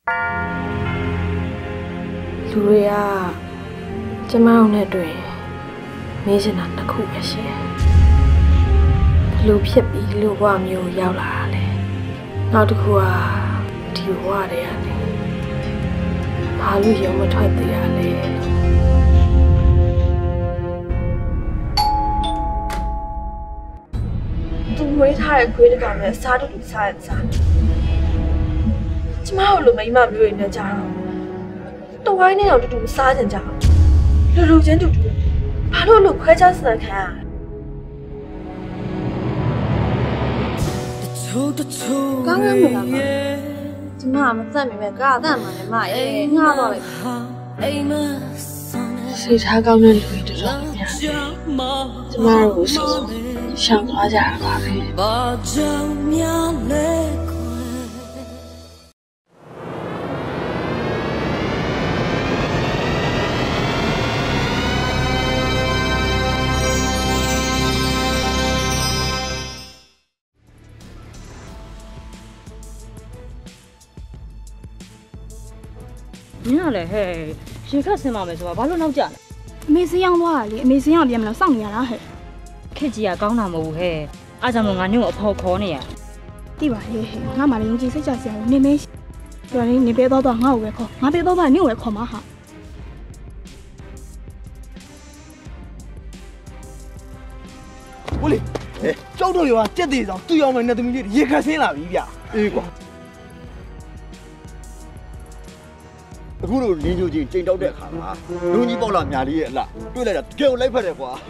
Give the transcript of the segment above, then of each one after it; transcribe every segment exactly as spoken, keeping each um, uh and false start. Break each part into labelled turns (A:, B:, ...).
A: လူတွေကကျမတို့နဲ့တွေ့မေးချင်တာတစ်ခုပဲရှိတယ်ဘလို့ဖြစ်ပြီးလူဘဝမျိုးရောက်လာတာလဲနောက်တစ်ခုကဒီဘဝတွေကနေဘာလို့ရုံမထွက်သေးရလဲသူမွေးထားတဲ့ခွေးတစ်ကောင်နဲ့စားတူတူစားရစားကျမတို့လိုမိမမျိုးတွေနဲ့ကြတော့တဝိုင်းနဲ့တော့တူတူစားကြကြလူလူချင်းတူတူဘာလို့လို့ခွဲခြားစံခံရ刚刚没来吗？今晚我们在里面干啥嘛？你妈耶，我到了。谁查刚刚录的照片？今晚我说想抓家吧呗。
B: 你那嘞嘿，谁看什么没说？把路闹家了。
C: 没事样话哩，没事样别么上年了嘿。
B: 开机啊，讲那么嘿，阿咱们俺娘跑考呢呀。
C: 对吧？嘿嘿，俺妈的用几岁家时候你没，对你你别叨叨，我会考，我别叨叨，你会考嘛哈？
D: 我嘞，哎，交通流啊，这地上对要么那东西一颗心了一边，哎瓜。အခုလိုလင်းချိုချင်းချိန်တောက်တဲ့အခါမှာလူကြီးပေါက်လာမြာလေးရဲ့အလားတွေ့လိုက်တာတကယ်ကိုလိုက်ဖက်တယ်ကွာ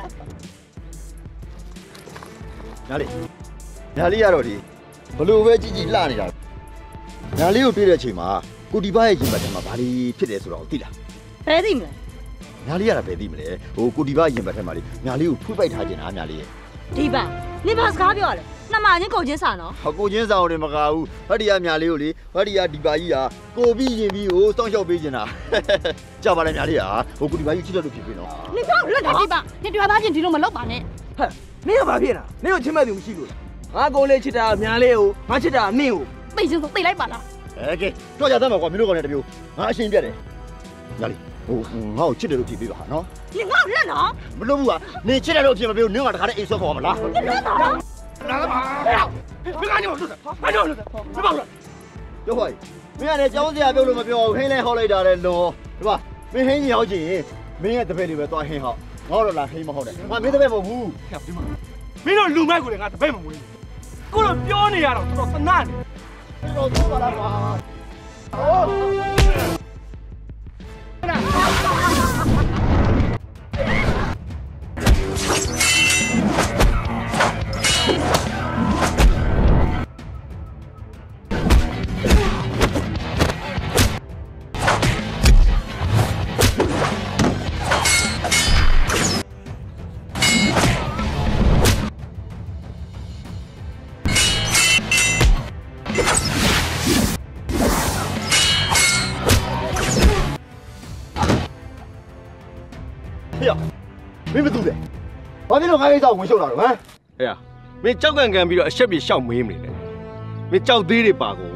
D: ညာလေးညာလေးကတော့ဒီဘလို့ပဲကြီးကြီးလှနေတာညာလေးကိုတွေ့တဲ့အချိန်မှာကိုဒီပါရဲ့ရင်ဘတ်ထဲမှာဘာတွေဖြစ်တယ်ဆိုတော့သိလား
B: ဘယ်သိမလဲ
D: ညာလေးကတော့ဘယ်သိမလဲဟိုကိုဒီပါရင်ဘတ်ထဲမှာလေညာလေးကိုထွေးပိုက်ထားခြင်းအားညာလေးရဲ့
B: ဒီပါနေပါစကားပြောရလဲနှမချင်းကိုချင်းစာနော်
D: ဟောကိုချင်းစာအောင်တွေမကားဘူးဟောဒီကညာလေးကိုလေဟောဒီကဒီပါကြီးဟာကိုပြီးရင်ပြီးကိုစောင့်ရှောက်ပေးနေတာကြပါလေညာလေးဟာဟိုကိုဒီပါကြီးချစ်လို့ဖြစ်ပြီနော်
C: 你不要乱打地吧，你对他偏提了么老板呢？
E: ဟဲ့မင်းကဘာဖြစ်လားမင်းကိုချင်းမဲ့သူမရှိလို့လားငါကိုလေးချစ်တာညာလေးကိုငါချစ်တာနင့်ကို
C: 背心都背来吧啦。
D: အဲကဲတော့ကြတတ်မှာကွာမင်းတို့ကောင်နဲ့တမျိုးငါအရှင်းပြတယ်ညာလေးဟိုငါ့ကိုချစ်တယ်လို့ဖြေပေးပါဟာနော်
C: 你我认了。
D: မလို့ဘူးကနေချစ်တယ်လို့ဖြေမပေးဘူးနင်းကတခါတည်းအိမ်ဆွဲခေါ်မှာလား
C: 你认了。
E: 哪个嘛哎呀မင်းကနေမလို့ဘာကြောင့်လဲမပေါ့လား
D: ပြောပါမင်းကလည်းကြောင်းစရာပြောလို့မပြောဘူးဟင်းလဲဟောက်လိုက်တာလေလွန်ဒီပါမင်းဟင်းကြီးဟောက်ချင်မင်းရဲ့တပည့်တွေပဲသွားဟင်းဟောက်ငါတော့လာဟင်းမဟောက်တယ်ငါမင်းတပည့်မဟုတ်ဘူး
E: ဟဲ့ဒီမှာမင်းတို့လူမိုက်ကိုလည်းငါတပည့်မမွေးဘူးကိုတော့ပြောနေရတော့တော်တော်သနာနေ
D: တော်တော်ပါလားကွာဟေးမင်းမတူတယ်ဘာဖြစ်လို့ငါကိစ္စကိုဝင်ရှုပ်လာတော့ဟမ်
E: ဟဲ့မင်းကြောက်ကန်ကန်ပြီးတော့အဆက်ပြေရှောက်မေးမနေနဲ့မင်းကြောက်သေးတွေပါကုန်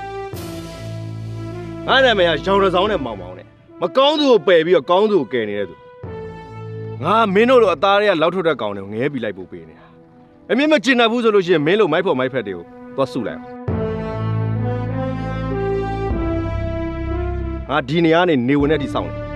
E: ငါနာမည်ကရောင်ရဆောင်နဲ့မောင်မောင်နဲ့မကောင်းသူကိုပယ်ပြီးတော့ကောင်းသူကိုကယ်နေတဲ့သူငါမင်းတို့လိုအသားတွေကလောက်ထုတ်တဲ့ကောင်တွေကိုငဲပြီးလိုက်ဖို့ပေးနေတာအမြင်မကျင်တတ်ဘူးဆိုလို့ရှိရင်မင်းလိုမိုက်ဖို့မိုက်ဖက်တွေကိုသွားစုလိုက်အောင်ငါဒီနေရာကနေနေဝင်တဲ့ဒီဆောင်တယ်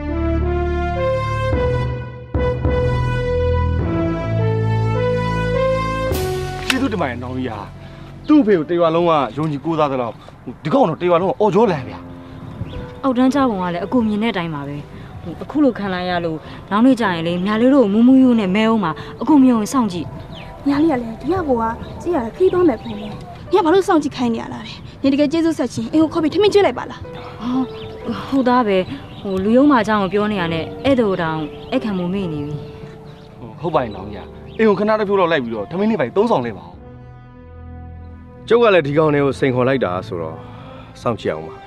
E: သူတမိုင်နောင်ကြီးဟာသူ့အဖေကိုတရွာလုံးကယုံကြည်ကိုးစားသလောက်ဒီကောင်တော့တရွာလုံးကအော်ကြောလန်ဗျာ
B: အောက်တန်းကြပုံကလည်းအကူမြင်တဲ့အတိုင်းပါပဲအခုလိုခံလိုက်ရလို့နောက်နေ့ကျရင်လေမြာလေးတို့မူးမူးရိုးနဲ့မဲအောင်မှာအကူမြင်ဝင်စောင့်ကြည့်
C: ညာလေးကလည်းဒီကကိုကကြည့်ရခီးသွားမယ်ပုံနဲ့ညဘာလို့စောင့်ကြည့်ခိုင်းနေရလားနေတကယ်ကျေးဇူးဆက်ချင်းအင်းကိုခေါ်ပြီးထမင်းကျွေးလိုက်ပါလား
B: ဟောဟုတ်သားပဲဟိုလူယုံမအကြောင်းကိုပြောနေရတဲ့အဲ့တို့တောင်အဲ့ခံမှုမေ့နေပြီ
E: ဟုတ်ပါရင်နောင်ကြီးအင်းကိုခဏတစ်ဖြုတ်လောက်လိုက်ပြီးတော့ထမင်းလေးပိုင်သုံးဆောင်လေးပါကျုပ်ကလည်းဒီကောင်တွေကိုစိန်ခေါ်လိုက်တာဆိုတော့စောင့်ကြည့်အောင်ပါ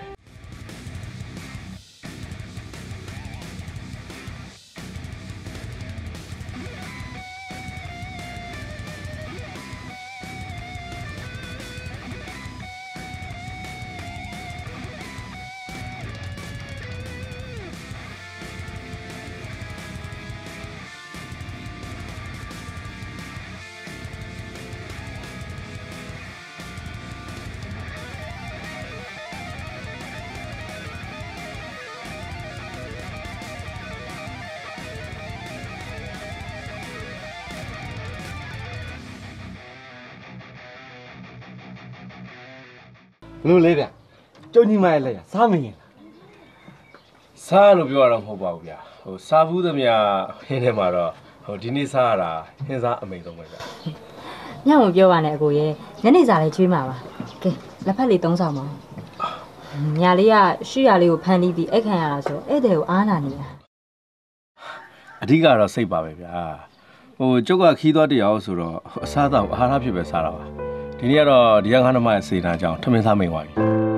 F: လို့လေဗျကျုံညီမရဲ့လက်ရစားမင်း
E: စားလို့ပြောရတော့မဟုတ်ပါဘူးဗျာဟိုစားဘူးသမျှဟင်းထဲမှာတော့ဟိုဒီနေ့စားရတာဟင်းစားအမိန်ဆုံးပဲဗျာ
B: ညမပြောပါနဲ့အကိုရဲ့ညနေစာလေးကျွေးမှာပါကဲလက်ဖက်လေးသုံးဆောင်ပါညာလေးကရှူရလေးကိုဖန်တီးပြီးအိတ်ခံရတာဆိုဧည့်သည်ကိုအားနာနေတာ
E: အဓိကတော့စိတ်ပါပဲဗျာဟိုကျုပ်ကခီးသွားတရားဆိုတော့အစားတော့အာဟာရဖြစ်ပဲစားတာပါဒီနေ့ကတော့ဒီကငါးနှမရဲ့စေတနာကြောင့်ထမင်းစားမိန်သွားပြီ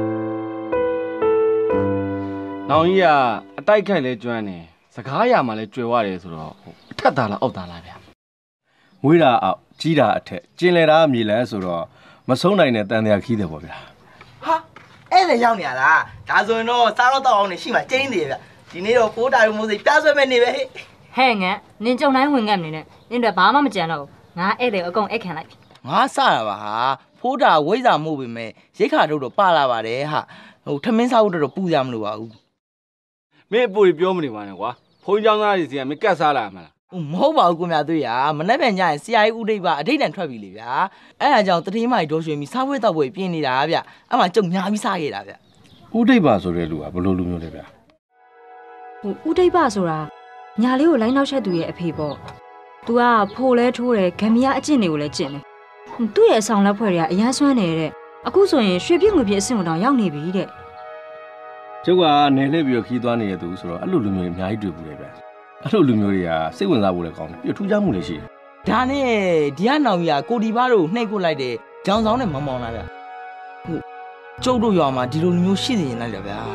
F: နောင်ကြီးကအတိုက်ခိုက်လဲကျွမ်းတယ်စကားရမှာလဲကြွယ်ဝတယ်ဆိုတော့အထက်သားလားအောက်သားလားဗျာ
E: မွေးတာအောက်ကြီးတာအထက်ကျင်လေတာမြေလန်းဆိုတော့မဆုံးနိုင်တဲ့တန်တရားခီးတယ်ပေါ့ဗျာ
G: ဟာအဲ့လေရောက်နေရလားဒါဆိုရင်တော့စားတော့တော့အောင်နေရှိမှကျင်းတယ်ဗျဒီနေ့တော့ဖိုးတာရုံမိုးစိပြဆွဲမဲ့နေပဲဟဲ့
B: ဟဲ့ငါနင်ကြုံတိုင်းဝင်ငတ်နေနဲ့နင်တို့ဘာမှမကြံတော့ဘူးငါဧည့်သည်အကုန်အိတ်ခံလိုက်ပြီ
G: ငါစတာပါဟာဖိုးတာဝိဇ္ဇာမှုပဲမဲ့ရိတ်ခါတို့တော့ပါလာပါတယ်ဟာဟိုထမင်းစားဖို့တော့ပူရမလို့ပါဘူး
F: မင်းအပူကြီးပြောမနေပါနဲ့ကွာဖုန်းကြောင်းသားကြီးစီကမင်းကတ်စားလာမှာလား
G: မဟုတ်ပါဘူးကိုမြသွေးရမနေ့ပြန်ညရင်ဆရာကြီးဦးဒိတ်ပါအထိတ်တန်ထွက်ပြီလေဗျာအဲ့ဒါကြောင့်တတိယမိုင်ဒေါ်ရွှေမီစားပွဲတော့ပွဲပြင်းနေတာဗျအဲ့မှာကြုံညာပြီးစားခဲ့တာဗျ
E: ဦးဒိတ်ပါဆိုတဲ့လူကဘလို့လူမျိုးလဲဗျ
B: ဟိုဦးဒိတ်ပါဆိုတာညာလေးကိုလိုင်းနောက်ချက်သူရဲ့အဖေပေါ့သူကဖိုလဲထိုးတယ်ဂမ်မီယာအကျင့်တွေကိုလည်းကျင့်တယ်သူ့ရဲ့အဆောင်လက်ဖွဲ့တွေကအရန်ဆွမ်းနေတဲ့အခုဆိုရင်ရွှေပြည့်ငွေပြည့်အဆင့်တောင်ရောက်နေပြီတဲ့
E: ကျုပ်ကနေလှည့်ပြီးခီးသွားနေတဲ့သူဆိုတော့အဲ့လိုလူမျိုးတွေအများကြီးတွေ့ဘူးလေဗျအဲ့လိုလူမျိုးတွေကစိတ်ဝင်စားဖို့လည်းကောင်းတယ်ပြီးထူးခြားမှုလည်းရှိတယ်
G: ဒါနဲ့ဒီကနောင်ကြီးကကိုဒီဘာတို့နှိပ်ကိုလိုက်တယ်ကြောင်ဆောင်နဲ့မောင်မောင်လာဗျဟုတ်ကျုပ်တို့ရွာမှာဒီလိုလူမျိုးရှိနေရင်လိုက်တယ်ဗျာ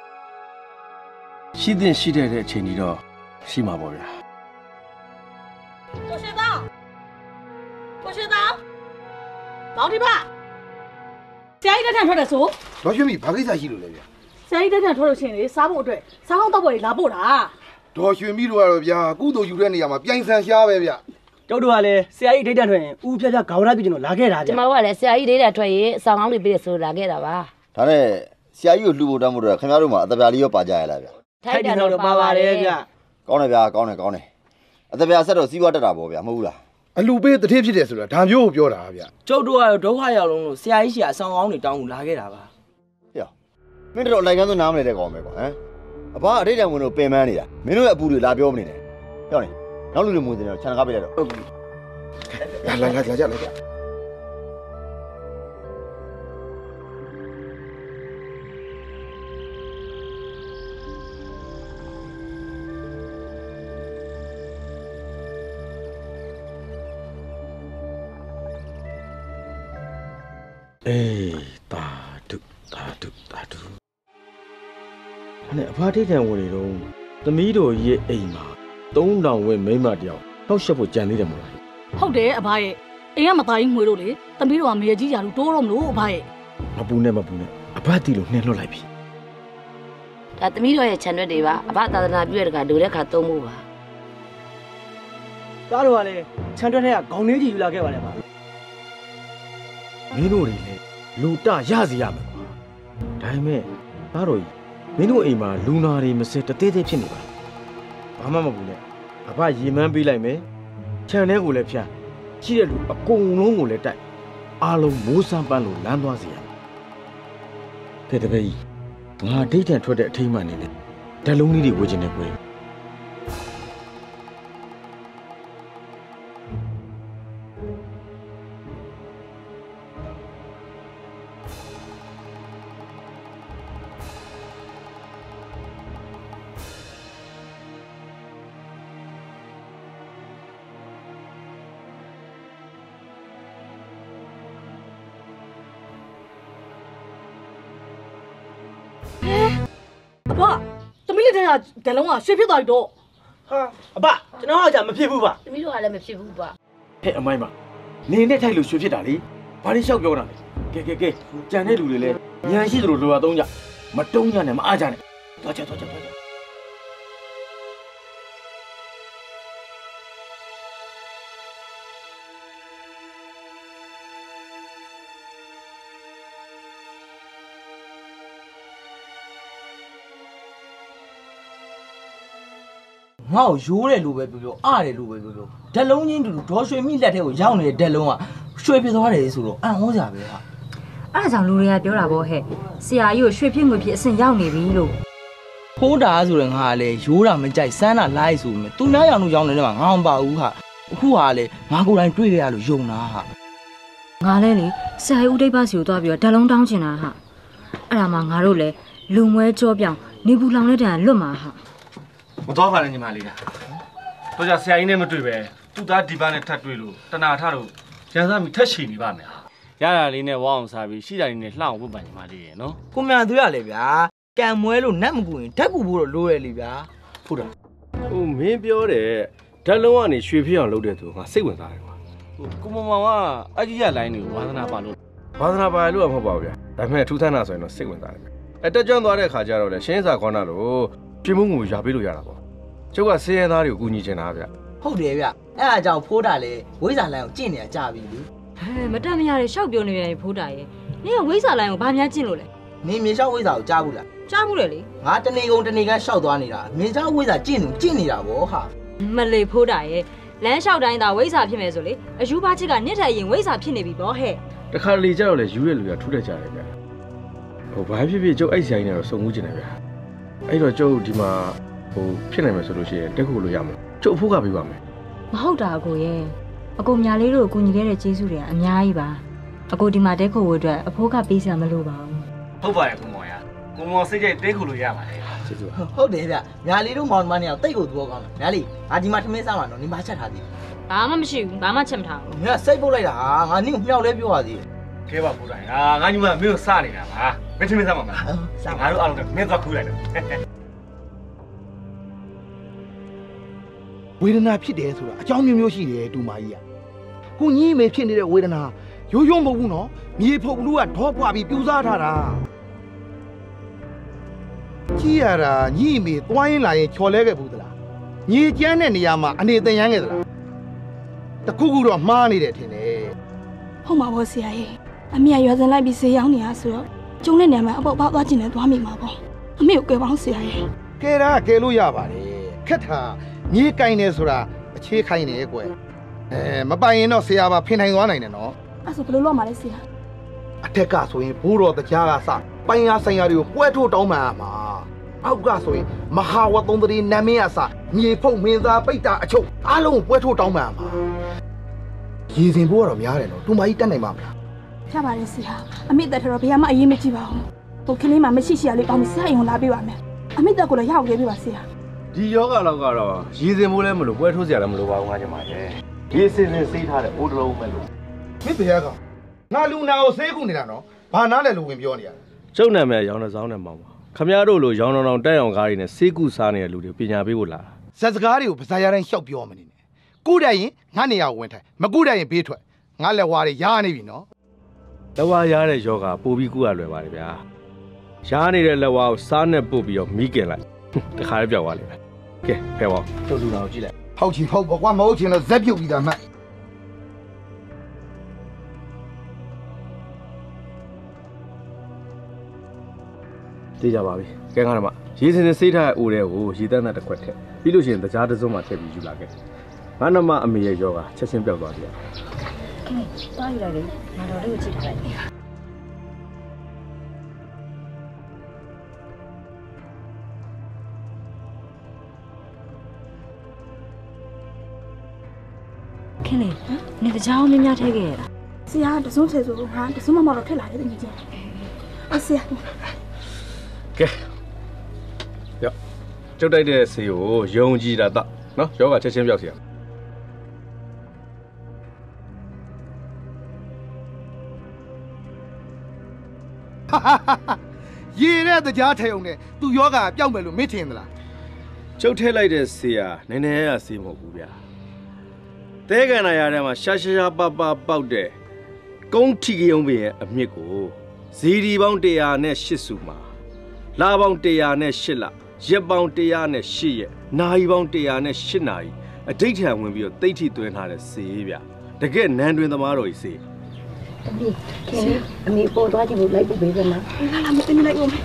E: ရှိတဲ့ရှိတဲ့အချိန်ကြီးတော့ရှိမှာပေါ့ဗျာ
H: ကိုရှိသားကိုရှိသားမောင်ဒီပါဆရာကြီးတက်ထန်ထွက်တယ်ဆို
D: ဒေါ်ရွှေမီဘာကိစ္စရှိလို့လဲဗျာ
H: ဆရာကြီးတက်ထန်ထွက်လို့ရှိရင်လေစားဖို့အတွက်စားအောင်တောက်ပေါ်လာပို့တာ
D: ဒေါ်ရွှေမီတို့ကတော့ဗျာကုသိုလ်ယူတဲ့နေရာမှာပြိုင်ဆန်ရှားပဲဗျာ
I: ကျောက်တို့ကလည်းဆရာကြီးဒိတ်တန်ထွက်ရင်ဦးဖြတ်ဖြတ်ခေါင်းရပြကျွန်တော်လာခဲ့တာဗျာ
H: ကျွန်တော်ကလည်းဆရာကြီးဒိတ်တန်ထွက်ရင်အဆောင်ကောင်းတွေပြည့်ဆိုလာခဲ့တာပါ
D: ဒါနဲ့ဆရာကြီးကိုလှူဖို့တမ်းဖို့တော့ခင်ဗျားတို့မှာအတပြားလေးရောပါကြရလားဗျာ
H: ထိုက်တယ်တော့ပါပါတယ်ဗျာ
D: ကောင်းတယ်ဗျာကောင်းတယ်ကောင်းတယ်အတပြားဆက်တော့စီးပွားတက်တာပေါ့ဗျာမဟုတ်ဘူးလားအလှူပေးတတိဖြစ်တယ်ဆိုတာဒါမျိုးကိုပြောတာဗျာ
G: ကျုပ်တို့ကတော့ဒုက္ခရောက်လုံးလို့ဆရာကြီးရှိအဆောင်ကောင်းတွေတောင်းကိုလာခဲ့တာပါ
D: ဟေ့မင်းတို့လိုက်ကန်းသွင်းနားမလဲတဲ့ကောင်ပဲကွာဟမ်အဘအထိတ်တံဝင်တို့ပင်ပန်းနေတာမင်းတို့ရဲ့အပူတွေလာပြောမနေနဲ့ပြောနေနောက်လူတွေမွေးတယ်တော့ခြံကားပေးလိုက်တော့ဟုတ်ပြီလာလာလာကြလိုက်ကြအေးတာဒုတာဒုတာဒုအဲ့အဖားထိတ်တံဝင်နေတော့သမီးတို့ရဲ့အိမ်မှာသုံးတောင်ဝင်းမိမတယောက်ထောက်ရှက်ဖို့ကြံသေးတယ်မို့လား
H: ဟုတ်တယ်အဘရဲ့အိမ်ကမသားကြီးငွေလို့လေသမီးတို့ကမရကြီးရာလို့တိုးတော့မလို့အဘရဲ့
D: မပူနဲ့မပူနဲ့အဘတီလို့နှင်းလွတ်လိုက်ပြီ
H: ဒါသမီးတို့ရဲ့ခြံရွက်တွေပါအဘသာသနာပြုရတဲ့ကလိုတဲ့ခါသုံးဖို့ပါ
I: သားတို့ကလည်းခြံရွက်ထဲကခေါင်းလေးကြီးယူလာခဲ့ပါလေပါ
D: မင်းတို့တွေလည်းလူတရစီရမယ်ကွာဒါပေမဲ့သားတို့မင်းတို့အိမ်မှာလူနာတွေမစတသေးသေးဖြစ်နေပါဘာမှမပူနဲ့အဖရေမန်းပေးလိုက်မယ်ခြံထဲကိုလည်းဖြန်းရှိတဲ့လူအကုန်လုံးကိုလည်းတိုက်အားလုံးမိုးစမ်းပန်းလို့လမ်းသွားစီရတဲ့တပည့်ငါဒိတ်တန်ထွက်တဲ့အထိမ်းမှန်နေတယ်ဓာတ်လုံးလေးတွေဝေချင်တယ်ကွယ်
H: အဘသမီးလေးတဲ့ကဒလုံးကရွှေဖြစ်သွားပြီတော့
I: ဟာအဘကျွန်တော်ကကြာမဖြစ်ဘူးပါ
H: သမီးတို့ကလည်းမဖြစ်ဘူးပါ
D: ဟဲ့အမိုင်းမနေနဲ့ထိုက်လို့ရွှေဖြစ်တာလေဘာလို့ရှောက်ပြောတာလဲကဲကဲကဲကြံတဲ့လူတွေလည်းညံရှိသလိုလိုရသုံးကြမတုံးကြနဲ့မအားကြနဲ့သွားကြသွားကြသွားကြ
G: ငါ့ကိုရိုးတယ်လို့ပဲပြောပြောအားတယ်လို့ပဲပြောပြောဓာတ်လုံးချင်းတူတူဒေါ်ရွှေမိလက်ထဲကိုရောက်နေတဲ့ဓာတ်လုံးကရွှေပြသွားတယ်ဆိုတော့အံ့ဩစရာပဲဟာ
B: အဲ့ဒါကြောင့်လူတွေကပြောတာပေါ့ဟဲ့ဆရာကြီးကိုရွှေဖြစ်ငွေဖြစ်အဆင့်ရောက်နေပြီလို့
G: ဖိုးတာဆိုရင်ငါလည်းရိုးတာမကြိုက်စမ်းတာလိုက်ဆိုမယ်သူများရောင်လို့ရောင်းနေတယ်မှာငါမပါဘူးဟာအခုဟာလေငါကိုယ်တိုင်တွေ့ကြရလို့ယုံတာဟာ
B: ငါလဲလေဆရာကြီးဦးတိတ်ပါစီကိုသွားပြီးတော့ဓာတ်လုံးတောင်းချင်တာဟာအဲ့ဒါမှငါတို့လည်းလူမွဲကြောပြောင်းနေဘူးလောင်တဲ့တန်လွတ်မှာဟာ
F: မတော်ပါနဲ့ညီမလေးကတော့ကြဆရာကြီးနဲ့မတွေ့ပဲသူ့သားဒီပါနဲ့ထပ်တွေ့လို့တနာထတော့ရန်စားမိထက်ချီနေပါမယ်ရတာလေးနဲ့ဝါအောင်စားပြီးရှိတာလေးနဲ့လှအောင်ဝတ်ပါညီမလေးရေနော်
G: ကိုမြန်သူရလေဗျာကံမွဲလို့နတ်မကူရင်ဓာတ်ကူဖို့တော့လိုရလေဗျာ
E: ဟုတ်တာဟိုမင်းပြောတယ်ဓာတ်လုံးကနေရွှေဖြစ်အောင်လုပ်တဲ့သူငါစိတ်ဝင်စားတယ်ကွာ
F: ဟိုကိုမောင်မောင်ကအကြီးရလိုင်းတွေကိုဝါသနာပါလို့
E: ဘာသာနာပါလို့မဟုတ်ပါဘူးဗျာဒါပေမဲ့ထူးဆန်းတာဆိုရင်တော့စိတ်ဝင်စားတယ်ဗျအဲတက်ကြွသွားတဲ့ခါကျတော့လေရှင်းစာခေါင်းနာလို့ပြင်းမှုငွေရပေးလို့ရတာပေါ့ကျုပ်ကဆေးရဲသားတွေကိုကူညီချင်တာဗျာ
G: ဟုတ်တယ်ဗျအဲ့ဒါကြောင့်ဖိုးတာလေဝိဇ္ဇာလိုင်းကိုကျင့်နေကြပြီလေ
B: ဟဲ့မတက်မရတဲ့ရှောက်ပြောနေပြန်ဖိုးတာရဲ့နင်ကဝိဇ္ဇာလိုင်းကိုဘာများကျင့်လို့လဲ
G: နေမြေလျှောက်ဝိဇ္ဇာကိုကြားဘူးလား
B: ကြားဘူးလေလေ
G: ငါတနေကုန်တနေကန်းလျှောက်သွားနေတာမြေလျှောက်ဝိဇ္ဇာကျင့်နေကျင့်နေတာဗောဟာ
B: မလေးဖိုးတာရဲ့လမ်းလျှောက်တိုင်းသာဝိဇ္ဇာဖြစ်မယ်ဆိုလေအယူပါချစ်ကနှစ်ထက်ရင်ဝိဇ္ဇာဖြစ်နေပြီဗောဟဲ့
E: တခါလေကျတော့လေယူရလူရထူးတတ်ကြတယ်ဗျာဟိုဘာဖြစ်ဖြစ်ကျုပ်အဲ့ဆိုင်နဲ့တော့စုံမှုကျင်တယ်ဗျာအဲ့တော့ကျုပ်ဒီမှာဟိုဖြစ်နိုင်မယ်ဆိုလို့ရှိရင်တက်ခုလို့ရမှာကျုပ်အဖို့ကပေးပါမယ်
B: မဟုတ်တာအကိုရဲ့အကိုညာလေးတို့ကိုကူညီခဲ့တဲ့ကျေးဇူးတွေကအများကြီးပါအကိုဒီမှာတဲခိုဝတ်အတွက်အဖိုးကပေးစရာမလိုပါဘူး
F: ဟုတ်ပါရဲ့ကိုမောင်ရကိုမောင်စိတ်ကြိုက်တဲခုလို့ရပါတယ်
E: ကျေးဇူးပါ
G: ဟုတ်တယ်ဗျညာလေးတို့မောင်နှမနေအောင်တိတ်ကိုသဘောကောင်းတယ်ညာလေးငါဒီမှာထမင်းစားမှာနော်နေမချက်ထားသေး
B: ဘာမှမရှိဘူးဘာမှချက်မထားဘူး
G: ငါစိတ်ပုတ်လိုက်တာဟာငါနင့်ကိုမြောက်လဲပြောပါသေး
F: ကဲပါဖိုးတိုင်းဟာငါညီမမင်းကိုစနေတာပါမင်းထမင်းစားမှာမလားငါတို့အားလုံးကမင်းသွားခူးလိုက်တော့
J: ဝေဒနာဖြစ်တယ်ဆိုတာအကြောင်းမျိုးမျိုးရှိတယ်တူမကြီးอ่ะကိုကြီးမေဖြစ်နေတဲ့ဝေဒနာရိုးရိုးမဟုတ်ဘူးနော်မြေဖုတ်လူကဒေါပွားပြီးပြူစားထားတာကြည့်ရတာညီမေသွားရင်လာရင်ချော်လဲခဲ့ဘူးသလားညီကျန်းတဲ့နေရာမှာအနေသင်ရမ်းခဲ့သလားတခုခုတော့မှားနေတယ်ထင်တယ်
C: ဟုတ်မှာပေါ့ဆရာကြီးအမေကရွာစင်လိုက်ပြီးဈေးရောက်နေတာဆိုတော့ကျုံတဲ့နေရာမှာအပေါက်ပေါက်သွားကျင်တယ်သွားမိမှာပေါ့အမေကိုကယ်ပေါင်းဆရာကြီး
J: ကဲတာကဲလို့ရပါတယ်ခက်တာညီကင်နေဆိုတာအခြေခိုင်းနေကွယ်အဲမပိုင်ရင်တော့ဆရာပါဖင်ထိုင်သွားနိုင်တယ်နော်
C: အဲ့ဆိုဘယ်လိုလုပ်မှာလဲဆရာ
J: အထက်ကဆိုရင်ဘိုးတော်တရားကစပိုင်ရဆိုင်ရာတွေကိုပွဲထုတ်တောင်းပန်ရမှာအောက်ကဆိုရင်မဟာဝသုံးတရီနာမည်အစမြေဖုတ်မင်းသားပိတ်တာအချုပ်အားလုံးပွဲထုတ်တောင်းပန်ရမှာရည်စင်ဖို့ကတော့များတယ်နော်တူမကြီးတက်နိုင်ပါမလား
C: ရပါတယ်ဆရာအမေတက်တော့ဘယ်မှအရေးမကြည့်ပါဘူးဟိုကလေးမှမရှိရှိရလေးပေါင်းဆရာရင်လာပေးပါမယ်အမေတက်ကိုလည်းရအောင်ခဲ့ပေးပါဆရာ
E: ဒီယောဂလောက်ကတော့ရည်စင်မိုးလည်းမလို့ပွဲထိုးစရာလည်းမလိုပါဘူးငါကျမရဲ့ဒီစင်စင်စေးထားတဲ့အိုးတလုံးပဲလို့
J: မင်းဘယ်ကငါလူနာကိုဆေးခုနေတာနော်ဘာနားလဲလို့ဝင်ပြောနေရ
E: ကျုပ်နာမည်ရောင်းတဲ့ဆောင်နဲ့မောင်ပါခမရတို့လိုရောင်းတော်တော်တက်အောင်ကားတွေနဲ့စေးကူစားနေတဲ့လူတွေပညာပေးဖို့လာတာ
J: ဇက်စကားတွေကိုပါဇာရတိုင်းရှောက်ပြောမနေနဲ့ကုတတ်ရင်ငါနေရာကိုဝင်ထိုင်မကုတတ်ရင်ဘေးထွက်ငါလက်ဝါးတွေရားနေပြီနော်
E: လက်ဝါးရတဲ့ယောဂပို့ပြီးကူရလွယ်ပါတယ်ဗျာရားနေတဲ့လက်ဝါးကိုစားနဲ့ပုတ်ပြီးတော့မီးကင်လိုက်တခါလေးပြောက်သွားလိမ့်မယ်ကဲဖဲပါကျုပ်လူနာကိုကြည့်လိုက်
J: ဟောက်ချင်ဟောက်ပေါ့ကွာမဟုတ်ချင်တော့ဇက်ပြုတ်ပြီးသားမှတ်
E: သိကြပါပြီကဲငါတို့မှရေစင်စင်စေးထားတဲ့အိုးတွေကိုရေတန်းတန်းတစ်ခွက်ထည့်ပြီးလို့ရှိရင်တကြားတစ်စုံမှထည့်ပြီးယူလာခဲ့ငါနမအမေရဲ့ယောဂချက်ချင်းပြောက်သွားပြီ
B: သွားယူလိုက်လေငါတော်လေးကိုကြည့်ထားလိုက် ခင်လေနေတကြောင်များများထဲခဲ့ရတာ
C: ဆရာကတစုံထဲဆိုငါတစုံမမတော့ထက်လာတယ်တကယ်ချင်းအဆရာ
E: ကဲရောကျုပ်တိုက်တဲ့ဆေးကိုယုံကြည်တာတော့နော်ယောဂချက်ချင်းပြောက်စီရ
J: ရေတဲ့တကြားထဲုံနဲ့သူယောဂပျောက်မယ်လို့မင်းထင်သလား
E: ကျုပ်ထဲလိုက်တဲ့ဆေးဟာနည်းနည်းရဆေးမဟုတ်ဘူးဗျာတဲကန်နာရထဲမှာရှာရှာရှာပပပေါက်တဲ့ကုန်းထီကယုံပင်ရဲ့အမြင့်ကိုဇီဒီပေါင်းတစ်ရာနဲ့ရှစ်စုမှာလာပေါင်းတစ်ရာနဲ့ရှစ်လရက်ပေါင်းတစ်ရာနဲ့ရှစ်ရက်နာရီပေါင်းတစ်ရာနဲ့ရှစ်နာရီအဋိဋ္ဌံဝင်ပြီးတော့တိတ်ထိသွင်းထားတဲ့ဆေးဗျာတကယ်နန်းတွင်သမားတော်ကြီးဆေး
K: အမေခင်အမေပေါ်သွားကြည့်ဖို့လိုက်ဖို့ပေးစမ်းလား
C: လာလာမသိမလိုက်ဦး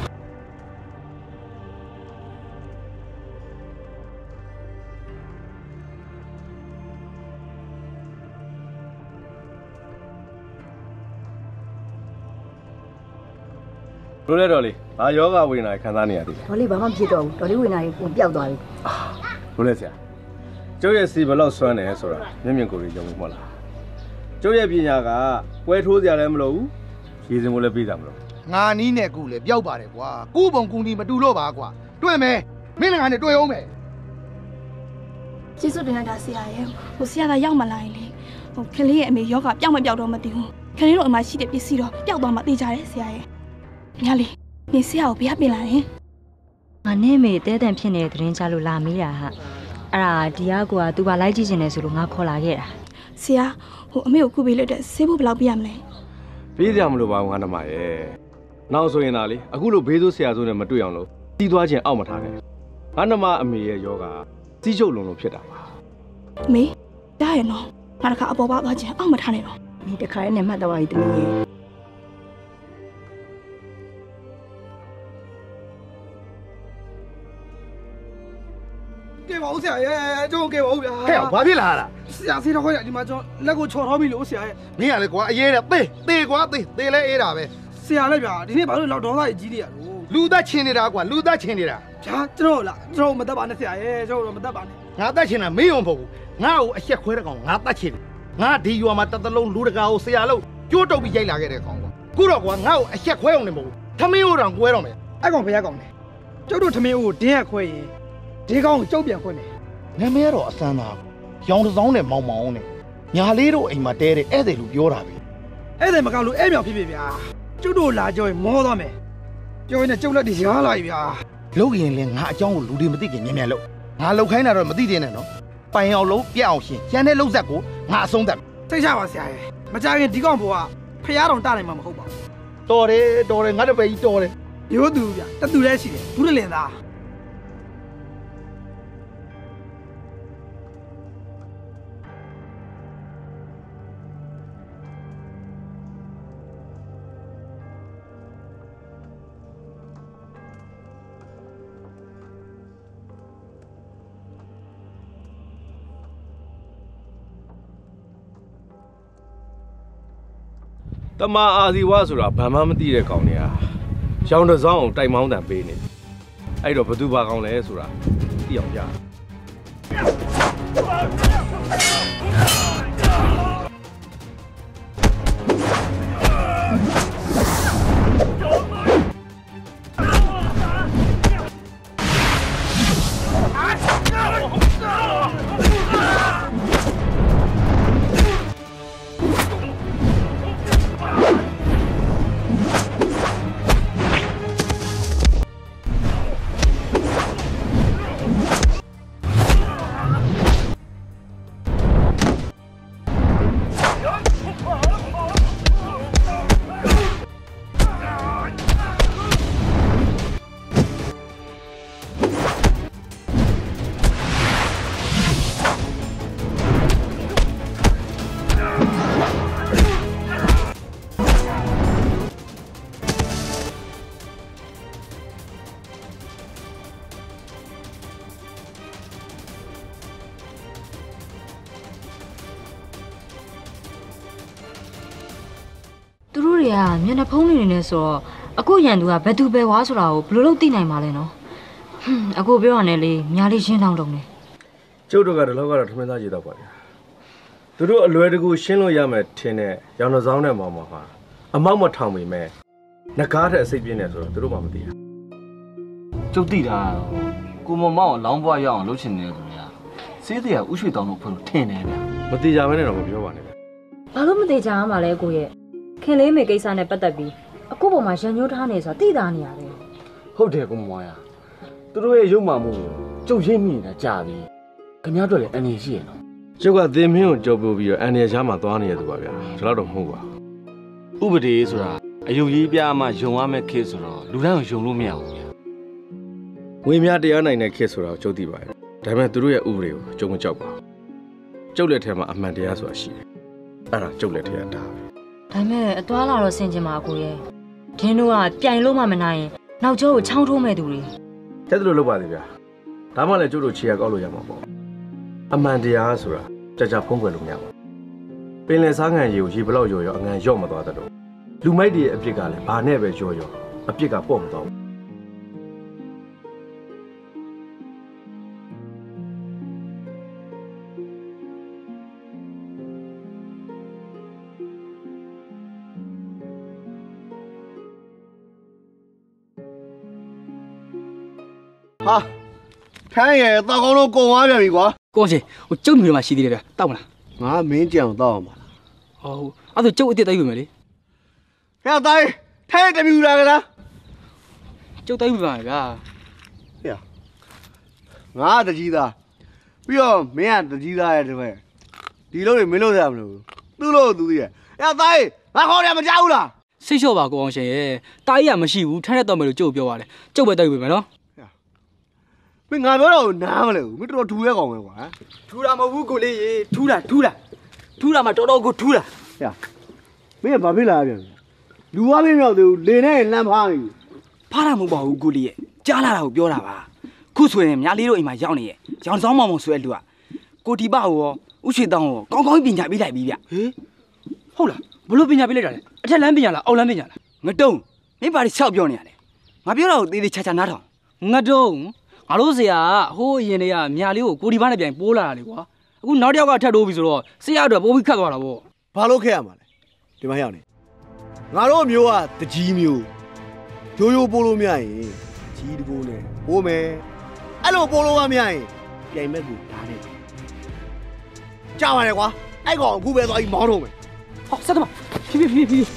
E: လိုလဲတော်လေးဘာယောဂဝေဒနာခံစားနေရသေးလဲ
K: တော်လေးဘာမှမဖြစ်တော့ဘူးတော်လေးဝေနာကြီးပုံပြောက်သွားပြီ
E: လိုလဲဆရာကျုပ်ရဲ့စီဘလောက်စွမ်းတယ်ဆိုတာမျက်မြင်ကိုယ်ကြီးယုံလို့မဟုတ်လားကျုပ်ရဲ့ပညာကပွဲထိုးစရာလည်းမလိုဘူးရည်စင်ကိုလည်းပြီးတာမလို့
J: ငါနီးနဲ့ကူလေပျောက်ပါတယ်ကွာကူပုံကူနီမတူလို့ပါကွာတွေ့မယ်မင်းလည်းငါနဲ့တွေ့အောင်မယ်
C: ကျေးဇူးတင်လိုက်တာဆရာရဲ့ဟိုဆရာကရောက်မလာရင်လေဟိုခင်လေးရဲ့အမေယောဂပျောက်မပျောက်တော့မသိဘူးခင်လေးတို့အမရှိတဲ့ပစ္စည်းတော့ပျောက်သွားမှသိကြတယ်ဆရာရဲ့ညာလေးနေဆရာကိုဘယ်ပြင်လာလဲ
B: ငါနဲ့မေတဲတန်ဖြစ်နေတဲ့သတင်းကြလို့လာမေးတာဟာအဲ့ဒါဒီကကွာသူပါလိုက်ကြည့်ချင်တယ်ဆိုလို့ငါခေါ်လာခဲ့တာ
C: ဆရာဟိုအမေကိုခုပေးလို့တဲ့ဆေးဖို့ဘယ်လောက်ပြရမလဲ
E: ပြီးကြမလို့ပါဘူးငါနှမရဲ့နောက်ဆိုရင်သာလေအခုလိုဘေးဆိုးဆရာဆိုးနဲ့မတွေ့အောင်လို့တီးသွားခြင်းအောက်မထားနဲ့ငါနှမအမေရဲ့ယောဂစီးချုပ်လုံးလုံးဖြစ်တာပါ
C: အမေတားရနော်ငါတခါအပေါ်ပါသွားခြင်းအောက်မထားနဲ့တော့
K: ဒီတခါရဲ့နဲ့မှတ်တော့ရည်တမီးရဲ့
I: ကဲပါဦးဆရာရဲ့ကျွန်တော်ကဲပါဦးဗျာ
J: ဟဲ့ဘာဖြစ်လာတာ
I: ဆရာစီတော့ခေါ်ရဒီမှာကျွန်တော်လက်ကိုချော်ထားပြီလို့ဆရာရဲ့
J: မင်းကလေကွာအေးတယ်သေသေကွာသေသေလဲအေးတာပဲ
I: ဆရာလည်းဗျာဒီနေ့ဘာလို့လောက်ဒေါသကြီးကြီးနေရလို့
J: လူသက်ချင်းနေတာကွာလူသက်ချင်းနေတာ
I: ဗျာကျွန်တော်လားကျွန်တော်မတတ်ပါနဲ့ဆရာရဲ့ကျွန်တော်မတတ်ပါနဲ့
J: ငါသက်ချင်းတာမင်းုံမဟုတ်ဘူးငါ့ကိုအချက်ခွဲတဲ့ကောင်ငါသက်ချင်းငါဒီရွာမှာတသလုံးလူတကာကိုဆရာလို့ကြိုးတုပ်ပြီးရိုက်လာခဲ့တဲ့ကောင်ကွာခုတော့ကွာငါ့ကိုအချက်ခွဲအောင်နေမဟုတ်ဘူးထမင်းဦးတောင်ကွဲတော့မယ်
I: အဲ့ကောင်ဘယ်ရကောင်လဲကျုပ်တို့ထမင်းဦးကိုဒင်းရခွဲရင်ဒီကောင်ကိုကျုပ်ပြန်ခွဲနေ
J: နာမည်ကတော့အစမ်းသားရောင်တစ်စောင်းနဲ့မောင်မောင်နဲ့ညာလေးတို့အိမ်မှာတဲတဲ့ဧည့်သည်လူပြောတာပဲ
I: အဲ့ဒါမကောက်လို့အဲ့မြောင်ဖြစ်ဖြစ်ဗျာကျုပ်တို့လာကြောရင်မောသွားမယ်ကြောရင်ကျုပ်လက်တွေရားလာပြီဗျာ
J: လုတ်ရင်လည်းငါအเจ้าကိုလူတွေမသိခင်မြန်မြန်လုတ်ငါလုတ်ခိုင်းတာတော့မသိသေးနဲ့နော်ပိုင်အောင်လုံးပြက်အောင်ရှင်ကျန်တဲ့လုတ်ဆက်ကိုငါအဆုံးသတ်
I: သိချပါဆရာရဲ့မကြခင်ဒီကောင်ဘိုးကဖျားတော်တနိုင်မှာမဟုတ်ပါဘူး
J: တော်တယ်တော်တယ်ငါတပည့်ကြီးတော်တယ်
I: ရိုးသူဗျာတတူလည်းရှိတယ်ဘူးလင်သား
E: တမအာဇီဝဆိုတာဘာမှမသိတဲ့ကောင်တွေကရောင်တစောင်းအောင်တိုင်မောင်းတန်ပေးနေအဲ့တော့ဘသူဘာကောင်လဲဆိုတာသိအောင်ကြား
B: သူတို့တွေကမျက်နှာဖုံးနေနေဆိုတော့အခုရန်သူကဘယ်သူပဲဝါဆိုတာကိုဘယ်လိုလုပ်သိနိုင်မှာလဲနော်ဟွန်းအခုပြောရနေလေညာလေးရှင်းတောင်းတုံးနေ
E: ကျုပ်တို့ကတော့လောက်ကတော့ထမင်းသားကြည့်တော့ပါဗျာသူတို့အလွယ်တကူရှင်းလို့ရမယ်ထင်တဲ့ရောင်နှစောင်းနဲ့မောင်မောင်ဟာအမောက်မထောင်မိမဲ့ငကားတဲ့အစိတ်ပြင်းနေဆိုတော့သူတို့မှမသိတာ
F: ကျုပ်သိတာကိုမမောင်လောင်းပွားရအောင်လှုပ်ချင်နေတယ်သူများစေးတရားဥရွှေတောင်တို့ဖွင့်လို့ထင်တယ်ဗျာ
E: မတိကြဘဲနဲ့တော့မပြောပါနဲ့ဗျာ
B: ဘာလို့မသေးကြရမှာလဲကိုရဲ့ခင်လေးမေကိစ္စနဲ့ပတ်သက်ပြီးအခုပေါ်မှာရန်ညှိုးထားနေဆိုတာသိတာနေရတယ်
F: ဟုတ်တယ်ကိုမမောင်ရသူတို့ရဲ့ရုပ်မှမှုကိုကျုပ်ရိပ်မိနေတာကြာပြီခင်ဗျားတို့လည်းအနေရှိရနော်
E: ကျုပ်ကသင်မင်းကိုကြော်ပို့ပြီးတော့အန်ရရှားမှာသွားနေရသူပါဗျာဒါတော့မဟုတ်ပါ
F: ဥပဒေဆိုတာအယုတ်ကြီးပြားမှယုံရမယ့်ခေတ်ဆိုတော့လူတိုင်းကိုယုံလို့မရဘူးဗျာ
E: ငွေများတရားနိုင်တဲ့ခေတ်ဆိုတာကိုကျုပ်သိပါတယ်ဒါပေမဲ့သူတို့ရဲ့ဥပဒေကိုကျုပ်မကြောက်ပါဘူးကျုပ်လက်ထဲမှာအမှန်တရားဆိုတာရှိတယ်အဲ့ဒါကျုပ်လက်ထဲကဒါပဲ
B: ဒါမဲ့အသွားလာတော့ဆင်ကျင်ပါကိုရဲ့ဒင်းတို့ကပြိုင်လို့မှမနိုင်ရင်နောက်ကျောကိုချောင်းထိုးမဲ့သူတွေ
E: တဲ့သူလိုလုပ်ပါသေးဗျာဒါမှလည်းကျုပ်တို့ခြေရကောက်လို့ရမှာပေါ့အမှန်တရားဆိုတာကြာကြာဖုံးကွယ်လို့မရပါဘူးပင်လယ်စားငံရေကိုရေဘလောက်ရော်ရောအငံရော့မသွားတဲ့လို့လူမိုက်တွေရဲ့အဖြစ်ကလည်းဘာနဲ့ပဲရော်ရော်
D: အပြစ်ကပေါ့မတော့
E: ဟာထိုင်းရဲ့တောက်ကောင်းလို့ကုန်သွားပြန်ပြီကွာ
I: ကိုရှင်ဟိုကျုပ်မျိုးမှာရှိသေးတယ်ဗျတောက်မလား
E: ငါမင်းကြံအောင်တောက်အောင်ပါ
I: ဟုတ်အဲ့ဒါကျုပ်အစ်စ်တိုက်ပြီမယ်လေ
E: ဟဲ့တိုင်းထိုင်းတမီလာကလား
I: ကျုပ်တိုက်ပြီပါဗျာ
E: ဟဲ့ငါတကြီးသားပြီးတော့မင်းကတကြီးသားရဲ့တပည့်ဒီလိုတွေမင်းလို့ရမလို့သူ့လို့သူသိရဲ့ဟဲ့တိုင်းငါခေါ်တယ်မကြောက်ဘူးလား
I: စိတ်လျှော့ပါကိုအောင်ရှင်ရဲ့တာကြီးကမရှိဘူးထိုင်းနဲ့တော့မယ်လို့ကျုပ်ပြောပါတယ်ကျုပ်ပဲတိုက်ပြီမယ်နော်
E: မင်းငါပြောတော့နားမလဲဘူးမင်းတော်ထူရဲကောင်ပဲကွာ
I: ထူတာမဟုတ်ဘူးကိုလေးရေထူတာထူတာထူတာမှတော်တော်ကိုထူတာ
E: ဟဲ့မင်းကဘာဖြစ်လာပြန်လူဝါမင်းမြောက်သေးဘူးလေနဲ့လမ်းဖားနေ
I: ဖားတာမဟုတ်ပါဘူးကိုလေးရေကြားလာတာကိုပြောတာပါခုဆိုရင်မြားလေးတို့အိမ်မှာရောက်နေရဲ့ရောင်စောင်းမောင်မောင်ဆွဲလူကကိုတီပါဟောဥရှိတောင်းဟောကောင်းကောင်းပညာပေးလိုက်ပြီဗျဟေးဟုတ်လားဘလို့ပညာပေးလိုက်တာလဲအထက်လမ်းပညာလားအောက်လမ်းပညာလားငတုံးမင်းပါလိဆောက်ပြောနေရတယ်ငါပြောတာကိုသေးသေးချာချာနားထောင်ငတုံးငါတို့ဆရာဟိုးအရင်တည်းကမြားလေးကိုကိုဒီဘာနဲ့ပြန်ပိုးလာတာလေကွာအခုနောက်တစ်ယောက်ကထပ်တိုးပြီဆိုတော့ဆရာအတွက်ပိုးပြီးခတ်သွားတာပေါ့
E: ဘာလို့ခဲ့ရမှာလဲဒီမှာရောက်နေငါတို့မျိုးကတကြီးမျိုးရိုးရိုးပိုးလို့မရရင်ကြီးတကိုးနဲ့ပိုးမယ်အဲ့လိုပိုးလို့မရရင်ပြိုင်မဲ့ကိုဓာတ်နဲ့ကြောက်ရတယ်ကွာအဲ့ကောင်အခုပဲသွားပြီးမောင်းတော့မယ်
I: 好，塞他妈！皮皮皮皮皮！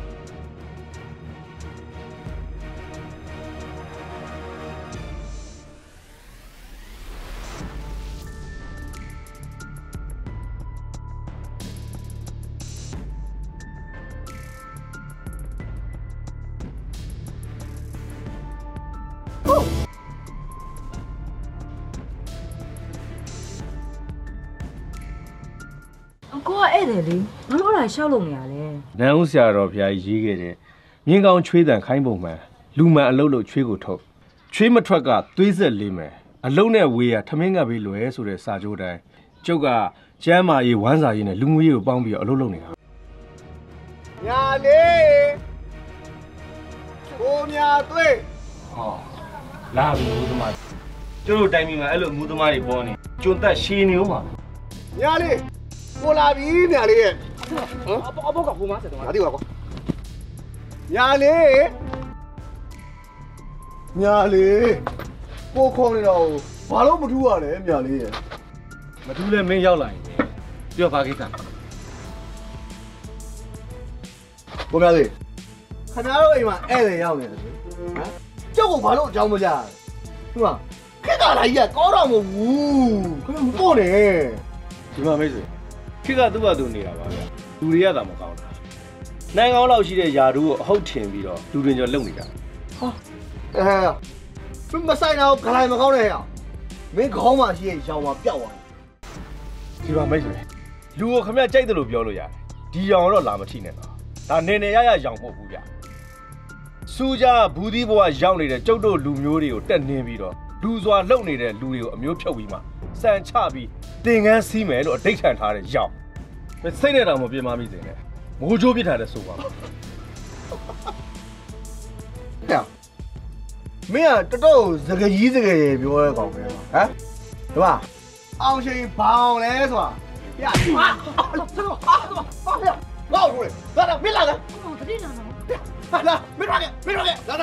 B: ကိုကဧည့်သည်လေငါတို့အဲ့ဒါရှောက်လို့နေရလဲ
E: နန်းဦးဆရာတော်ဘုရားရေးခဲ့တယ်မြင်းကောင်းချွေးတန်ခိုင်းပုံမှန်လူမှန်အလုတ်လို့ချွေးကိုထုတ်ချွေးမထွက်ကသွေးဆက်လေးမယ်အလုတ်နဲ့ဝေးရထမင်းကပေးလွယ်ဆိုတဲ့စာကြိုးတိုင်းကျုပ်ကကျမ်းမာရေးဝမ်းစာရေးနဲ့လူငွေရေးကိုပေါင်းပြီးအလုတ်လုပ်နေတာညာလေးကိုမြသွေးဟောလာပြီမူသမားကျတို့တိုင်းပြည်မှာအဲ့လိုမူသမားတွေပေါ်နေကျွန်းသက်ရှည်နေဦးမှာညာလေးကိုလာပြီညာလေးရဲ့ဟမ်အပေါအပေါကကိုမဆက်တော့ငါသိပါကွာညာလေးညာလေးကိုခေါ်နေတော့ဘာလို့မထူးရလဲညာလေးရဲ့မထူးလဲမင်းရောက်လာရင်ပြောပါကိစ္စကိုမြလေးခဏတော့အိမ်မှာဧည့်သည်ရောက်နေတယ်ဟမ်ကျုပ်ကဘာလို့အကြောင်းမကြားဟုတ်လားခက်ကလာကြီးကကောတော့မဟုတ်ဘူးခဏမပေါ့နဲ့ဒီမှာမိတ်ဆွေခက်ကသူ့ဘာသူနေတာပါဗျလူတွေကသာမကောင်းတာနိုင်ကောင်းလောက်ရှိတဲ့ယာတို့ကိုအဟုတ်ထင်ပြီးတော့လူတွေကြော်လုံနေတာဟာအဲမဆိုင်တော့ခလိုက်မကောင်းတဲ့ဟဲ့မင်းခေါင်းမှာရှိရဲ့ရောင်မှာပျောက်သွားဒီမှာမိတ်ဆွေလူကိုခမကြိုက်တယ်လို့ပြောလို့ရတယ်ဒီရောင်တော့လာမထိနဲ့တော့ဒါနေနေရရရောင်မဟုတ်ဘူးဗျစူးကြဘူးသီးဘဝရောက်နေတဲ့ကျုပ်တို့လူမျိုးတွေကိုတက်နှင်းပြီးတော့လူစွာလုံနေတဲ့လူတွေကိုအမျိုးဖြုတ်ပြီးမှစံချပြီးတင်ကန်းစီးမယ်လို့အဓိဋ္ဌာန်ထားတဲ့ရောင်မစိတ်နဲ့တောင်မပြင်းမမိစေနဲ့မိုးချိုးပြစ်ထားတဲ့ဆိုပါဟဲ့မင်းကတော်တော်စကကြီးစကရေပြောရဲကောင်ပဲဟမ်ဒီမှာအောင်ရှင်ဘောင်လဲဆိုတာပြဟာဟာဟာ老出来，来来，别来了。我这里来了。来来，别抓你，别抓你，来来。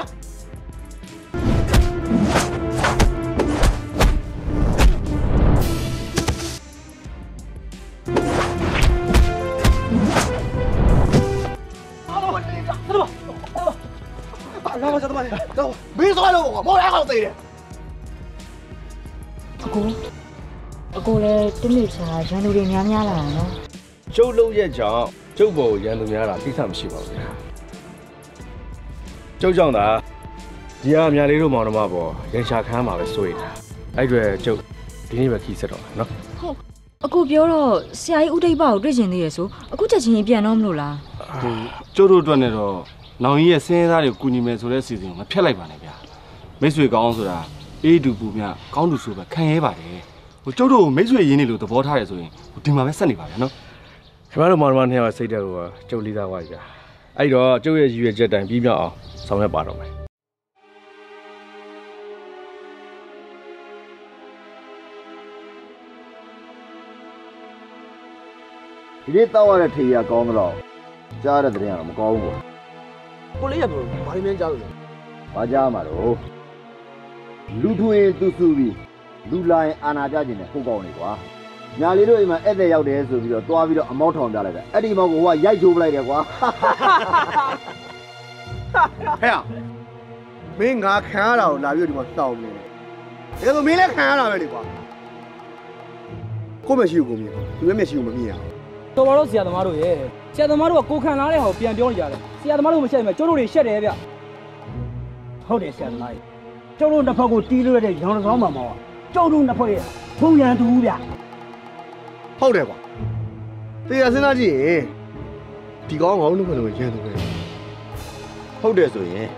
E: လာပါစမ်းပါတော့မင်းသွားလို့မော်ရအောင်သေးတယ်
B: အကိုအကိုလည်းတနစ်ချာရန်သူတွေများများလာတာနော်
E: ကျုပ်လုံးရဲ့ကြောင့်ကျုပ်ဘော်ရန်သူများတာသိစားမရှိပါဘူးဗျာကျုပ်ကြောင့်သာဒီဟာမြလေးတို့မောင်နှမပေါ်ရန်ရှာခန်းမှာပဲစိုးရိမ်တာအဲ့တွေကျုပ်ဒီနေ့ပဲခီးဆက်တော့နော်
B: ဟုတ်အကိုပြောတော့ဆရာကြီးဦးတိတ်ပါကိုတွေ့ချင်သေးရဆိုအခုချက်ချင်းပြန်တော့မလို့လား
F: ဟိုကျုပ်တို့အတွက်နဲ့တော့နောင်ကြီးရဲ့စင်းသားတွေကိုကူညီမယ်ဆိုတဲ့စီစဉ်ကိုမဖျက်လိုက်ပါနဲ့ဗျာမိတ်ဆွေကောင်းဆိုတာအေးတူပူမြကောင်းတူဆိုပဲခံရဲပါတယ်ဟိုကျုပ်တို့မိတ်ဆွေရင်းနေလို့သဘောထားရဆိုရင်ဒီမှာပဲဆက်နေပါဗျာနော်
E: ခင်ဗျားတို့မောင်နှမနှစ်ယောက်စိတ်ဓာတ်ကိုကျုပ်လေးစားပါဗျာအဲ့တော့ကျုပ်ရဲ့ရည်ရွယ်ချက်တိုင်းပြီးမြောက်အောင်ဆောင်ရွက်ပါတော့မယ်
L: ဒီနေ့တောက်ရတဲ့ထေရကောင်းတော့ကြားတဲ့တဲ့ကတော့မကောင်းဘူး
I: ကိုလေးရဘယ်ဘာလို့မင်းကြားလို့လဲ
L: ဘာကြားမှာတော့လူထွေသူစုပြီးလူလာရင်အာနာပြခြင်းနဲ့ဟုတ်ကောင်းနေကွာညာလေးတို့အိမ်မှာဧည့်သည်ရောက်တယ်ဆိုပြီးတော့တွားပြီးတော့အမောက်ထောင်ပြလိုက်တယ်အဲ့ဒီမောက်ကဟိုကရိုက်ချိုးပလိုက်တယ်ကွာ
J: ဟဲ့မင်းငါခံရတာကိုလာပြီးတော့ဒီမှာစောင့်နေတယ်ဒါဆိုမင်းလည်းခံရတာပဲလေကွာကိုယ့်မရှိဘူးကိုမြင်သူရဲ့မရှိဘူးမမြင်ရဘူး
I: တော်တော်ဆရာသမားတို့ရဲ့ဆရာသမားတို့ကကိုခံလာတဲ့ဟာကိုပြန်ပြောနေကြတယ်ဆရာသမားတို့မရှက်ဘူးကျိုးတို့တွေရှက်တယ်ဗျဟုတ်တယ်ဆရာသမားကြီးကျိုးတို့နှစ်ဖက်ကိုတီးလို့ရတဲ့ရောင်ဆောင်မှာမောကျိုးတို့နှစ်ဖက်ရဲ့ဖုံရန်တူဗျ
J: ဟုတ်တယ်ကွာတရားစဉ်းစားကြည့်ရင်ဒီကောင်းငေါ့လို့မလို့ရန်သူပဲ
L: ဟုတ်တယ်ဆိုရင်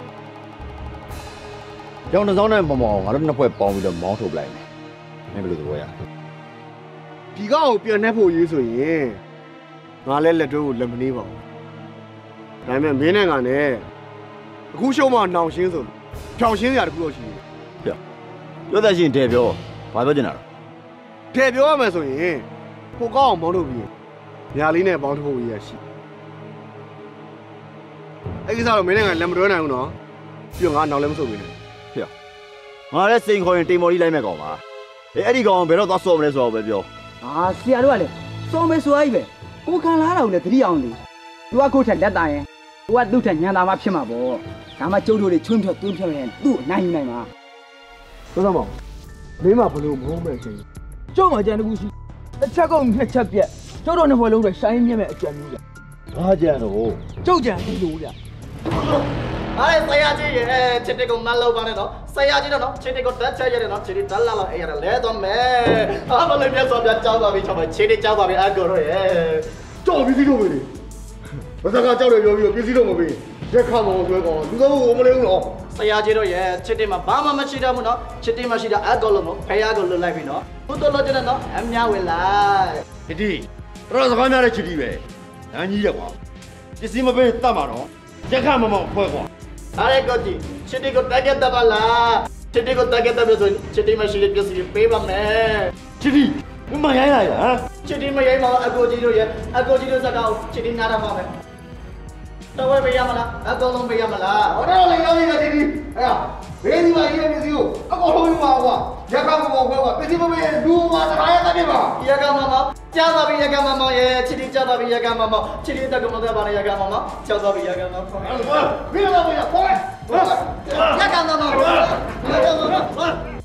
L: ရောင်နှစောင်းနဲ့မမောင်ငါတို့နှစ်ဖွဲ့ပေါင်းပြီးတော့မောင်းထုတ်ပလိုက်မယ်မင်းဘယ်လိုသဘောရ
J: ဒီကောင်းကိုပြန်နှက်ဖို့ရေးဆိုရင်ငါလည်းလက်တွဲကိုလက်မနှေးပါဘူးဒါပေမဲ့မင်းနဲ့ငါနဲ့အခုရှုံးမနှောင်ရှင်းဆိုဖြောင်ရှင်းစရာတခုတော့ရှိတယ်
L: ပြောပြောတဲ့ရှင်တဲပြောဘာပြောချင်တာလဲ
J: တဲပြောရမယ်ဆိုရင်ကိုကောင်းအောင်မောင်းထုတ်ပြီးညာလေးနဲ့ပေါင်းထုတ်ဖို့ရေးရရှိအဲ့ဒီစားတော့မင်းနဲ့ငါလက်မတွဲနိုင်ဘူးနော်ပြီးတော့ငါနောက်လည်းမဆုပ်ဘူးနဲ့
L: ဖေငါလည်းစိန်ခေါ်ရင်တိမ်မော်ကြီးလိုက်မဲ့ကောင်ပါအေးအဲ့ဒီကောင်ဘယ်တော့သွားဆော့မလဲဆိုတော့ပဲပြော
I: ဟာဆရာတို့ကလည်းစောမဲဆိုအားကြီးပဲကိုခံလာတာကိုလည်းသတိအောင်လေသူကကိုထက်လက်တာရင်သူကသူ့ထက်ညံတာမှဖြစ်မှာပေါ့ဒါမှကျုပ်တို့တွေချွန်းဖြတ်တွန်းဖြတ်ရင်သူ့နိုင်ယူနိုင်မှာ
J: ဆိုတော့မောင်မင်းမဘလို့မဟုတ်မဲ့ချင်း
I: ကျုပ်မှကြံတကူရှိတစ်ချက်ကုန်နှစ်ချက်ပြက်ကျုပ်တို့နှစ်ဖွဲ့လုံးတွေရှိုင်းမြက်မဲ့အကြံမျိုးဗျ
L: ဘာကြံတော့
I: ကျုပ်ကြံပြီးလို့ဗျ
M: အဲ့ဆရာကြီးရဲ့ချစ်တဲ့ကိုမလောက်ပါနဲ့နော်ဆရာကြီးတော့နော်ချစ်တဲ့ကိုတက်ချက်ရတယ်နော်ချစ်တဲ့တက်လာလာအဲ့ရလဲတော့မယ်အားမလေးမြတ်စွာဘုရားကြောက်ပါပြီချောင်းပါချစ်တဲ့ကြောက်ပါပြီအကောတော့ရဲ့
J: ကြောက်ပြီးစီးတော့ပဲလေဘာသာကကြောက်တယ်ပြောပြီးတော့ပြည့်စည်တော့မပေးရက်ခမောင်ဆွဲကောင်လူသားကိုမလေးဘူးနော်
M: ဆရာကြီးတို့ရဲ့ချစ်တဲ့မှာဘာမှမရှိတော့ဘူးနော်ချစ်တဲ့မရှိတာအကောလုံးနော်ဖယားကိုလွတ်လိုက်ပြီနော်ဘုတော်လို့ကျတဲ့နော်အများဝင်လိုက်
L: ဒီဒီတော့စကားများတဲ့ချစ်တီပဲနန်းကြီးရကွာပစ္စည်းမပေးတတ်မှာတော့ရက်ခမောင်ဖွဲကွာ
M: अरे कोची चिट्ठी को तक दबाला चिट्ठी को तक दबे तो चिट्ठी में शिले पिस पे बा मैं
L: चिट्ठी मैं यही आया हां
M: चिट्ठी में यही मां अगो जी रो ये अगो जी रो सकाओ चिट्ठी ना रहा मैं तो वे भैया मला अगो लोग भैया मला
J: अरे ले लो ये चिट्ठी अया बेरी मा ये पिस यो अगो लोग मा वा यका को को वा पिस में दू मा तराया तबे बा
M: यका मामा क्या बाबी यका मामा ये चिट्ठी क्या बाबी यका मामा चिट्ठी तक मत बाने यका मामा क्या बाबी यका मामा
J: बिना ला भैया कोई
M: यका मामा यका मामा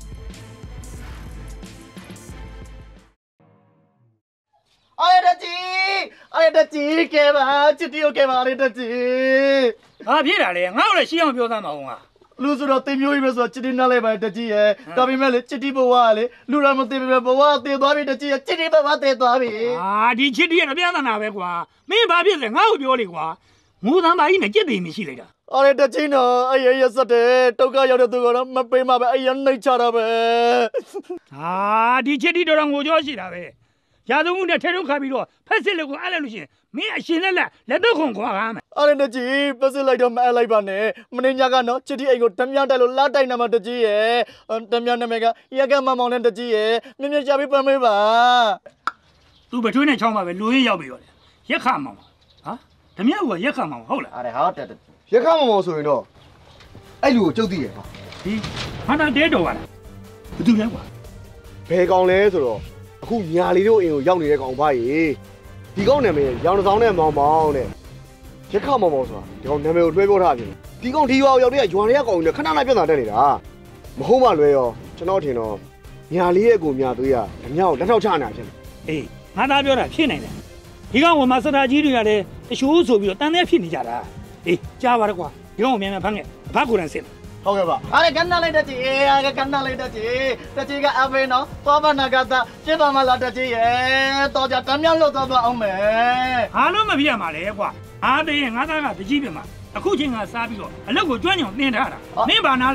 M: अरे डची अरे डची के बा चिट्ठी के बा अरे डची
I: ဟာဖြစ်တာလေငါ့ကိုလည်းရှင်းအောင်ပြောသားမအောင်က
M: လူဆိုတော့တင်မျိုးကြီးပဲဆိုတော့ချစ်တီနားလိုက်ပါတကြီးရဲ့ဒါပေမဲ့လေချစ်တီဘဝကလေလူရမသိပေမဲ့ဘဝတည်သွားပြီတကြီးရဲ့ချစ်တီဘဝတည်သွားပြီ
I: အာဒီချစ်တီရဲ့ပြဿနာပဲကွာမင်းဘာဖြစ်လဲငါ့ကိုပြောလေကွာငိုသမ်းပါကြီးနဲ့ကြက်သိမရှိလိုက်တာ
M: အော်တကြီးနော်အရေးရစတဲ့တောက်ကရောက်တဲ့သူကတော့မပေးမှပဲအရင်နှိတ်ချတာပဲ
I: ဟာဒီချစ်တီတော်တော်ငိုကြောရှိတာပဲရာဇဝမှုနဲ့ထဲထုတ်ခါပြီးတော့ဖက်စစ်လက်ကိုအားလိုက်လို့ရှိရင်မင်းအရှင်လက်လက်လက်တော့ခုံခွာကားမယ်
M: အော်တကြီးဖက်စစ်လိုက်တော့မအားလိုက်ပါနဲ့မင်းညကနော်ချစ်တီအိမ်ကိုဓမြတက်လို့လာတိုက်နေမှာတကြီးရဲ့ဓမြနာမည်ကရက်ကမမောင်နဲ့တကြီးရဲ့မြင်မြင်ရှာပြီးပန်းမေးပါ
I: သူပထွေးနဲ့ချောင်းပါပဲလူရင်းရောက်ပြီရောရက်ခမောင်ဟာဓမြကရက်ခမောင်ဟုတ်လား
M: အဲ့ဒါဟုတ်တယ်
J: ရက်ခမောင်ဆိုရင်တော့အဲ့လူကိုကြုတ်သိရပါ
I: ဒီဟာတာတဲတော်ပါလားဘယ်သူလဲကွာ
J: ဘယ်ကောင်လဲဆိုတော့အခုညာလီတို့အိမ်ကိုရောက်နေတဲ့ကောင်ဘာကြီးဒီကောင်နာမည်ရောင်ဆောင်နဲ့မောင်မောင်တဲ့ရက်ခမောင်မောင်ဆိုတာဒီကောင်နာမည်ကိုတွဲပြောထားတယ်ဒီကောင်ဒီရွာရောက်တဲ့ရွာတွေကကောင်တွေခဏခဏပြဿနာတက်နေတာမဟုတ်မှလွဲရောကျွန်တော်ထင်တော့ညာလီရဲ့အကူမြသွေးရဓမြကိုလက်ထောက်ချနေတာဖြစ်တယ်
I: အေးငါသားပြောတာဖြစ်နိုင်တယ်ဒီကောင်ကမစတာကြီးတွေကလည်းတချို့ဆိုပြီးတော့တန်တဲ့ဖြစ်နေကြတာအေးကြားပါတော့ကွာဒီကောင်ကိုမြန်မြန်ဖမ်းခဲ့အဖကိုယ်တိုင်စစ်
J: ဟုတ်ကဲ့ပါ
M: အဲ့ဒါကန်းနာလိုက်တကြီးအဲ့ဒါကန်းနာလိုက်တကြီးတကြီးကအဖေနော်သွားပါနာကတာပြစ်ပါမလားတကြီးရဲ့တော့ကြတမ်းမြောက်လို့သွားပါအောင်မယ်
I: ဟာလို့မပြရမှာလေကွာအားသေးရင်ငါသားကတကြီးပြမှာအခုချင်းကစားပြီးတော့အလောက်ကိုကျွမ်းညောင်တင်ထားတာမင်းဘာနာလဲ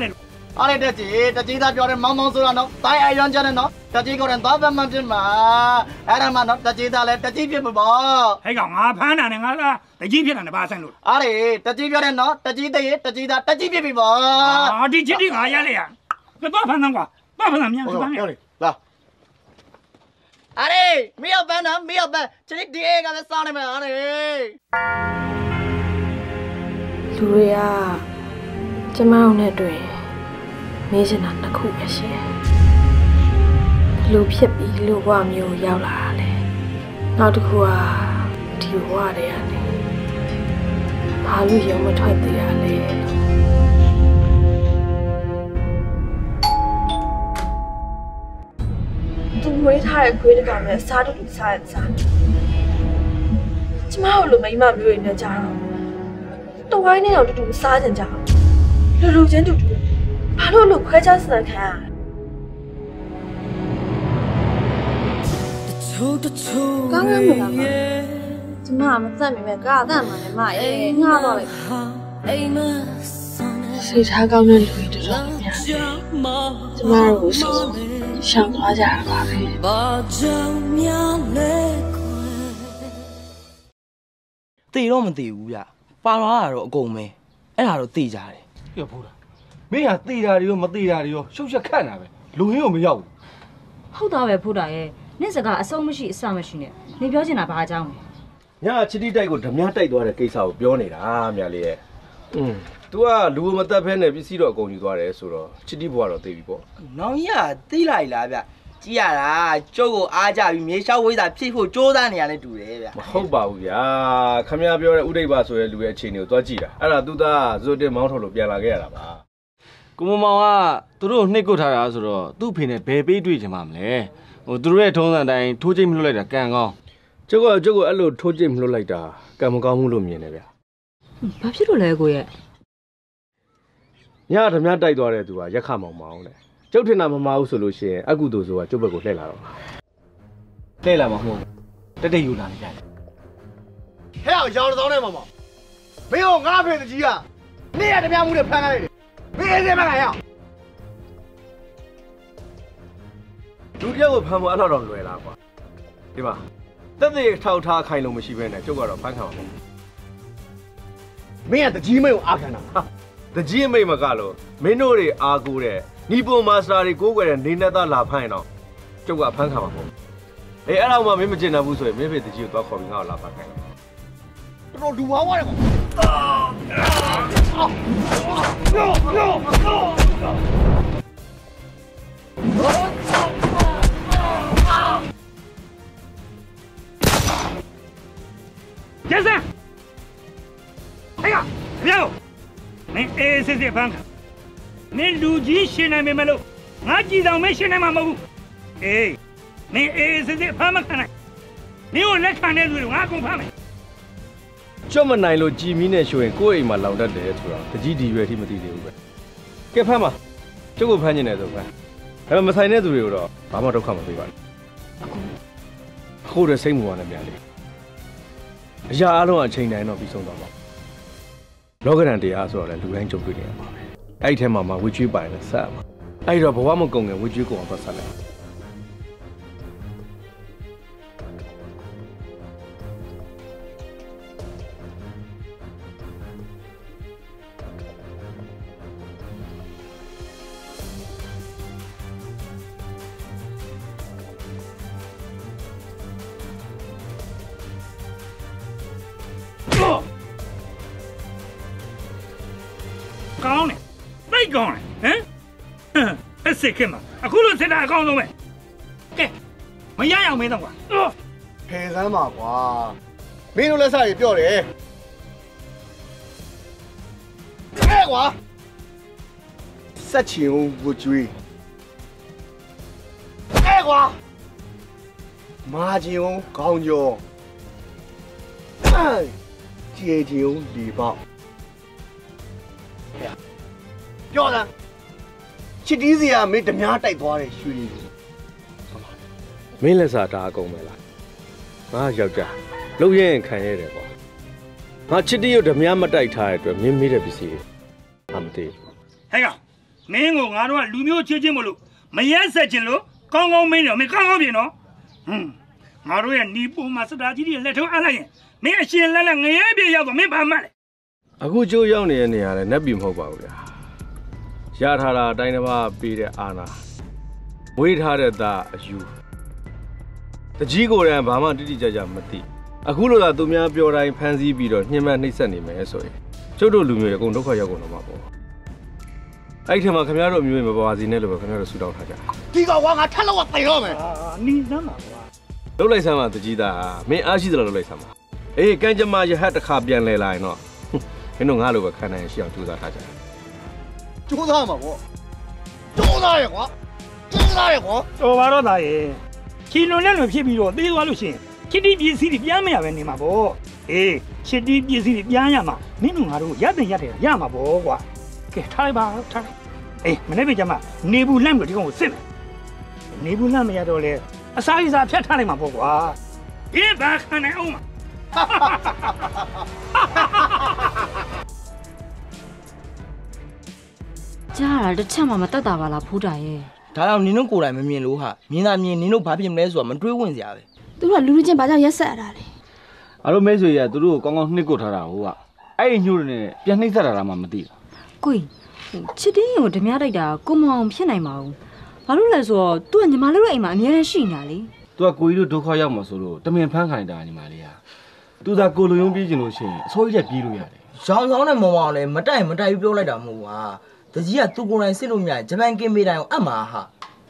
M: အားရတဲ့ကြီးတကြီးသားပြောတဲ့မောင်မောင်ဆိုတာနော်တိုင်းအရွမ်းကြတဲ့နော်တကြီးကိုယ်တော့ဘာမှဖြစ်မှာအဲ့ဒါမှနော်တကြီးသားလည်းတကြီးဖြစ်မှာပေါ့
N: ဟဲ့ကောင်ငါဖမ်းတာနဲ့ငါကတကြီးဖြစ်တာနဲ့ဘာဆိုင်လို့
M: အားရတကြီးပြောတဲ့နော်တကြီးတဲ့တကြီးသားတကြီးဖြစ်ပြီပေါ့
N: အာဒီချစ်တိငါရလေရကတော့ဖမ်းတော့ကွာတော့ဖမ်းတာမြန်ဖမ်းရ
M: လာအားရမင်းရောက်ပန်းနော်မင်းရောက်ပန်းချစ်ဒီအေးကလည်းစားနေမှာအားရ
A: လူတွေကကျမတို့နဲ့တွေ့မေးချင်တာတစ်ခုပဲရှင်ဘလို့ဖြစ်ပြီးလူဘဝမျိုးရောက်လာတာလဲနောက်တစ်ခုကဒီဘဝတွေကနေဘာလို့ရုံမထွက်သေးရလဲသူမွေးထားတဲ့ခွေးတစ်ကောင်နဲ့စားတူတူစားရစားကျမတို့လိုမိမမျိုးတွေနဲ့ကြာတော့တဝိုင်းနဲ့တော့တူတူစားကြကြလူလူချင်းတူတူဘာလို့လို့ခွဲခြားစံခံရကောင်းကင်မလားကျမမသက်မိမဲ့ကာအတန့်မှလည်းမအေးငှားတော့လိုက်စိတ်ထားကောင်းတဲ့လူတွေတော်တော်များများကျမတို့ဆိုရှောင်သွားကြတာပါပဲ
G: တေတော့မတေဘူးဗျပါသွားတာတော့အကုန်ပဲအဲ့ဒါတော့တေကြတယ်
E: ပြဖိုးတာမင်းကတေတာတွေရောမတေတာတွေရောရှုပ်ချက်ခတ်တာပဲလူရင်းကိုမရောက်ဘူး
B: ဟုတ်သားပဲဖိုးတာရဲ့နင့်စကားအဆုံးမရှိအစမရှိနဲ့နေပြောချင်တာဘာအကြောင်းလဲ
E: ညာချစ်တိတိုက်ကိုဓမြတိုက်သွားတဲ့ကိစ္စကိုပြောနေတာမြလေးရဲ့อืม तू ကလူမတက်ဖဲနဲ့ပစ္စည်းတော့အကုန်ယူသွားတယ်ဆိုတော့ချစ်တိဘွားတော့သိပြီပေါ့
G: နောင်ကြီးကသိလိုက်လားဗျကြည့်ရတာကျုပ်ကိုအားကြပြီးမြေလျှောက်ဝိဇာဖြစ်ဖို့ကြိုးစားနေရတဲ့တူတယ်ဗျ
E: မဟုတ်ပါဘူးဗျာခမရပြောတဲ့ဥဒိတ်ပါဆိုတဲ့လူရဲ့အခြေအနေကိုသွားကြည့်တာအဲ့ဒါ तू သားဇွတ်တင်မောင်းထုတ်လို့ပြန်လာခဲ့ရတာပါ
F: ကိုမမောင်ကသူတို့နှိပ်ကွထားတာဆိုတော့သူ့ဖေနဲ့ဘယ်ပေးတွေ့ချင်မှမလဲဟိုသူတို့ရဲ့ထုံးစံတိုင်းထိုးချိတ်မလွတ်လိုက်တာကံကောင်း
E: ကျုပ်ကကျုပ်ကအဲ့လိုထိုးချိတ်မလွတ်လိုက်တာကံမကောင်းဘူးလို့မြင်တယ်ဗျ
B: ဘာဖြစ်လို့လဲကိုရဲ့
E: ညဓမြတိုက်သွားတဲ့သူကရက်ခမောင်မောင်တဲ့ကျုပ်ထင်တာမမအောင်ဆိုလို့ရှိရင်အကုသိုလ်ဆိုတာကျုပ်ဘက်ကိုလှည့်လာတော့
F: လှည့်လာမှာမဟုတ်တက်တက်ယူလာနေကြတယ်
M: ဟဲ့အောင်ရောင်စောင်းနေမှာမောင်မင်းကငါဖေတကြီးကနေရဓမြမှုနဲ့ဖမ်းခိုင်းတယ်မင်းအေးစေးမကရအောင်
E: လူတယောက်ကိုဖမ်းဖို့အဲ့တော့လွယ်လားကွာဒီမှာတက်တဲ့ထောက်ထားခိုင်လို့မရှိဘဲနဲ့ကျုပ်ကတော့ဖမ်းခံမှာပေါ့
M: မင်းကတကြီးမိတ်ကိုအားခံတာ
E: ဟာတကြီးမိတ်မကလို့မင်းတို့တွေအားကိုးတဲ့နီပိုမာစတာတွေကိုးကွယ်တဲ့နေနဲ့သားလာဖမ်းရင်တော့ကျုပ်ကဖမ်းခံမှာပေါ့အေးအဲ့တော့မှမင်းမကျင်တော့ဘူးဆိုရင်မင်းဖေတကြီးကိုသွားခေါ်ပြီးငါ့ကိုလာဖမ်းခိုင်း
M: တော်တော်ဒူဝါဝါတယ်ကွာ
N: 杰森，哎呀，不要！你哎，谁谁放开？你路基现在没没路，我知道没现在嘛没路。哎，你哎，谁谁放没看来？你我来看那路，我公放没。
E: ကျမနိုင်လို့ကြည်မီးနဲ့ရွှင်ကိုယ့်အိမ်မှာလောင်တတ်တယ်ဆိုတော့တကြီးဒီရွယ်ထိမသိသေးဘူးပဲကဲဖမ်းပါကျုပ်ကိုဖမ်းနေတယ်ဆိုဖမ်းဒါပေမဲ့မဆိုင်တဲ့သူတွေကိုတော့ဘာမှဒုက္ခမပေးပါနဲ့အခုတော့စိတ်မူပါနဲ့များလေအရာအလုံးအချိန်တိုင်းတော့ပြီးဆုံးသွားပါလောကရန်တရားဆိုတော့လေလူတိုင်းကြုံတွေ့နေရပါပဲအဲ့ဒီထဲမှာမှဝေကျွေးပိုင်လဲဆက်မှာအဲ့တော့ဘဝမကုန်ခင်ဝေကျွေးကုန်အောင်ပတ်ဆက်လိုက်
N: ကောင်းတယ်သိကောင်းတယ်ဟမ်အစ်စစ်ခင်မှာအခုလို့စစ်တာအကောင်းဆုံးပဲကဲမရအောင်မင်းတော့ကွာ
M: ဖယ်စမ်းပါကွာမင်းတို့လက်စားကြီးပြော့တယ်ဟဲ့ကွာစက်ချင်ဦးကိုကျွေးဟဲ့ကွာမာချင်ဦးခေါင်းကျော်ကျေချင်ဦးလီပေါက်ပြောတာချစ်တီးစရာမင်းဓမြတိုက်သွားတယ်ရွှေ
E: မင်းလက်စားတာအကုန်ပဲလားငါယောက်ျားလှုပ်ရင်ခံရတယ်ကွာငါချစ်တီးကိုဓမြမတိုက်ထားတဲ့အတွက်မင်းမေးတဲ့ပစ္စည်းငါမသိ
N: ဟဲ့ကောင်မင်းကိုငါတို့ကလူမျိုးချစ်ချင်းမလို့မရက်ဆက်ချင်းလို့ကောင်းကောင်းမင်းတော့မင်းကောင်းကောင်းပြင်နော်ဟွန်းငါတို့ရဲ့နီးပုံမှာစတာကြီးတွေလက်ထုံးအပ်လိုက်ရင်မင်းအရှင်လက်လက်ငရဲပြေရောက်တော့မင်းဘာမှလဲ
E: အခုကျိုးရောက်နေတဲ့နေရာလဲနက်ပြီမဟုတ်ပါဘူးဗျာရထားတာအတိုင်းတစ်ပါးပေးတဲ့အာနာဝေးထားတဲ့သားအယူတကြီးကိုယ်တိုင်ဘာမှတိတိကျကျမသိအခုလိုသာသူများပြောတိုင်းဖန်ဆီးပြီးတော့ညှဉ်းပန်းနှိပ်စက်နေမယ်ဆိုရင်ကျုပ်တို့လူမျိုးတွေအကုန်ဒုက္ခရောက်ကုန်တော့မှာပေါ့အဲ့ဒီထက်မှခင်ဗျားတို့အမျိုးတွေမပေါ်ပါစေနဲ့လို့ပဲခင်ဗျားတို့ဆူတောင်းထားကြ
J: ဒီကောင်ကငါထက်လို့သိတော့မယ်
N: နီးစမ်းပါကွာ
E: လုတ်လိုက်စမ်းပါတကြီးသားမင်းအားရှိသလားလုတ်လိုက်စမ်းပါအေးကံကြမ္မာရဟတ်တစ်ခါပြန်လဲလာရင်တော့မင်းတို့ငါလိုပဲခံနိုင်ရှိအောင်ကြိုးစားထားကြတယ်
J: ကြိုးစားမှာပေါ့ကြိုးစားရကွာကြိုးစားရကွာ
N: တော်ပါတော့သားရဲ့ချီလွန်နဲ့လွန်ဖြစ်ပြီးတော့သေးသွားလို့ရှိရင်ချစ်တီးပစ္စည်းတွေပြန်မရပဲနေမှာပေါ့အေးချစ်တီးပစ္စည်းတွေပြန်ရမှာမင်းတို့ငါတို့ရက်တင်ရက်တယ်ရမှာပေါ့ကွာကဲထားလိုက်ပါထားလိုက်အေးမနေ့ကမှနေဘူးလန့်ပြီးဒီကောင်ကိုစစ်မယ်နေဘူးလန့်မရတော့လေအစာအစာဖြတ်ထားလိုက်မှာပေါ့ကွာဒီဘာခံနိုင်အောင်မ
B: ကြားရတစ်ချက်မှမတက်တာပါလားဖိုးတာရဲ့
G: ဒါတော့နင်တို့ကိုယ်တိုင်မမြင်လို့ဟာမြင်တာမြင်နင်တို့ဘာဖြစ်မလဲဆိုတာမတွေးဝင်စရာပဲ
C: သူတို့ကလူလူချင်းဘာကြောင့်ရက်ဆက်ရတာလဲ
F: အားလုံးမဲဆွေရသူတို့ကိုကောင်းကောင်းနှိပ်ကွထားတာဟုတ်ကအဲ့ဒီညှို့တွေနဲ့ပြန်နှိပ်ဆက်တာမှမသိဘူး
B: ကိုချစ်တင်းကိုဓမြတိုက်တာကိုမအောင်ဖြစ်နိုင်ပါဘူးဘာလို့လဲဆိုတော့သူကညီမလေးတို့အိမ်မှာအများနဲ့ရှိနေတာလေ
F: သူကကိုကြီးတို့ဒုက္ခရောက်မှာဆိုလို့တမင်ဖမ်းခိုင်းတာညီမလေးကသူသာကိုလိုယုံပြေးကျင်လို့ရှိရင်အစိုးရပြေးလို့ရတယ်
G: ရောင်ဆောင်နဲ့မောင်မောင်လည်းမတိုက်မတိုက်ပြောလိုက်တာမဟုတ်ပါတကြီးကသူကိုယ်တိုင်စစ်လို့မြဂျပန်ကင်းမေးတိုင်းအောင်အပ်မှာဟာ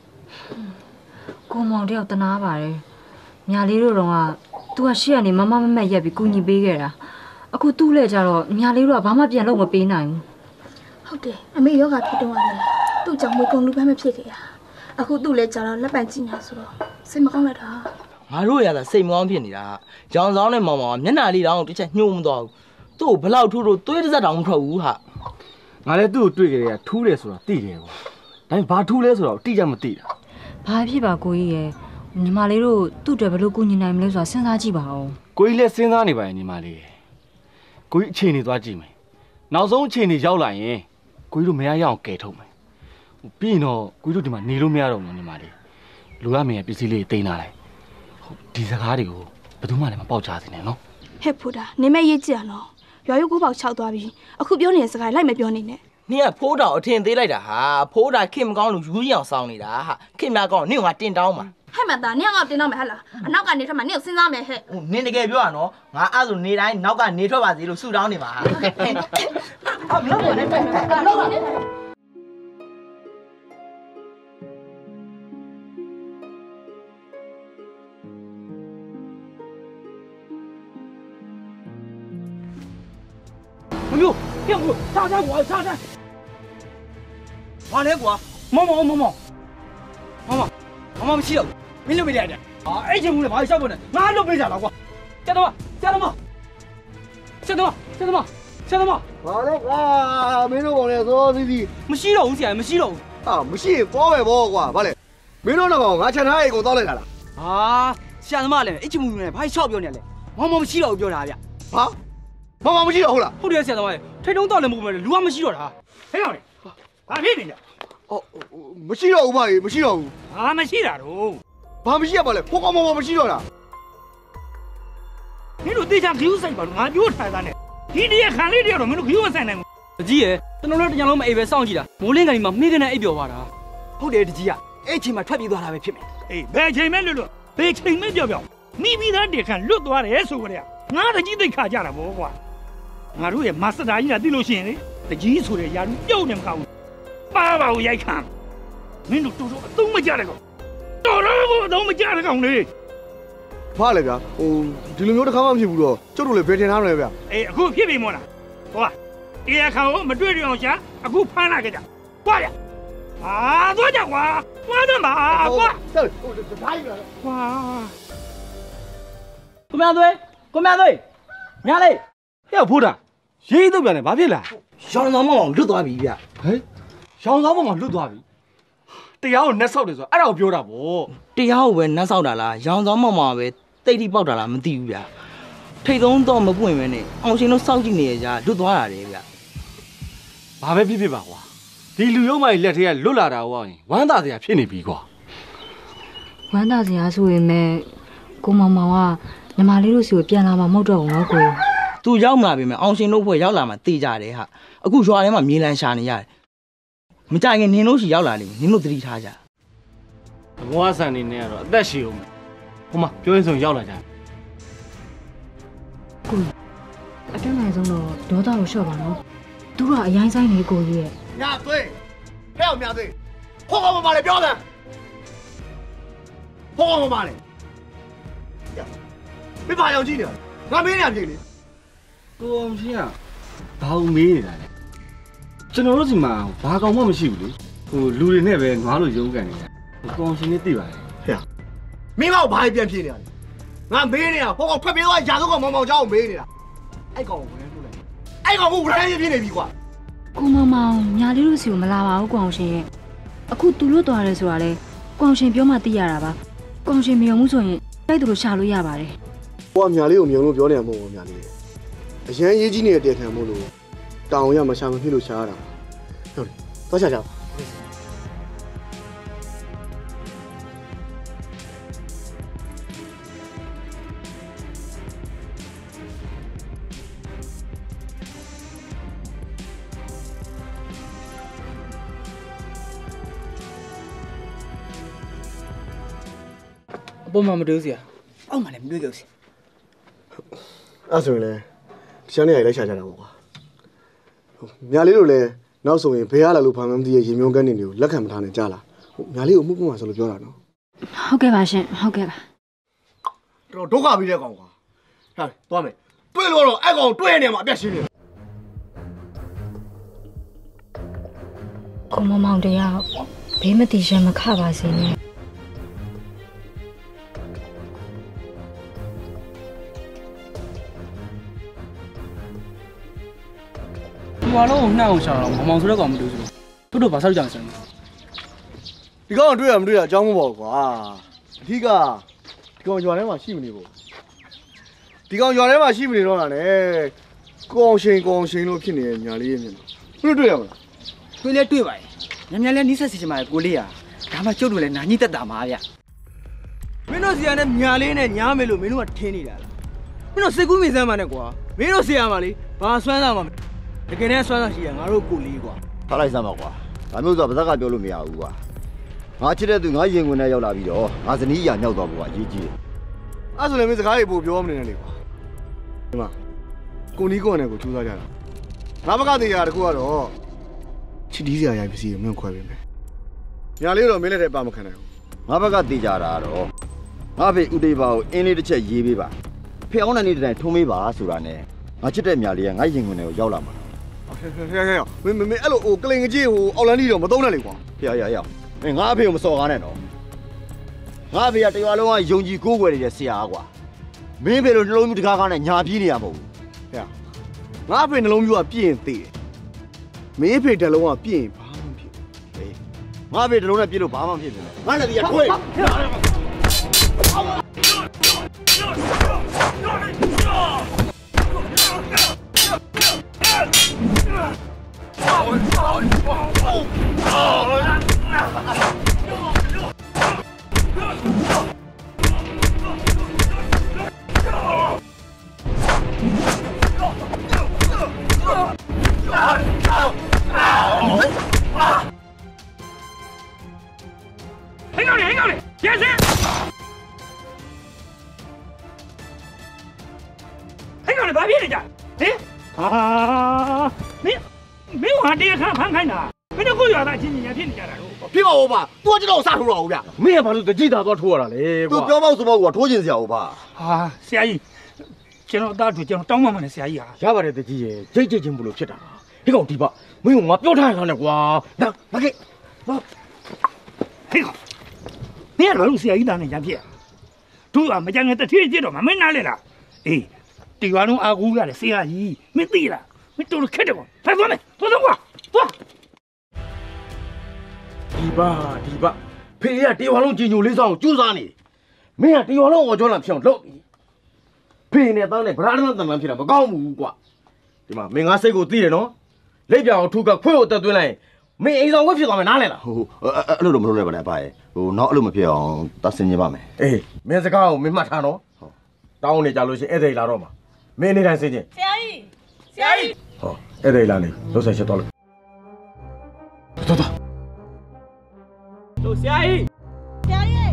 B: ကိုမောင်တယောက်တနာပါတယ်ညာလေးတို့တော့ကသူကရှေ့ကနေမမမမက်ရက်ပြီးကူညီပေးခဲ့တာအခုသူ့လဲကြတော့ညာလေးတို့ကဘာမှပြန်လို့မပေးနိုင်
C: ဘူးဟုတ်တယ်အမေယောဂဖြစ်တော့ရတယ်သူ့ကြောင့်မွေးကုန်လူပန်းမဖြစ်ခဲ့ရအခုသူ့လဲကြတော့လက်ပံကြည့်နေဆိုတော့စိတ်မကောင်းလိုက်တာ
G: ငါတို့ရတာစိတ်မကောင်းဖြစ်နေတာရောင်ဆောင်နဲ့မောင်မောင်ကမျက်နှာလေးတောင်တစ်ချက်ညှို့မသွားဘူးသူ့ကိုဘလောက်ထူးလို့သွေးတစ်စက်တောင်မထွက်ဘူးဟာ
F: ငါလည်းသူ့ကိုတွေ့ကြတယ်ကထူးတယ်ဆိုတာသိတယ်ကွာဒါပေမဲ့ဘာထူးလဲဆိုတော့တိကျမသိတာ
B: ဘာဖြစ်ပါကိုကြီးရဲ့ညီမလေးတို့သူ့အတွက်ဘယ်လိုကူညီနိုင်မလဲဆိုတာစဉ်းစားကြည့်ပါဦး
F: ကိုကြီးလည်းစဉ်းစားနေပါရဲ့ညီမလေးကိုကြီးအခြေအနေသွားကြည့်မယ်နောက်ဆုံးအခြေအနေရောက်လာရင်ကိုကြီးတို့မရရအောင်ကယ်ထုတ်မယ်ပြီးရင်တော့ကိုကြီးတို့ဒီမှာနေလို့မရတော့ဘူးညီမလေးလူရမင်းရဲ့ပစ္စည်းလေးတင်လာလိုက်ဒီစကားတွေကိုဘယ်သူမှလည်းမပေါက်ချစေနဲ့နော်
C: ဟဲ့ဖူတာနေမဲ့ရေးကြည့်ရနော်ရွာရုပ်ကိုပေါက်ချောက်သွားပြီအခုပြောနေတဲ့စကားလိုက်မပြောနေနဲ့
G: နင်ကဖိုးတောင်အထင်သေးလိုက်တာဟာဖိုးတာခင်မကောင်းလို့ယူကြီးအောင်စောင်းနေတာဟာခင်များကောင်းနင့်ကတင်တောင်းပါ
C: ဟဲ့မသားနင့်ကတင်တောင်းမယ်ဟဲ့လားအနောက်ကနေထွက်မှနင့်ကိုစဉ်းစားမယ်ဟဲ့
G: နင်တကယ်ပြောရနော်ငါအဲ့ဆိုနေတိုင်းနောက်ကနေထွက်ပါစေလို့ဆူတောင်းနေပါဟာဟာမလုပ်နဲ့လောက်ပါ
I: မမျိုးပြောင်းစားစားကွာစားစားဘာလဲကွာမောင်မောင်မောင်မောင်မောင်မောင်မောင်မောင်မရှိတော့မင်းလုပ်ပေးရတယ်ဟာအဲ့ချင်းဘူးလေဘာရှောက်ဖို့နဲ့ငါလုပ်ပေးကြလားကွာကျတော့ကျတော့မကျတော့ကျတော့ကျတော့
J: ဘာလဲကွာမင်းတို့ကောင်လည်းစောစီးစီး
I: မရှိတော့ဘူးဆရာမရှိတော့ဘူး
J: ဟာမရှိရင်ပေါ်ပဲပေါ့ကွာဘာလဲမင်းတို့တော့ငါချန်ထားအိတ်ကိုတောက်လိုက်တာလား
I: ဟာဆရာသမားလည်းအဲ့ချင်းဘူးနဲ့ဘာရှောက်ပြောနေလဲမောင်မောင်မရှိတော့ဘူးပြောတာဗျ
J: ဟာမောင်မောင်မရှိတော့ဟုတ်လား
I: ဟုတ်တယ်ဆရာသမားထိတ်တုံးတော့လည်းမဟုတ်ဘူးလူကမရှိတော့တာဟဲ့ကောင်လေဘာဖြစ်နေလဲ
J: အော်မရှိတော့ဘူးမကြီးမရှိတော့ဘူး
N: ဘာမရှိတာတော့
J: ဘာမရှိရပါလဲဟိုကောင်မောင်မောင်မရှိတော့တာ
N: မင်းတို့တေချာခ ्यू ဆိုင်ပါလို့ငါပြောထားတာနဲ့ဒီတည်းခံလေးတည်းတော့မင်းတို့ခ ्यू မဆိုင်နိုင်ဘူး
I: တကြီးရဲ့ကျွန်တော်တို့တညလုံးမအိပ်ပဲစောင့်ကြည့်တာမိုးလင်းကနေမှမိကနေအိပ်ပျော်သွားတာဟုတ်တယ်တကြီးကအဲ့ချိန်မှာထွက်ပြေးသွားတာပဲဖြစ်မယ်
N: အေးဘယ်ချိန်မဲ့လွတ်လွတ်ဘယ်ချိန်မဲ့ပျော်ပျော်မိမိသားတည်းခံလွတ်သွားတယ်ဆိုကြတဲ့ငါတကြီးသိခါကြတာဗောကွာငါတို့ရဲ့မစတာကြီးကသိလို့ရှိရင်လေတကြီးဆိုတဲ့ယာလူပြုတ်နေမကောင်းဘူးပါပါကိုရိုက်ခံမင်းတို့တူတူအသုံးမကြတဲ့ကောင်တော်တော်ကိုအသုံးမကြတဲ့ကောင်လေ
J: ဘာလဲဗျာဟိုဒီလိုမျိုးတစ်ခါမှမဖြစ်ဘူးတော့ကျုပ်တို့လည်းဘယ်တင်ထားမလဲဗျာ
N: အေးအခုဖြစ်ပြီမို့လားဟောတရားခံကိုမတွေ့ကြအောင်ရှာအခုဖမ်းလာကြကြကွာရအာသွားကြကွာသွားတယ်မှာကွာ
J: ဟိုဟိုဒါကြီးဗျာ
N: ကွာ
I: ကိုမသွေးကိုမသွေးညာလေး
F: ဟဲ့ဖိုးတာရေးတော့ပြန်တယ်ဘာဖြစ်လဲ
G: ရောင်ဆောင်မောင်လွတ်သွားပြီဗျ
F: ဟဲ့ရောင်ဆောင်မောင်လွတ်သွားပြီတရားကိုနှက်ဆောက်တယ်ဆိုတော့အဲ့ဒါကိုပြောတာဗော
G: တရားကိုပဲနှက်ဆောက်တာလားရောင်ဆောင်မောင်မောင်ပဲတိတ်တိပေါက်တာလားမသိဘူးဗျထိတ်သုံးတော့မပွင့်ပဲနဲ့အောင်ရှင်တို့စောက်ကြည့်နေရကြလွတ်သွားတာလေဗျ
F: ဘာပဲဖြစ်ဖြစ်ပါကွာဒီလူရုံးမကြီးလက်ထက်ကလွတ်လာတာဟောရင်ဝမ်းသာစရာဖြစ်နေပြီကွာ
B: ဝမ်းသာစရာဆိုရင်မဲ့ကိုမောင်မောင်ကညီမလေးတို့စီကိုပြန်လာမှာမဟုတ်တော့ဘူးနော်ကို
G: သူရောက်မှာပြီမဲ့အောင်ရှင်တို့ဖွဲ့ရောက်လာမှာတေးကြတယ်ဟာအခုရွာထဲမှာမြေလန်းရှာနေရတယ်မကြခင်နင်တို့ရှိရောက်လာလိမ့်မယ်နင်တို့သတိထားကြ
F: သဘောဆန်နေနေကတော့အသက်ရှည်အောင်ဟိုမှာပြောရင်ဆိုရောက်လာကြ
B: ကိုအတက်နိုင်ဆုံးတော့ဒေါသကိုလျှော့ပါနော်သူကအရင်ဆိုင်နေကိုကြီးရဲ့
M: ညသွေးဖဲ့အောင်ညသွေးခေါ်ခေါ်မမလေးပြောတယ်ခေါ်ခေါ်မမလေးမင်းဘာရောက်ကြည့်နေလဲငါမင်းနေရပြေလေ
F: ကိုအောင်ရှင်ကဘာလို့မေးနေတာလဲကျွန်တော်တို့စီမှာဘာကောင်မှမရှိဘူးလေဟိုလူတွေနဲ့ပဲငွားလို့ရုံးကန်နေတာကိုအောင်ရှင်နဲ့သိပါတယ်
M: ဟဲ့မင်းမဘာပြန်ပြေးနေရလဲငါမေးနေတာခေါ်ခေါ်ထွက်ပြေးသွားရာတော့ကောင်မောင်မောင်เจ้าကိုမေးနေတာအဲ့ကောင်ကိုဝင်လို့လိုက်အဲ့ကောင်ကိုဝရမ်းပြေးနေပြီကွာ
B: ကိုမောင်မောင်ညာလေးတို့စီကိုမလာပါဘူးကိုအောင်ရှင်ရဲ့အခုသူလွတ်သွားတယ်ဆိုတာလေကိုအောင်ရှင်ပြောမှသိရတာပါကိုအောင်ရှင်မယုံဘူးဆိုရင်တိုက်သူတို့ရှာလို့ရပါတယ်
J: ကိုကညာလေးကိုမြုံလို့ပြောနေမှာမဟုတ်ဘူးညာလေးအရန်ရေးကြီးနေတဲ့ခံမို့လို့တောင်ရမရှာမဖြစ်လို့ရှာရတာဟုတ်တယ်သွားရှာကြပါ
I: အပေါ်မှာမတွေ့စရာအောက်မှာလည်းမတွေ့ကြဘူးစီ
J: အဲ့ဆိုရင်လည်းတခြားနေရာလိုက်ရှာကြတာပေါ့ကွာညာလေးတို့လည်းနောက်ဆိုရင်ဘယ်ရလာလို့ဘာမှမသိရဲ့ရေမြုံကန်းနေတွေကိုလက်ခံမထားနဲ့ကြားလားဟိုညာလေးကိုအမှုပမှာဆိုလို့ပြောတာနော်
B: ဟုတ်ကဲ့ပါရှင်ဟုတ်ကဲ့ပါ
M: တော့ဒုက္ခပြီးတဲ့ကောင်ကွာဟာသွားမယ်တွေ့လို့တော့အဲ့ကောင်တွေ့နေမှာအပြတ်ရှင်းနေ
B: ကိုမမောင်တရားဘေးမတိရှမ်းမခပါစေနဲ့
I: ဒီမှာတော့နှောက်အောင်ရှာတော့မောင်မောင်ဆိုတဲ့ကောင်မတွေ့ဘူးတို့တို့ဘာဆောက်ကြမှာစမ်း
J: ဒီကောင်တွေ့ရမတွေ့ရအကြောင်းမပေါ့ကွာအထီးကဒီကောင်ရွာထဲမှာရှိမနေဘူးဒီကောင်ရွာထဲမှာရှိမနေတော့တာနဲ့ကိုအောင်ရှင်ကိုအောင်ရှင်လို့ဖြစ်နေတဲ့ညာလေးရဲ့မျက်နှာတို့တွေ့ရမလား
I: တွေ့လဲတွေ့ပါရဲ့ညညလဲနီးဆက်စီချင်ပါရဲ့ကိုလေးอ่ะဒါမှကျုပ်တို့လည်းနာညှိတက်တာမှာဗျမင်းတို့စီကလည်းညာလေးနဲ့ညားမယ်လို့မင်းတို့ကထင်းနေတာလားမင်းတို့စိတ်ကူးမိစမ်းပါနဲ့ကွာမင်းတို့စီရမှာလေဘာဆွမ်းသားမှာတကယ်နဲ့ဆွမ်းသားရှိရငါတို့ကိုလေးကွာ
L: ထားလိုက်စမ်းပါကွာဒါမျိုးဆိုဗဇက်ကပြောလို့မရဘူးကွာငါချစ်တဲ့သူငါရင်ဝင်နဲ့ရောက်လာပြီးတော့ငါဇနီးရာမြောက်သွားဖို့ကအရေးကြီးတယ်
J: အဲ့ဆိုလည်းမင်းစကားတွေပို့ပြောမနေနဲ့လေကွာဒီမှာကိုနီးကိုနဲ့ကိုကြိုးစားကြတာငါဘက်ကတရားတခုကတော့ချစ်တီးစရာရိုက်ပစ္စည်းကိုမင်းခွဲပေးမယ်ညာလေးတော့မင်းလက်ထဲပါမခံနိုင်ဘူး
L: ငါဘက်ကတေးကြတာတော့ငါဖေဥဒေပါကိုအင်းလေးတစ်ချက်ရေးပေးပါဖေအောင်တဲ့နေ့တိုင်းထုံးပေးပါဆိုတာနဲ့ငါချစ်တဲ့ညာလေးကငါရင်ဝင်နဲ့ကိုရောက်လာမှာ
J: ဟဲ့ဟဲ့ဟဲ့မင်းမင်းအဲ့လိုဟိုကလင်ကြီးဟိုအော်လန်ဒီတော့မသုံးနဲ့လေကွာ
L: ဟေ့ဟေ့ဟေ့မင်းငါအဖေကိုမစော်ကားနဲ့တော့ငါအဖေကတရွာလုံးကယုံကြည်ကိုးကွယ်နေတဲ့ဆရာကွာမင်းဖေလိုနှလုံးမျိုးတကားကားနဲ့ညာပြေးနေရမဟုတ်ဘူး
J: ဟဲ့ငါအဖေနှလုံးမျိုးကပြည့်ရင်သေးတယ်မင်းအဖေတလုံးကပြည့်ရင်ဘာမှမဖြစ်
L: ဘူးဟေးငါအဖေတလုံးနဲ့ပြည့်လို့ဘာမှမဖြစ်ဘူးငါလည်းဒီကထွေး
N: 黑高脸，黑高脸，眼神。黑高脸，白骗人家，哎，啊，没没往这看看看呐，没这个月的今年骗人家了。
M: 骗我吧，多知道我啥时候了？
E: 没有把路都记得多拖了嘞。
L: 都表毛是把我拖进去吧？
N: 啊，下一，见到大厨，见到张妈妈的下一啊。
E: 下边的这些，这这进不了去的。你搞地吧，没有我表态上的瓜，那那给，
N: 我，嘿好。你还老是要一单人家骗，主要没讲个在天街上嘛没拿来了，哎，对外弄阿姑家的谁阿姨没对了，没都是看着我，快坐没，坐等我，坐。
E: ဒီပါဒီပါဖေးရတေဝါလုံးကြီးညိုလေးဆောင်ကျူးစားနေမင်းကတေဝါလုံးအော်ကြောလာဖြစ်အောင်လုပ်ဖေးနဲ့တောင်းနဲ့ဗရာဒနာတန်တန်ဖြစ်တာမကောင်းဘူးကွာဒီမှာမင်းငါစိတ်ကိုသိတယ်နော်လက်ပြောင်ထုကခွေးကိုတက်သွင်းလိုက်ဝ
D: မင်းအိမ်ဆောင်ဝက်ဖြစ်သွားမယ်နားလဲလား
L: ဟိုအဲ့လိုတော့မလုပ်လိုက်ပါနဲ့အဖရဲ့ဟိုနောက်အဲ့လိုမဖြစ်အောင်တတ်ဆင်ကြပါမယ်
D: အေးမင်းစကားကိုမင်းမှတ်ထားနော်ဟုတ်တောင်းနေကြလို့ရှိရင်ဧည့်သည်လာတော့မှာမင်းအနေတိုင်းစင်ချင်းဆရာကြီးဆရာကြီးဟောဧည့်သည်လာနေလို့ဆက်ချက်တော့လို့တော်တော်
G: လို့ဆရာကြီး
H: ဆရာကြီး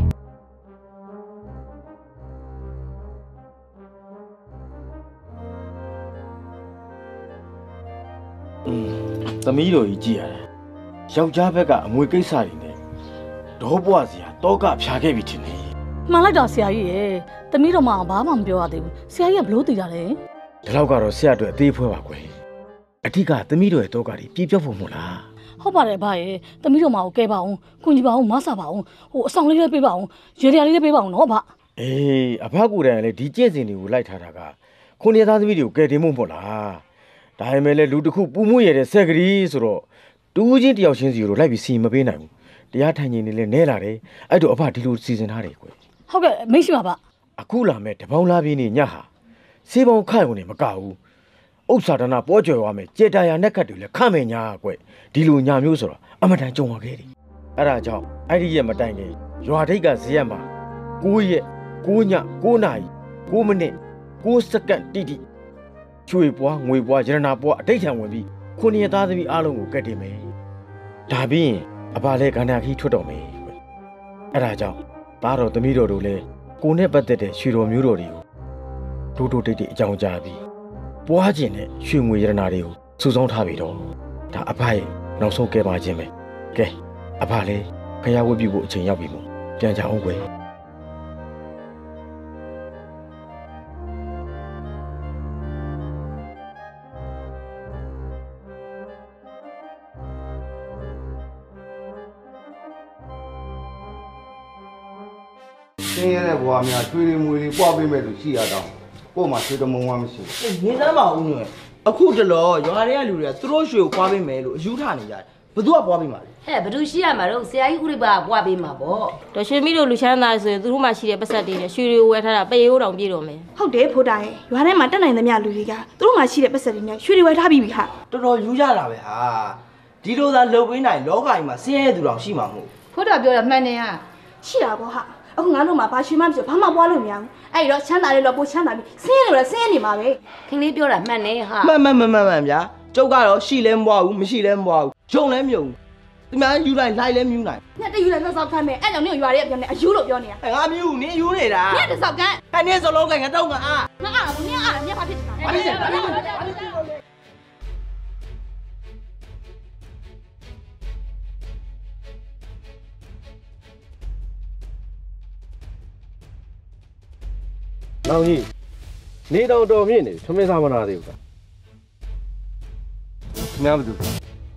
D: သမီးတော်ကြီးကြည်ရတယ်ယောက်ျားဘက်ကအမွေကိစ္စတွေနဲ့ဒေါပွားစီဟာတောကဖြာခဲ့ပြီထင်တယ်
H: မှန်လိုက်တာဆရာကြီးရဲ့သမီးတော်မဘာမှမပြောရသေးဘူးဆရာကြီးကဘလို့တည်တာလဲ
D: ဒီလောက်ကတော့ဆရာအတွက်အသေးဖွဲပါကွယ်အထက်ကသမီးတော်ရဲ့တောကတွေပြေပြောက်ဖို့မို့လား
H: ဟုတ်ပါတယ်ဗျာရဲ့သမီးတော်မကိုကဲပါအောင်ကုညီပါအောင်မဆာပါအောင်ဟိုအဆောင်လေးလေးပေးပါအောင်ရေရလေးလေးပေးပါအောင်နော်ဗျ
D: အေးအဖကူတန်လည်းဒီကျင့်စဉ်တွေကိုလိုက်ထားတာကခုနှစ်သားသမီးတွေကိုကဲတင်မှုမို့လားဒါပေမဲ့လည်းလူတစ်ခုပူမှုရတဲ့ဆက်ကလေးဆိုတော့တူးချင်းတယောက်ချင်းစီကိုလိုက်ပြီးစီမပေးနိုင်ဘူးတရားထိုင်နေနေလဲနဲလာတယ်အဲ့တော့အဖဒီလိုစီစဉ်ထားတယ်ကွယ်
H: ဟုတ်ကဲ့မိတ်ရှိပါဗျ
D: အခုလာမဲ့တပေါင်းလာပြီးနေညဟာစေးပေါင်းခိုင်ဝင်နေမကဘူးဥစ္စာဒနာပေါ်ကျော်ရမယ်ကြေတာယာနဲ့ခတ်တွေလည်းခမဲ့ညာကွယ်ဒီလိုညာမျိုးဆိုတော့အမတန်ကြုံရခဲ့တယ်အဲ့ဒါကြောင့်အဲ့ဒီရက်မတိုင်ခင်ရွာထိပ်ကဇရက်မှာကိုရက်ကိုညကိုနာရီကိုမိနစ်ကိုစက္ကန့်တိတိချွေပွားငွေပွားရတနာပွားအတိတ်ထံဝင်ပြီးခုနှစ်သားသမီးအားလုံးကိုကတ်တင်မယ်ဒါပြီးရင်အပါလဲကန္နာခီထွက်တော်မယ်ကွအဲ့ဒါကြောင့်သားတော်သမီးတော်တို့လည်းကိုနဲ့ပတ်သက်တဲ့ရွှေတော်မျိုးတော်တွေကိုဒိုးဒိုးတိတ်တိတ်အကြောင်းကြားပြီးပွားခြင်းနဲ့ရွှေငွေရတနာတွေကိုစုဆောင်းထားပြီတော့ဒါအဖရဲ့နောက်ဆုံးကဲပါခြင်းပဲကဲအဖလည်းခရဝတ်ပြုဖို့အချိန်ရောက်ပြီမို့ပြန်ကြအောင်ကွယ်
J: ဆင်းရဲတဲ့ဘဝများကျွေးတွေမွေတွေပွားပေးမဲ့သူရှိရတော့ကို့မှာဆွေးတမုံဝမ်းမရှိ
G: ဘူး။ငင်းစမ်းပါဦးညွန့်အခုတလောရွာတွေကလူတွေကသူတို့ရွှေကိုပွားပေးမယ်လို့အယူထားနေကြတယ်။ဘသူကပွားပေးမှာလဲ
K: ။ဟဲ့ဘသူရှိရမှာတော့ဆရာကြီးဥရိပါကပွားပေးမှာပေါ့။တော်ရွှေမီတို့လူချမ်းသာဆိုရင်သူတို့မှရှိတဲ့ပတ်သက်တွေနဲ့ရွှေတွေကိုဝယ်ထားတာပေရိုးတောင်ပြည့်တော့မယ်
C: ။ဟုတ်တယ်ဖိုးတာရဲ့ရွာထဲမှာတက်နိုင်သမျှလူတွေကသူတို့မှရှိတဲ့ပတ်သက်တွေနဲ့ရွှေတွေဝယ်ထားပြီးပြီဟာ
G: ။တော်တော်ယူကြတာပဲဟာ။ဒီလိုသာလှုပ်ပေးနိုင်လောကကြီးမှာဆင်းရဲသူတောင်ရှိမှာမဟုတ်
C: ။ဖိုးတာပြောတာမှန်တယ်ဟာ။ရှိတာပေါ့ဟာ။အခုငါတို့မှာဘာရွှေမှမပြောဘာမှပွားလို့မရဘူးအဲ့တော့ချမ်းသာလေးတော့ပိုချမ်းသာပြီဆင်းရဲလို့လည်းဆင်းရဲနေမှာပဲ
K: ခင်လေးပြောတာမှန်တယ်ဟာ
G: မှန်မှန်မှန်မှန်မှန်ဗျာကျုပ်ကတော့ရှိလဲမပွားဘူးမရှိလဲမပွားဘူးဂျုံလဲမြုံဒီမှာယူလိုက်လိုက်လဲမြူးနိုင်
C: ညတယူလိုက်ဆောက်ခိုင်းမယ်အဲ့ကြောင့်နင်ရွာရဲ့အပြောင်းနဲ့အယူလို့ပြောနေတာ
G: ငါမြူးနင်ယူနေတာ
C: ညတဆောက်ကန်း
G: အဲ့နင်စလုံးကငါတော့ငါအား
C: ငါအားဘူးနင်အားညဘာဖြစ်နေတာဘာဖြစ်လဲ
E: နောင်ကြီးနေတော်တော်မြင့်နေထမင်းစားမနာသေးဘူးကခင်ဗျားမသူဟာ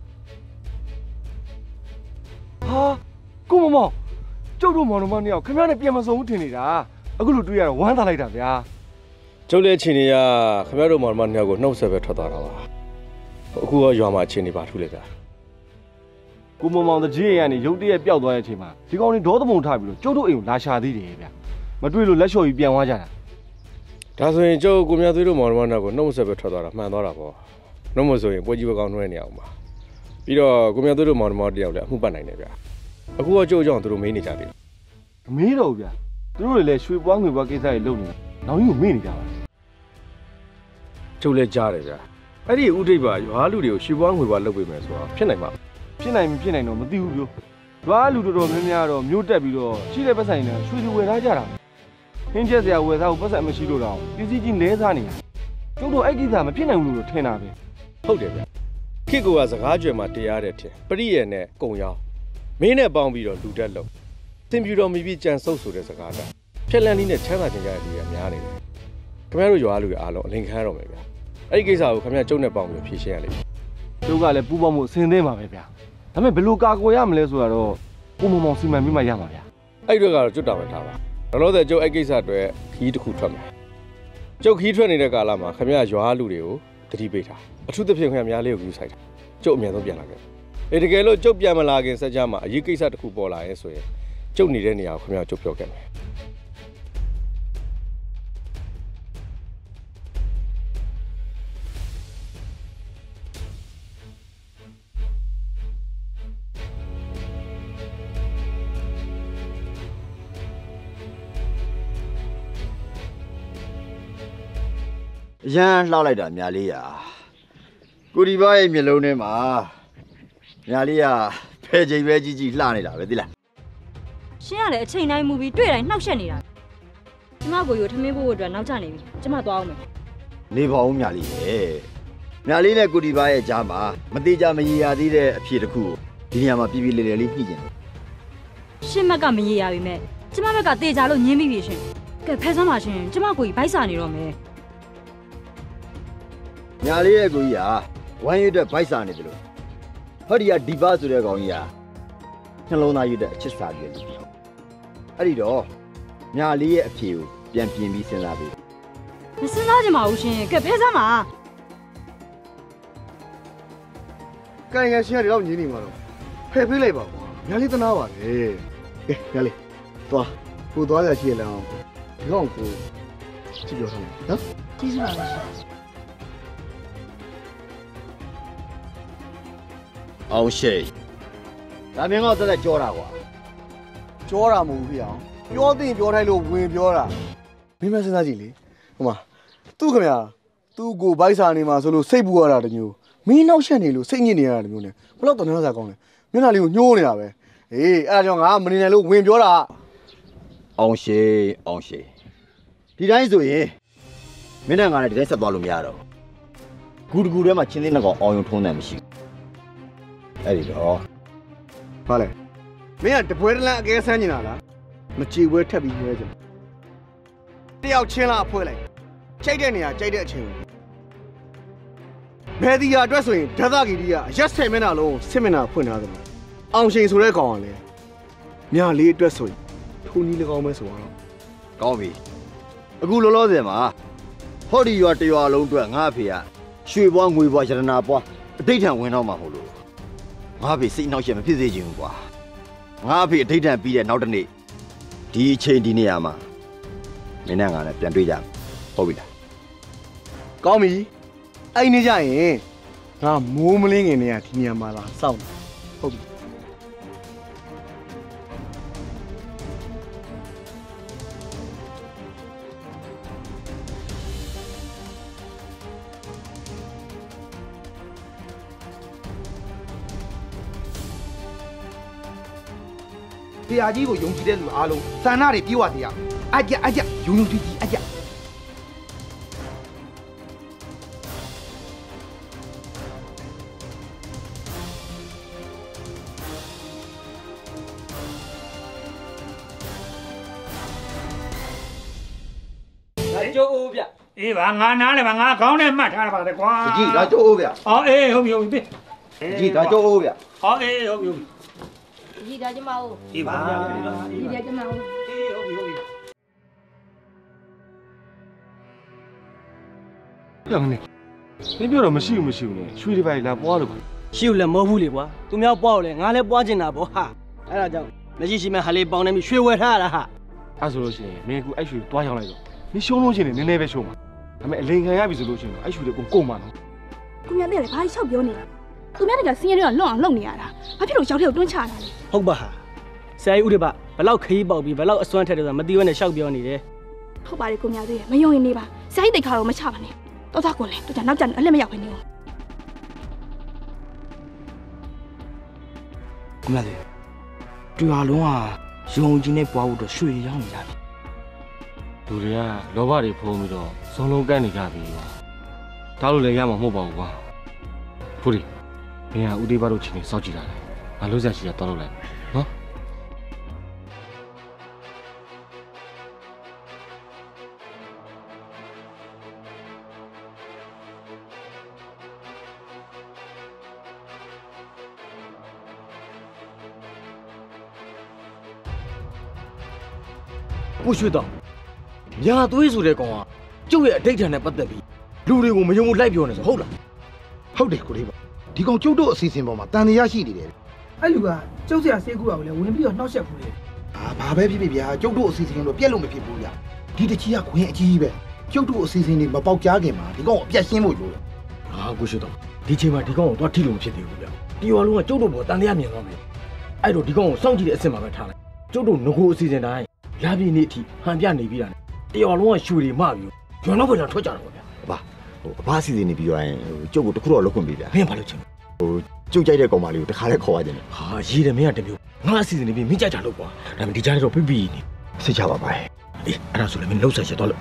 E: ကိုမမောင်ကျုပ်တို့မောင်တော်မနှစ်ယောက်ခင်ဗျားနဲ့ပြန်မစုံဘူးထင်နေတာအခုလိုတွေ့ရတော့ဝမ်းသာလိုက်တာဗျာကျုပ်လည်းချင်းနေရခင်ဗျားတို့မောင်တော်မနှစ်ယောက်ကိုနှုတ်ဆက်ပဲထွက်သွားတာပါအခုရောရွာမှာချင်းနေပါထူးလေဗျာကိုမမောင်တကြီးရကနေရုတ်တရက်ပျောက်သွားတဲ့အချိန်မှာဒီကောင်တွေဒေါသမုံထားပြီးတော့ကျုပ်တို့အိမ်ကိုလာရှာသေးတယ်ဗျာမတွေ့လို့လက်လျှော်ပြီးပြန်သွားကြတာဒါဆိုရင်ကျုပ်ကိုမြတ်သွေးတို့မောင်တော်မနှစ်ယောက်ကိုနှုတ်ဆက်ပဲထွက်သွားတာမှန်သွားတာပေါ့နှုတ်မဆိုရင်ပွဲကြီးဘကောင်နှွှဲနေအောင်ပါပြီးတော့ကိုမြတ်သွေးတို့မောင်တော်မတယောက်လည်းအမှုပတ်နိုင်တယ်ဗျာအခုတော့ကျုပ်အကြောင်းသူတို့မေးနေကြတယ်မေးတော့ဗျာသူတို့တွေလည်းရွှေပွားငွေပွားကိစ္စတွေလုပ်နေတာနောင်ကြီးကိုမေးနေကြပါကျုပ်လည်းကြားတယ်ဗျာအဲ့ဒီဥဒိတ်ပါရွာလူတွေကိုရွှေပွားငွေပွားလုပ်ပေးမယ်ဆိုတာဖြစ်နိုင်မှာဖြစ်နိုင်မဖြစ်နိုင်တော့မသိဘူးပြောရွာလူတော်တော်များများတော့မျိုးတက်ပြီးတော့ရှိတဲ့ပတ်ဆိုင်နဲ့ရွှေတွေဝယ်ထားကြတာဟင်းချက်စရာဝယ်စားဖို့ပတ်ဆိုင်မရှိလို့တော့ပစ္စည်းကြီးလဲစားနေတာကျုပ်တို့အဲ့ကိစ္စမဖြစ်နိုင်ဘူးလို့ထင်တာပဲဟုတ်တယ်ဗျခေတ်ကစကားကြွယ်မှာတရားတဲ့ထင်ပရိယေနဲ့ကုံရောင်းမင်းနဲ့ပေါင်းပြီးတော့လူတက်လို့သင်ပြူတော်မိပြီးကြံစုပ်ဆိုတဲ့စကားကဖြက်လန်းလေးနဲ့ချမ်းသာခြင်းကြတဲ့လူတွေများနေတယ်ခင်ဗျားတို့ရွာလူတွေအားလုံးအလင်ခံရတော့မယ်ဗျာအဲ့ဒီကိစ္စကိုခင်ဗျားကျုပ်နဲ့ပေါင်းပြီးဖြေရှင်းရလိမ့်မယ်ကျုပ်ကလည်းပူပေါင်းမှုအစင်သင်းပါပဲဗျာဒါပေမဲ့ဘယ်လိုကာကွယ်ရမလဲဆိုတော့ကိုမောင်မောင်စီမံပြီးမှရမှာဗျာအဲ့ဒီတော့ကတော့ကျွတ်တာပဲထားပါလောလောဆယ်ကျုပ်အဲ့ကိစ္စအတွက်ခီးတစ်ခုထွက်မယ်ကျုပ်ခီးထွက်နေတဲ့ကာလမှာခင်ဗျားရွာလူတွေကိုတတိပေးထားအထူးသဖြင့်ခင်ဗျားများလေးကိုယူဆိုင်တာကျုပ်အမြန်ဆုံးပြန်လာခဲ့အေးတကယ်လို့ကျုပ်ပြန်မလာခင်စက်ကြမှာအရေးကိစ္စတစ်ခုပေါ်လာရဲဆိုရင်ကျုပ်နေတဲ့နေရာကိုခင်ဗျားကျုပ်ပြောခဲ့မယ်
L: ရန်လှလိုက်တာမြာလေးရကိုဒီပါရဲ့မျက်လုံးထဲမှာမြာလေးရဖဲချိန်ပဲကြီးကြီးလှနေတာပဲသိလား
B: ရှင်းရတဲ့အချိန်တိုင်းမူပြီးတွေ့တိုင်းနှောက်ရှက်နေတာကျမကိုရိုထမင်းဖို့အတွက်နောက်ကျနေပြီကျမသွားအောင်မယ်
L: နေပါဦးမြာလေးရဲ့မြာလေးနဲ့ကိုဒီပါရဲ့ကြားမှာမသေးကြမရေရသေးတဲ့အဖြေတစ်ခုကိုဒီနေရာမှာပြပြလေးလေးလေးညှိကျင်တယ်
B: ရှင်းမက်ကမရေရပြီမဲ့ကျမဘက်ကတေချာလို့ညင်းပြီးပြီရှင်ကဲဖဲစမ်းပါရှင်ကျမကိုကြီးဗိုက်စာနေတော့မယ်
L: ညာလေးရဲ့ကိုကြီးဟာဝမ်းရည်အတွက်ဗိုက်စာနေတယ်လို့ဟောဒီကဒီပါဆိုတဲ့ကောင်ကြီးဟာနှလုံးသားရည်အတွက်အချစ်စာပြည့်လို့အဲ့ဒီတော့ညာလေးရဲ့အဖြေကိုပြန်ပြင်ပြီးစဉ်းစားပေး
B: မစဉ်းစားကြပါဘူးရှင်ကဲဖဲစမ်းပါ
J: ကိုင်ရရှင်ရတော့ညီနေမှာတော့ဖယ်ပေးလိုက်ပါကွာညာလေးတနာပါလေကဲညာလေးသွားကိုသွားရရှိရလားဒီကောင်ကိုကြည့်ပြောထားမယ်နော်
C: ကျေးဇူးပါရှင်
L: အောင်ရှိဒါမင်းကတော့တက်ကြောတာကွာ
J: ကြောတာမဟုတ်ဘူးအောင်ပြောသိရင်ပြောထိုက်လို့ဝင်ပြောတာမင်းမစဉ်းစားကြည့်လေဟိုမှာသူ့ခမရသူ့ကိုဘိုက်စာနေမှာဆိုလို့စိတ်ပူရတာတမျိုးမင်းနောက်ရှက်နေလို့စိတ်ညစ်နေရတာတမျိုးနဲ့ဘလို့တနန်းစားကောင်းလဲမျက်နှာလေးကိုညှိုးနေတာပဲအေးအဲ့ဒါကြောင့်ငါမနေနိုင်လို့ဝင်ပြောတာ
L: အောင်ရှိအောင်ရှိဒီတိုင်းဆိုရင်မင်းနဲ့ငါနဲ့ဒီတိုင်းဆက်သွားလို့မရတော့ဂူတကူထဲမှာချင်းလေးနှစ်ကောင်အောင်ယုံထုံးတယ်မရှိဘူးအဲ့ဒီတော့
J: ဘာလဲမင်းကတပွဲတလန်းအကဲဆန်းနေတာလားမကြည်ပွဲထက်ပြီးရဲကြတယောက်ချင်းလာဖွဲလိုက်ချိတ်တဲ့နေရာကြိုက်တဲ့အချိန်ဘယ်ဒီယာအတွက်ဆိုရင်ဓာတ်သကီတီးကအရက်ဆယ်မျက်နှာလုံးစစ်မျက်နှာဖွင့်ထားတယ်အောင်ရှင်ဆိုတဲ့ကောင်ကလည်းမြလေးအတွက်ဆိုရင်ထိုးနီး၎င်းပဲဆိုတော့
L: ကောင်းပြီအခုလောလောဆယ်မှာဟောဒီရွာတရွာလုံးအတွက်ငါအဖေကရွှေဘွားငွေဘွားရတနာဘွားအတိတ်ထံဝင်တော့မှာမဟုတ်လို့ငါအဖေစိတ်နှောက်ရှက်မဖြစ်စေချင်ဘူးကွာငါအဖေအတိတ်ထံပြီးတဲ့နောက်တစ်နေ့ဒီအချိန်ဒီနေရာမှာမင်းနဲ့ငါနဲ့ပြန်တွေ့ကြမယ်ဟုတ်ပြီလား
J: ကောင်းပြီအဲ့နေကြရင်ငါမိုးမလင်းငင်နေရဒီနေရာမှာလာစောင့်ဟုတ်ပြီတရားကြီးကိုယုံကြည်တဲ့လူအားလုံးစာနာတွေပြေဝတရားအကြအကြယုံယုံကြည်ကြည်အကြ
N: ကျိုးဦးဗျအေးပါငါနားလေပါငါခေါင်းနဲ့မှတ်ထားတာပါလေကွာ
J: ကြည့်ဒါကျိုးဦးဗျ
N: အော်အေးဟုတ်ပြီဟုတ်ပြီ
J: ကြည့်ဒါကျိုးဦးဗျ
N: ဟောအေးဟုတ်ပြီဟုတ်ပြီ
K: ဒီဒါကျမဦး
N: အေးပါ
K: ဒီဒါကျမဦး
N: အေးဟုတ်ပြီဟုတ်ပြီ
E: ပြောင်းနေမင်းပြောတော့မရှိဘူးမရှိဘူးနဲ့ရွှေတွေပါလာပွားလို့ပါ
O: ရှိဘူးလည်းမဟုတ်ဘူးလေကွာသူများပွားလို့လေငါလည်းပွားကျင်တာပေါ့ဟာအဲ့ဒါကြောင့်လက်ရှိရှိမဲ့ဟာလေးပေါင်းနေပြီရွှေဝယ်ထားရတာဟာ
E: အဲ့ဆိုလို့ရှိရင်မင်းကအဲ့ရွှေတွားရောက်လိုက်တော့မင်းရှုံးလို့ရှိရင်နည်းနည်းပဲရှုံးပါဒါပေမဲ့အလိန်ခံရပြီဆိုလို့ရှိရင်အဲ့ရွှေတွေကုန်ကုန်ပါနော်
C: ကိုမြတ်တဲ့လေဘာကြီးလျှောက်ပြောနေတာသူများတွေကစင်းရဲတွေကလွတ်အောင်လုပ်နေရတာဘာဖြစ်လို့ရောက်တဲ့ကိုတွန်းချတာလဲ
O: ဟုတ်ပါဟာဆရာကြီးဦးတွေပါဘလောက်ခရီးပေါက်ပြီးဘလောက်အစွမ်းထက်တယ်ဆိုတာမသိဘဲနဲ့ရှောက်ပြောနေတယ်
C: ဟုတ်ပါတယ်ကိုမြတ်သေးရမယုံရင်နေပါဆရာကြီးတိတ်ခါတော့မချပါနဲ့တော့သားကိုလည်းတို့ကြနောက်ကြအလက်မရောက်ခွင့်နေဦး
I: ကိုမြတ်သေးတရားလုံးကယုံကြည်နဲ့ပွားဖို့တော့ရွှေရောက်နေကြပြီ
F: လူတွေကလောဘတွေဖုံးပြီးတော့ဇုံလုံးကန့်နေကြပြီကွာဒါလို့လည်းရမှာမဟုတ်ပါဘူးကွာဖူဒီမင်းကဦးသေးပါတို့ချင်းနေစောက်ကြည့်တာလေငါလို့ဆက်ရှိတာတော်လို့လိုက်နော်
D: ကိုရွှေတောင်ညာသွေးဆိုတဲ့ကောင်ကကျုပ်ရဲ့အဋ္ဌာန်နဲ့ပတ်သက်ပြီးလူတွေကိုမယုံဘူးလိုက်ပြောနေဆိုဟုတ်လား
J: ဟုတ်တယ်ကိုလေးပါဒီကောင်ကျုပ်တို့အစီအစဉ်ပေါ်မှာတန်တရားရှိနေတယ်
I: အဲ့လူကကျုပ်ဆရာဆေးကူပါကိုလည်းဝင်ပြီးတော့နှောက်ယှက်ဘူးလေ
J: အာဘာပဲဖြစ်ဖြစ်ဗျာကျုပ်တို့အစီအစဉ်တော့ပြက်လို့မဖြစ်ဘူးဗျာဒီတချီကခွင်းအကြီးပဲကျုပ်တို့အစီအစဉ်တွေမပေါက်ကြားခင်မှာဒီကောင်ကိုအပြတ်ရှင်းဖို့ကြိုးတယ်
D: ဟာကိုရွှေတောင်ဒီချိန်မှာဒီကောင်ကိုတော့ထိလို့မဖြစ်သေးဘူးဗျာဒီရွာလုံးကကျုပ်တို့ပေါ်တန်တရားမြင်သွားမယ်အဲ့တော့ဒီကောင်ကိုစောင့်ကြည့်တဲ့အစ်စ်မှာပဲထားလိုက်ကျုပ်တို့ငကိုအစီအစဉ်တိုင်းလာပြည့်နေ့အထိဟန်ပြနေပြီးတာနဲ့တရွာလုံးကရွှေတွေမပြီးရွာနောက်ဘက်တော့ထွက်ကြတော့ဗျာ
J: ဘာ
L: ဟိုအဖအစီအစဉ်နေပြီးတော့ရင်ဟိုကျုပ်ကိုတခုတော့လုပ်ခွင့်ပေးဗျာ
D: မင်းဘာလို့ချင်
L: ဟိုကျုပ်ကြိုက်တဲ့ကောင်မလေးကိုတခါလဲခေါ်ရခြင်းတယ်
D: ဟာရေးတယ်မင်းကတမျိုးငါအစီအစဉ်နေပြီးမင်းကြိုက်တာလုပ်ကွာဒါပေမဲ့ဒီကြားထဲတော့ပြပြနေ
L: စိတ်ချပါပါ
D: အေးအဲ့ဒါဆိုလည်းမင်းလှုပ်ဆက်ချက်တော့လို့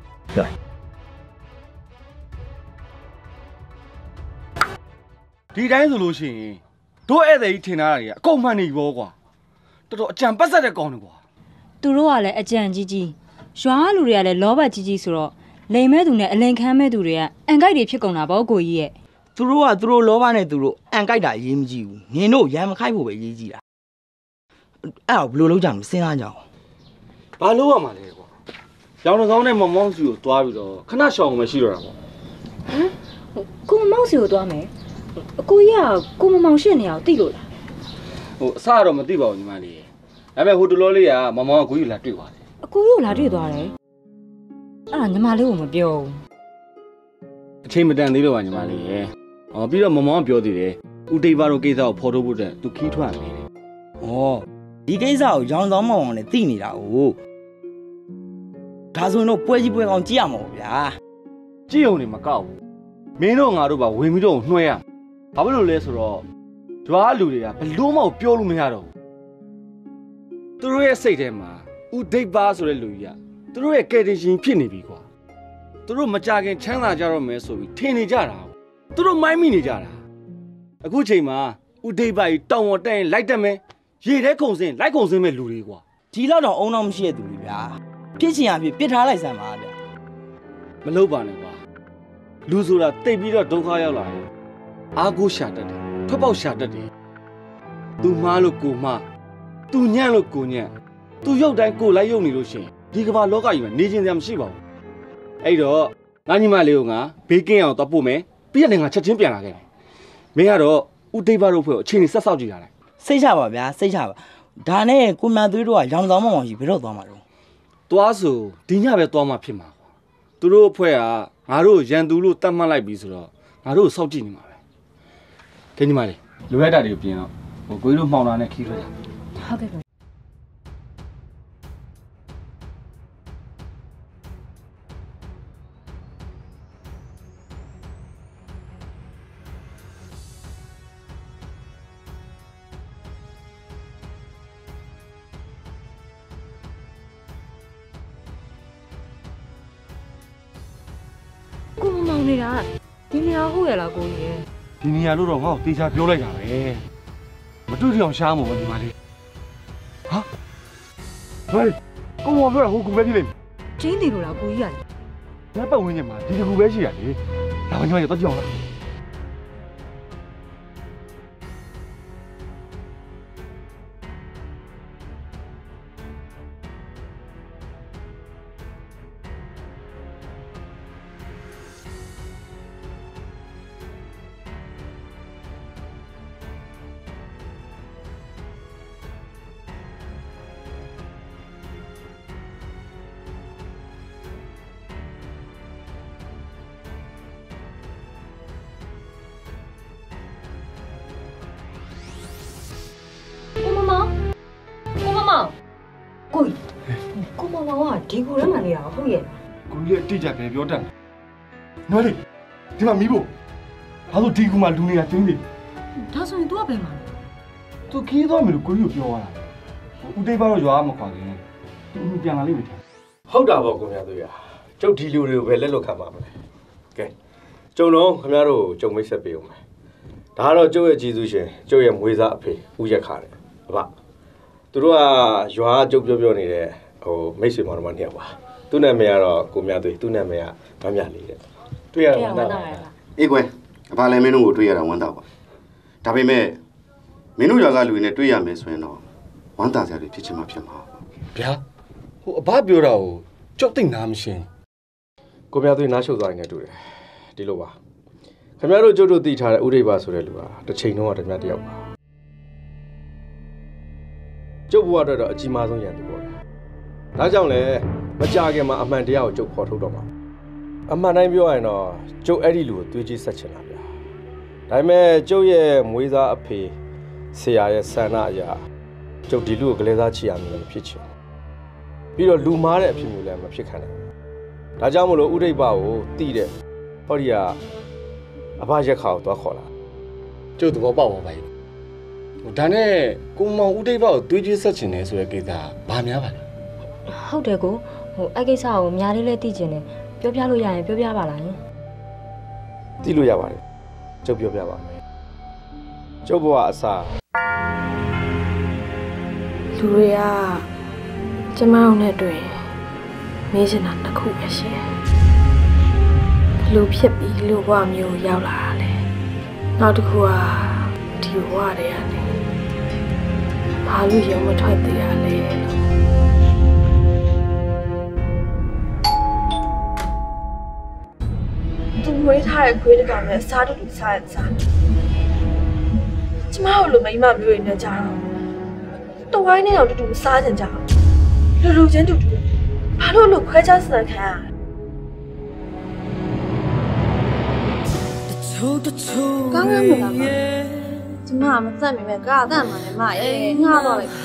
F: ဒီတိုင်းဆိုလို့ရှိရင်တို့ဧည့်သည်ကြီးထင်ထားတာတွေကအကုန်မှန်နေဘောကွာတော်တော်အကြံပတ်ဆက်တဲ့ကောင်တွေကွာ
B: သူတို့ကလည်းအကြံကြီးကြီးရွာလူတွေကလည်းလောဘကြီးကြီးဆိုတော့လိမ်မဲ့သူနဲ့အလင်ခမ်းမဲ့သူတွေကအန်ကိုက်တွေဖြစ်ကုန်တာပေါ့ကိုကြီးရဲ့
G: သူတို့ကသူတို့လောဘနဲ့သူတို့အန်ကိုက်တာအရေးမကြီးဘူးနင်တို့ရံမခိုက်ဖို့ပဲရေးကြည့်တာအဲ့တော့ဘယ်လိုလုပ်ကြမလဲစဉ်းစားကြအောင်
F: ဘာလို့ရမှာလဲကွာရောင်တကောင်းနဲ့မမောင်းစီကိုတွားပြီးတော့ခဏရှောင်မှရှိတော့တာပေါ့
B: ဟမ်ကိုမမောင်စီကိုတွားမယ်အကိုကြီးကကိုမမောင်ရှင်းနေအောင်သိလို့လား
F: ဟိုအစတော့မသိပါဘူးညီမလေးဒါပေမဲ့ဟိုတလောလေးကမမောင်ကကိုကြီးလာတွေ့ပါတယ်
B: အကိုကြီးကိုလာတွေ့သွားတယ်အဲ့ဒါညီမလေးကိုမပြောဘူး
F: အချိန်မတန်သေးလို့ပါညီမလေးရဲ့အော်ပြီးတော့မမောင်ကပြောသေးတယ်ဦးတိတ်ပါတို့ကိစ္စကိုဖော်ထုတ်ဖို့တဲ့သူခီးထွက်နေတယ်
G: ဩဒီကိစ္စကိုရောင်ဆောင်မောင်အောင်နဲ့သိနေတာဟုတ်ဒါဆိုရင်တော့ပွဲကြီးပွဲကောင်ကြည့်ရမှာပေါ့ဗျာ
F: ကြည့်ုံနေမကောက်ဘူးမင်းတို့ငါတို့ပါဝင်ပြီးတော့နှွှဲရဘာဖြစ်လို့လဲဆိုတော့ဓွားလူတွေကဘလို့မှပြောလို့မရတော့ဘူးသူတို့ရဲ့စိတ်ထဲမှာဦးဒိတ်ပါဆိုတဲ့လူကြီးကသူတို့ရဲ့ကယ်တင်ရှင်ဖြစ်နေပြီကွာသူတို့မကြခင်ချမ်းသာကြတော့မယ်ဆိုပြီးထင်နေကြတာသူတို့မိုင်းမိနေကြတာအခုချိန်မှာဦးဒိတ်ပါကြီးတောင်ပေါ်တက်ရင်လိုက်တက်မယ်ရေထဲခုန်စင်းလိုက်ခုန်စင်းမဲ့လူတွေကွာ
G: ဒီလောက်တော့အုံတော့မရှိတဲ့သူတွေဗျာဖြစ်ချင်ရဖြစ်ပစ်ထားလိုက်စမ်းပါဗျာ
F: မလုပ်ပါနဲ့ကွာလူဆိုတာတိတ်ပြီးတော့ဒုက္ခရောက်လာတယ်အားကိုးရှာတတ်တယ်ထွက်ပေါက်ရှာတတ်တယ်သူမှားလို့ကိုမှားသူညံ့လို့ကိုညံ့သူရုပ်တိုင်းကိုလိုက်ရုပ်နေလို့ရှိရင်ဒီကမ္ဘာလောကကြီးမှာနေခြင်းစရာမရှိပါဘူးအဲ့တော့ငါညီမလေးကငါဘေးကင်းအောင်တော့ပို့မယ်ပြီးရတယ်ငါချက်ချင်းပြန်လာခဲ့တယ်မင်းကတော့ဦးတိတ်ပါတို့ဖွဲ့ကိုအချိန်ကြီးဆက်ဆောက်ကြည့်ရတယ်
G: စိတ်ချပါဗျာစိတ်ချပါဒါနဲ့ကိုမန်သွေးတို့ကရောင်ဆောင်မောင်အောင်ကြီးဘယ်တော့သွားမှာတော့
F: သွားဆိုဒီညပဲသွားမှဖြစ်မှာကွာသူတို့အဖွဲ့ကငါတို့ရန်သူလို့တတ်မှတ်လိုက်ပြီဆိုတော့ငါတို့စောင့်ကြည့်နေမှာပဲခင်ညီမလေးလိုရတာတွေကိုပြင်တော့ဟိုကိုကြီးတို့မှောင်တာနဲ့ခီးထွက်ကြ
B: ဟုတ်ကဲ့ ကိုမောင်နေတာဒီနေရာဟုတ်ရလားကိုကြီးရဲ့
F: ဒီနေရာလို့တော့ငါ့ကိုတေချာပြောလိုက်တာပဲမတွေ့ကြအောင်ရှားမှာပေါ့ညီမလေးဟာဟဲ့ကိုမောင်ပြောတာဟိုကူပဲဖြစ်လိမ့်မယ်
B: ကျင်းတယ်လို့လားကိုကြီးက
F: ညပတ်ဝန်းကျင်မှာဒီတကူပဲရှိရလေလာညီမလေးတော့ကြည့်အောင်လား
B: ကိုကြီးကိုမောင်ကဒီကိုထဲမှာနေတာဟုတ်ရဲ့
F: ကိုကြီးရဲ့တိကျပဲပြောတတ်တယ်။နော်လေဒီမှာမီးဖို့ဘာလို့ဒီကူမှာလူနေတာကျင်းနေ
B: ဒါဆိုရင် तू ကဘယ်မှာလဲ
F: ။ तू ခီးသွားမယ်လို့ကိုကြီးကိုပြောရတာ။ဦးတိတ်ပါတော့ရွာမခွာခင်။ तू ပြန်လာလိမ့်မယ်။
E: ဟုတ်တာပေါ့ခင်ဗျာတို့ရကျုပ်ဒီလူတွေကိုပဲလက်လွတ်ခံပါမလဲကဲကျုံတော့ခင်ဗျားတို့ကျုံမိတ်ဆက်ပေးအောင်မယ်ဒါကတော့ကျုပ်ရဲ့ကြည်စုရှင်ကျုပ်ရဲ့မွေးစားအဖေဦးရက်ခါတယ်အဖသူတို့ကရွာကျုပ်ပြောပြောနေတဲ့ဟိုမိတ်ဆွေမောင်နှမနှစ်ယောက်ပါသူ့နာမည်ကတော့ကိုမြသွေးသူ့နာမည်ကမမြလေးတဲ့တွေ့ရတာဝမ်းသာပါ
P: အေးကွယ်အဖလည်းမင်းတို့ကိုတွေ့ရတာဝမ်းသာပါဒါပေမဲ့မင်းတို့ရွာကလူတွေနဲ့တွေ့ရမယ်ဆိုရင်တော့ဝမ်းသာစရာတွေဖြစ်ချင်မှဖြစ်မှာ
F: ဗျာဟိုအဘပြောတာကိုကြောက်သိနာမရှင်း
E: ကိုမြသွေးနားရှုပ်သွားရင်လည်းတူတယ်ဒီလိုပါခင်ဗျားတို့ကျုပ်တို့သိထားတဲ့ဥရိပါဆိုတဲ့လူကတစ်ချိန်လုံးကတည်းကတယောက်ပါကျုပ်ဘဝအတွက်တော့အကြီးမားဆုံးရန်သူပေါ့ဒါကြောင့်လည်းမကြခင်မှာအမှန်တရားကိုကျုပ်ဖော်ထုတ်တော့မှာအမှန်တိုင်းပြောရရင်တော့ကျုပ်အဲ့ဒီလူကိုတွေးကြည့်ဆက်ချင်တာဗျာဒါပေမဲ့ကျုပ်ရဲ့မွေးစားအဖေဆရာရဲ့ဆန္ဒအရာကျုပ်ဒီလူကိုကလေးစားချီရမယ်လို့ဖြစ်ချင်ပြီးတော့လူမားတဲ့အဖြစ်မျိုးလည်းမဖြစ်ခံနိုင်ဘူးဒါကြောင့်မလို့ဥဒိပ္ပကိုတိတဲ့
D: ဟောဒီကအဖရက်ခါကိုသွားခေါ်လာကျုပ်သဘောပေါက်ပါပါဟိုဒါနဲ့ကိုမောင်ဦးတိတ်ဘောက်ကိုတွေးကြည့်ဆက်ချင်တယ်ဆိုတဲ့ကိစ္စဘာများပါလဲ
B: ဟုတ်တယ်ကိုဟိုအဲ့ကိစ္စကိုများလေးလေးသိချင်တယ်ပြောပြလို့ရရင်ပြောပြပါလား
D: သိလို့ရပါတယ်ကျုပ်ပြောပြပါမယ်ကျုပ်ဘဝအစား
A: လူတွေကကျမတို့နဲ့တွေ့မေးချင်တာတစ်ခုပဲရှိတယ်ဘလို့ဖြစ်ပြီးလူဘဝမျိုးရောက်လာတာလဲနောက်တစ်ခုကဒီဘဝတွေကနေဘာလို့ရုံမထွက်သေးရလဲသူမွေးထားတဲ့ခွေးတကောင်နဲ့စားတူတူစားရစားကျမတို့လိုမိမမျိုးတွေနဲ့ကြတော့တဝိုင်းနဲ့တော့တူတူစားကြကြလူလူချင်းတူတူဘာလို့လို့ခွဲခြားစံခံရကောင်းရမလားကျမမသက်မိမဲ့ကားအတန်မှလည်းမရဲ့ငှားတော့လိုက်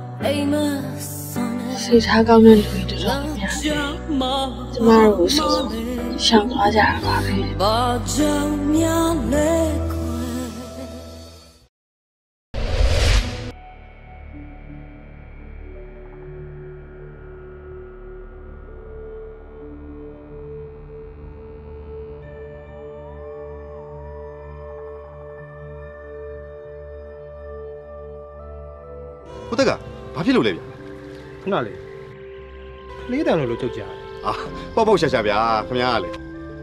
A: စိတ်ထားကောင်းတဲ့လူတွေတော်တော်များကျမတို့ကိုဆိုရှောင်သွားကြတာပါပဲဘာကြောင့်များလဲ
P: ကိုတက်ကဘာဖြစ်လို့လဲဗျာ
D: ခဏလေးကလေးတန်လို့လို့ကြုတ်ကြ
P: အာပေါ့ပေါ့ရှာရှာဗျာခင်ဗျားကလေ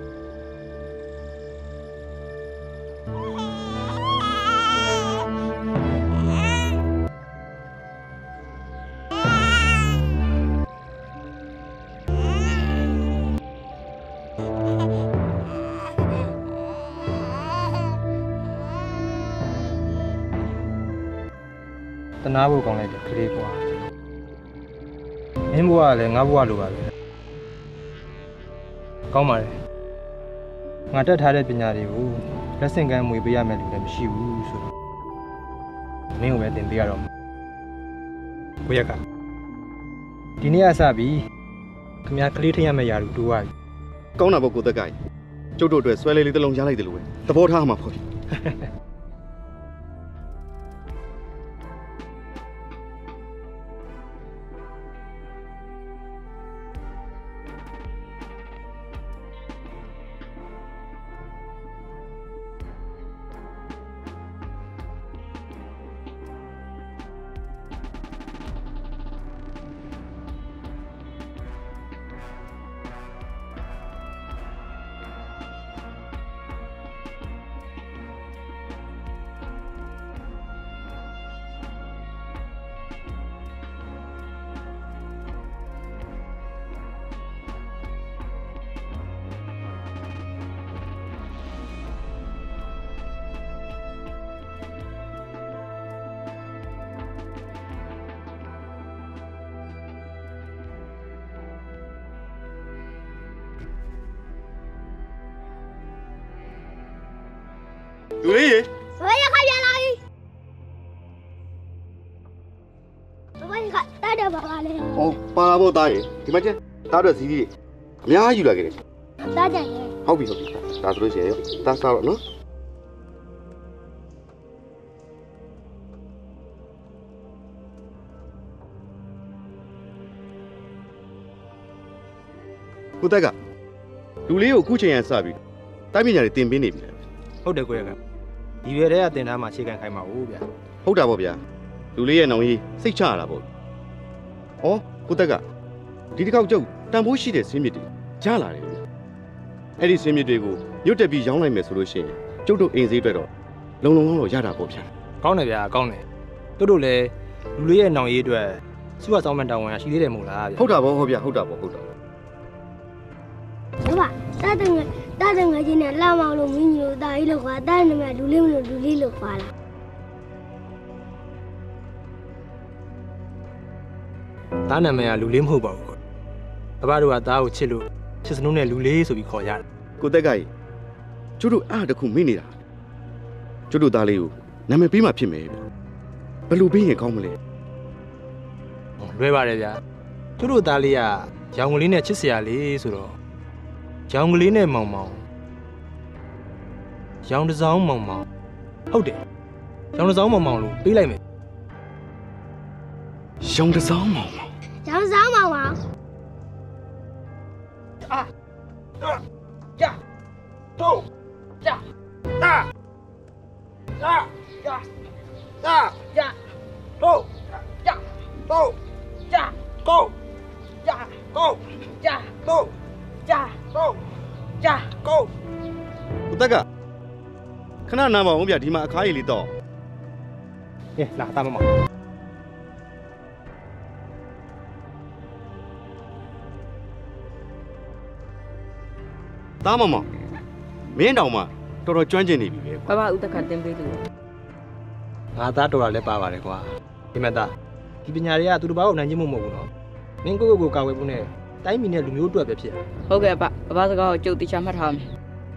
D: တနာဖို့ကောင်းလိုက်တယ်ကလေးကွာမင်းဘဝကလည်းငါဘဝလိုပါပဲကောင်းပါလေငါတက်ထားတဲ့ပညာတွေကိုလက်ဆင့်ကမ်းမွေပေးရမယ်လို့လည်းမရှိဘူးဆိုတော့မင်းကိုပဲသင်ပေးရတော့မှာကိုရက်ကဒီနေ့အစပြီးခင်ဗျားကလေးထရမယ့်ຢာလူတိုးသွားပြီ
P: ကောင်းတာပေါ့ကိုတက်ကကြီးကျုပ်တို့အတွက်ဆွဲလေးလေးတစ်လုံးရလိုက်တယ်လို့ပဲသဘောထားမှာပေါ့လူလေးရေဘယ်ရခပြန်လာပြီဘယ်ရခတားတယ်ပါလေဟောပါလာဖို့တားရေဒီမှာကျတားတော့စီးကြီးအများကြီးယူလာခဲ့တယ်တားကြရေဟုတ်ပြီဟုတ်ပြီဒါဆိုလို့ရှိရင်တားစားတော့နော်ကိုတက်ကလူလေးကိုအခုချိန်ရစပြီတိုင်းပညာတွေသင်ပေးနေပြီ
D: ဟုတ်တယ်ကိုရကဒီရွယ်တဲ့ကတင်ထားမှအခြေခံခိုင်းမှာဟုတ်ဗျာ
P: ဟုတ်တာပေါ့ဗျာလူလေးရဲ့နောင်ကြီးစိတ်ချရတာပေါ့ဩကိုတက်ကဒီတစ်ခေါက်ကျုပ်တန်ဖိုးရှိတဲ့ဆင်းမြစ်တွေကြားလာတယ်ဗျာအဲ့ဒီဆင်းမြစ်တွေကိုညွတ်တက်ပြီးရောင်းလိုက်မယ်ဆိုလို့ရှိရင်ကျုပ်တို့အိမ်ဈေးအတွက်တော့လုံလုံလောက်လောက်ရတာပေါ့ဗျာ
D: ကောင်းတယ်ဗျာကောင်းတယ်တို့တို့လည်းလူလေးရဲ့နောင်ကြီးအတွက်စုရဆောင်မှန်တောင်းဝင်ရရှိသေးတယ်မို့လားဗျာ
P: ဟုတ်တာပေါ့ဟုတ်ဗျာဟုတ်တာပေါ့ဟုတ်တာပေါ့
Q: ဟုတ်ပါတာတဲ့တာတဲ့ငါချင်းနဲ့လာမအောင်လို့မင်းကြီးတို့တာကြီးလို့ခွာတာနဲ့မြလူလေးမလို့လူလေးလို့ခွာလာ
D: တာနာမည်ကလူလေးမဟုတ်ပါဘူးကွအဘတို့ကသားကိုချစ်လို့ချစ်စနုနဲ့လူလေးဆိုပြီးခေါ်ရတယ်
P: ကိုတက်ကကြီးကျတို့အားတခုမင်းနေတာကျတို့သားလေးကိုနာမည်ပေးမှဖြစ်မယ်ဘယ်လိုပေးရင်ကောင်းမလဲ
D: လွဲပါတယ်ဗျာကျတို့သားလေးကရောင်ကလေးနဲ့ချစ်စရာလေးဆိုတော့ရောင်ကလေးနဲ့မောင်မောင်
R: ရောင်တစောင်းမောင်မောင်ဟုတ်တယ်ရောင်တစောင်းမောင်မောင်လို့ပေးလိုက်မယ်ရောင်တစောင်းမောင်မောင်
Q: ရောင်စောင်းမောင်မောင်
I: အာ呀走呀啊啊呀啊呀走呀走呀走呀走呀走呀走呀走
P: ဦးတက်ကခဏနားမအောင်ဗျဒီမှာအခါကြီးလေးတော့
R: ကဲလာတာမမ
P: သားမမမင်းတောင်မှတော်တော်ကျွမ်းကျင်နေပြီပဲ
K: ဘာဘာဦးတက်ကတင်ပေးလို့
R: ငါသားတော်တာလည်းပါပါတယ်ကွာဒီမဲ့သားဒီပညာတွေကသူတစ်ပါးကိုနိုင်ချင်းမမဟုတ်ဘူးနော်မင်းကိုကိုကိုကာဝယ်ဖို့နဲ့တိုင်းပြည်နဲ့လူမျိုးအတွက်ပဲဖြစ်
K: ဟုတ်ကဲ့ဗျအဘစကားကိုကြုတ်တိချမှတ်ထားမယ်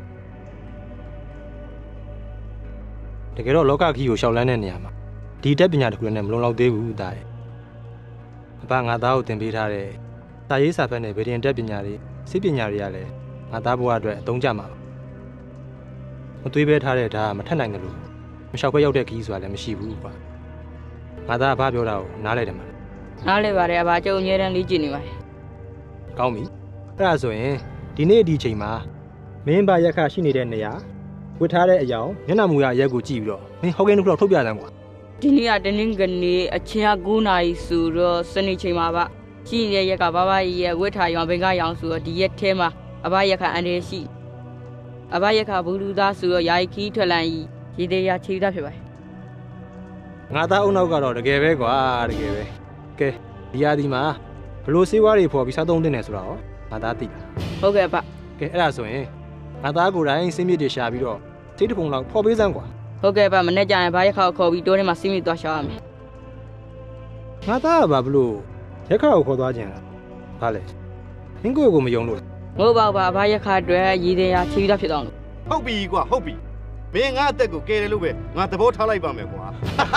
R: တကယ်တော့လောကကြီးကိုရှောက်လန်းတဲ့နေရာမှာဒီတက်ပညာတစ်ခုလည်းမလုံလောက်သေးဘူးသားရဲ့အဘငါသားကိုသင်ပေးထားတဲ့စာရေးစာဖတ်နဲ့ဗီဒီယိုတက်ပညာတွေစိပညာတွေကလည်းငါသားဘဝအတွက်အသုံးကျမှာမသွေးပဲထားတဲ့ဒါကမထက်နိုင်တယ်လို့မလျှောက်ပဲရောက်တဲ့ခီးဆိုတာလည်းမရှိဘူးကွာငါသားကဘာပြောတာကိုနားလဲတယ်မှာ
K: နားလဲပါတယ်အဘကျုံအမြဲတမ်းလေ့ကျင့်နေပါတယ်
R: ကောင်းပြီအဲ့ဒါဆိုရင်ဒီနေ့ဒီချိန်မှာမင်းဘာရက်ခရှိနေတဲ့နေရာဝတ်ထားတဲ့အယောင်မျက်နှာမူရအရက်ကိုကြည့်ပြီးတော့မင်းဟောက်ကင်းတစ်ခုတော့ထုတ်ပြစမ်းကွာ
K: ဒီနေ့ကတနင်္ဂနွေအချင်းက9နာရီဆိုတော့စနေချိန်မှာပါရှိနေတဲ့ရက်ကဘာဘာကြီးရဲ့ဝတ်ထားရောင်ဘင်ကရောင်ဆိုတော့ဒီရက်ထဲမှာအဘရက်ခအန်ရဲရှိအဘရက်ခဘူးလူသားဆိုတော့ယာယီခီးထွက်လန်းကြီးရေသေးရချီးသားဖြစ်ပါတယ်
R: ငါသားအုံနောက်ကတော့တကယ်ပဲကွာတကယ်ပဲကဲဒီရာဒီမှာဘလို့စေးဝါးတွေဖော်ပြီးစားသုံးတင်နေဆိုတော့ငါသားသိ
K: ဟုတ်ကဲ့ဗျ
R: ကဲအဲ့ဒါဆိုရင်ငါသားကိုယ်တိုင်စင်းမြစ်တွေရှာပြီးတော့စိတ်တပုံလောက်ဖော်ပေးစမ်းကွာ
K: ဟုတ်ကဲ့ဗျမနေ့ကျရင်ဘာရက်ခကိုခေါ်ပြီးတိုးထဲမှာစင်းမြစ်သွားရှာရမယ်
R: ငါသားကဘာဘလို့ရက်ခကိုခေါ်သွားခြင်းလားဘာလဲမင်းကိုကိုမယုံလို့
K: မဟုတ်ပါဘူးဘာရက်ခအတွက်ရည်သေးရချီးသားဖြစ်တော့လို့
P: ဟုတ်ပြီကွာဟုတ်ပြီမင်းငါအသက်ကိုကယ်တယ်လို့ပဲငါသဘောထားလိုက်ပါမယ်ကွာ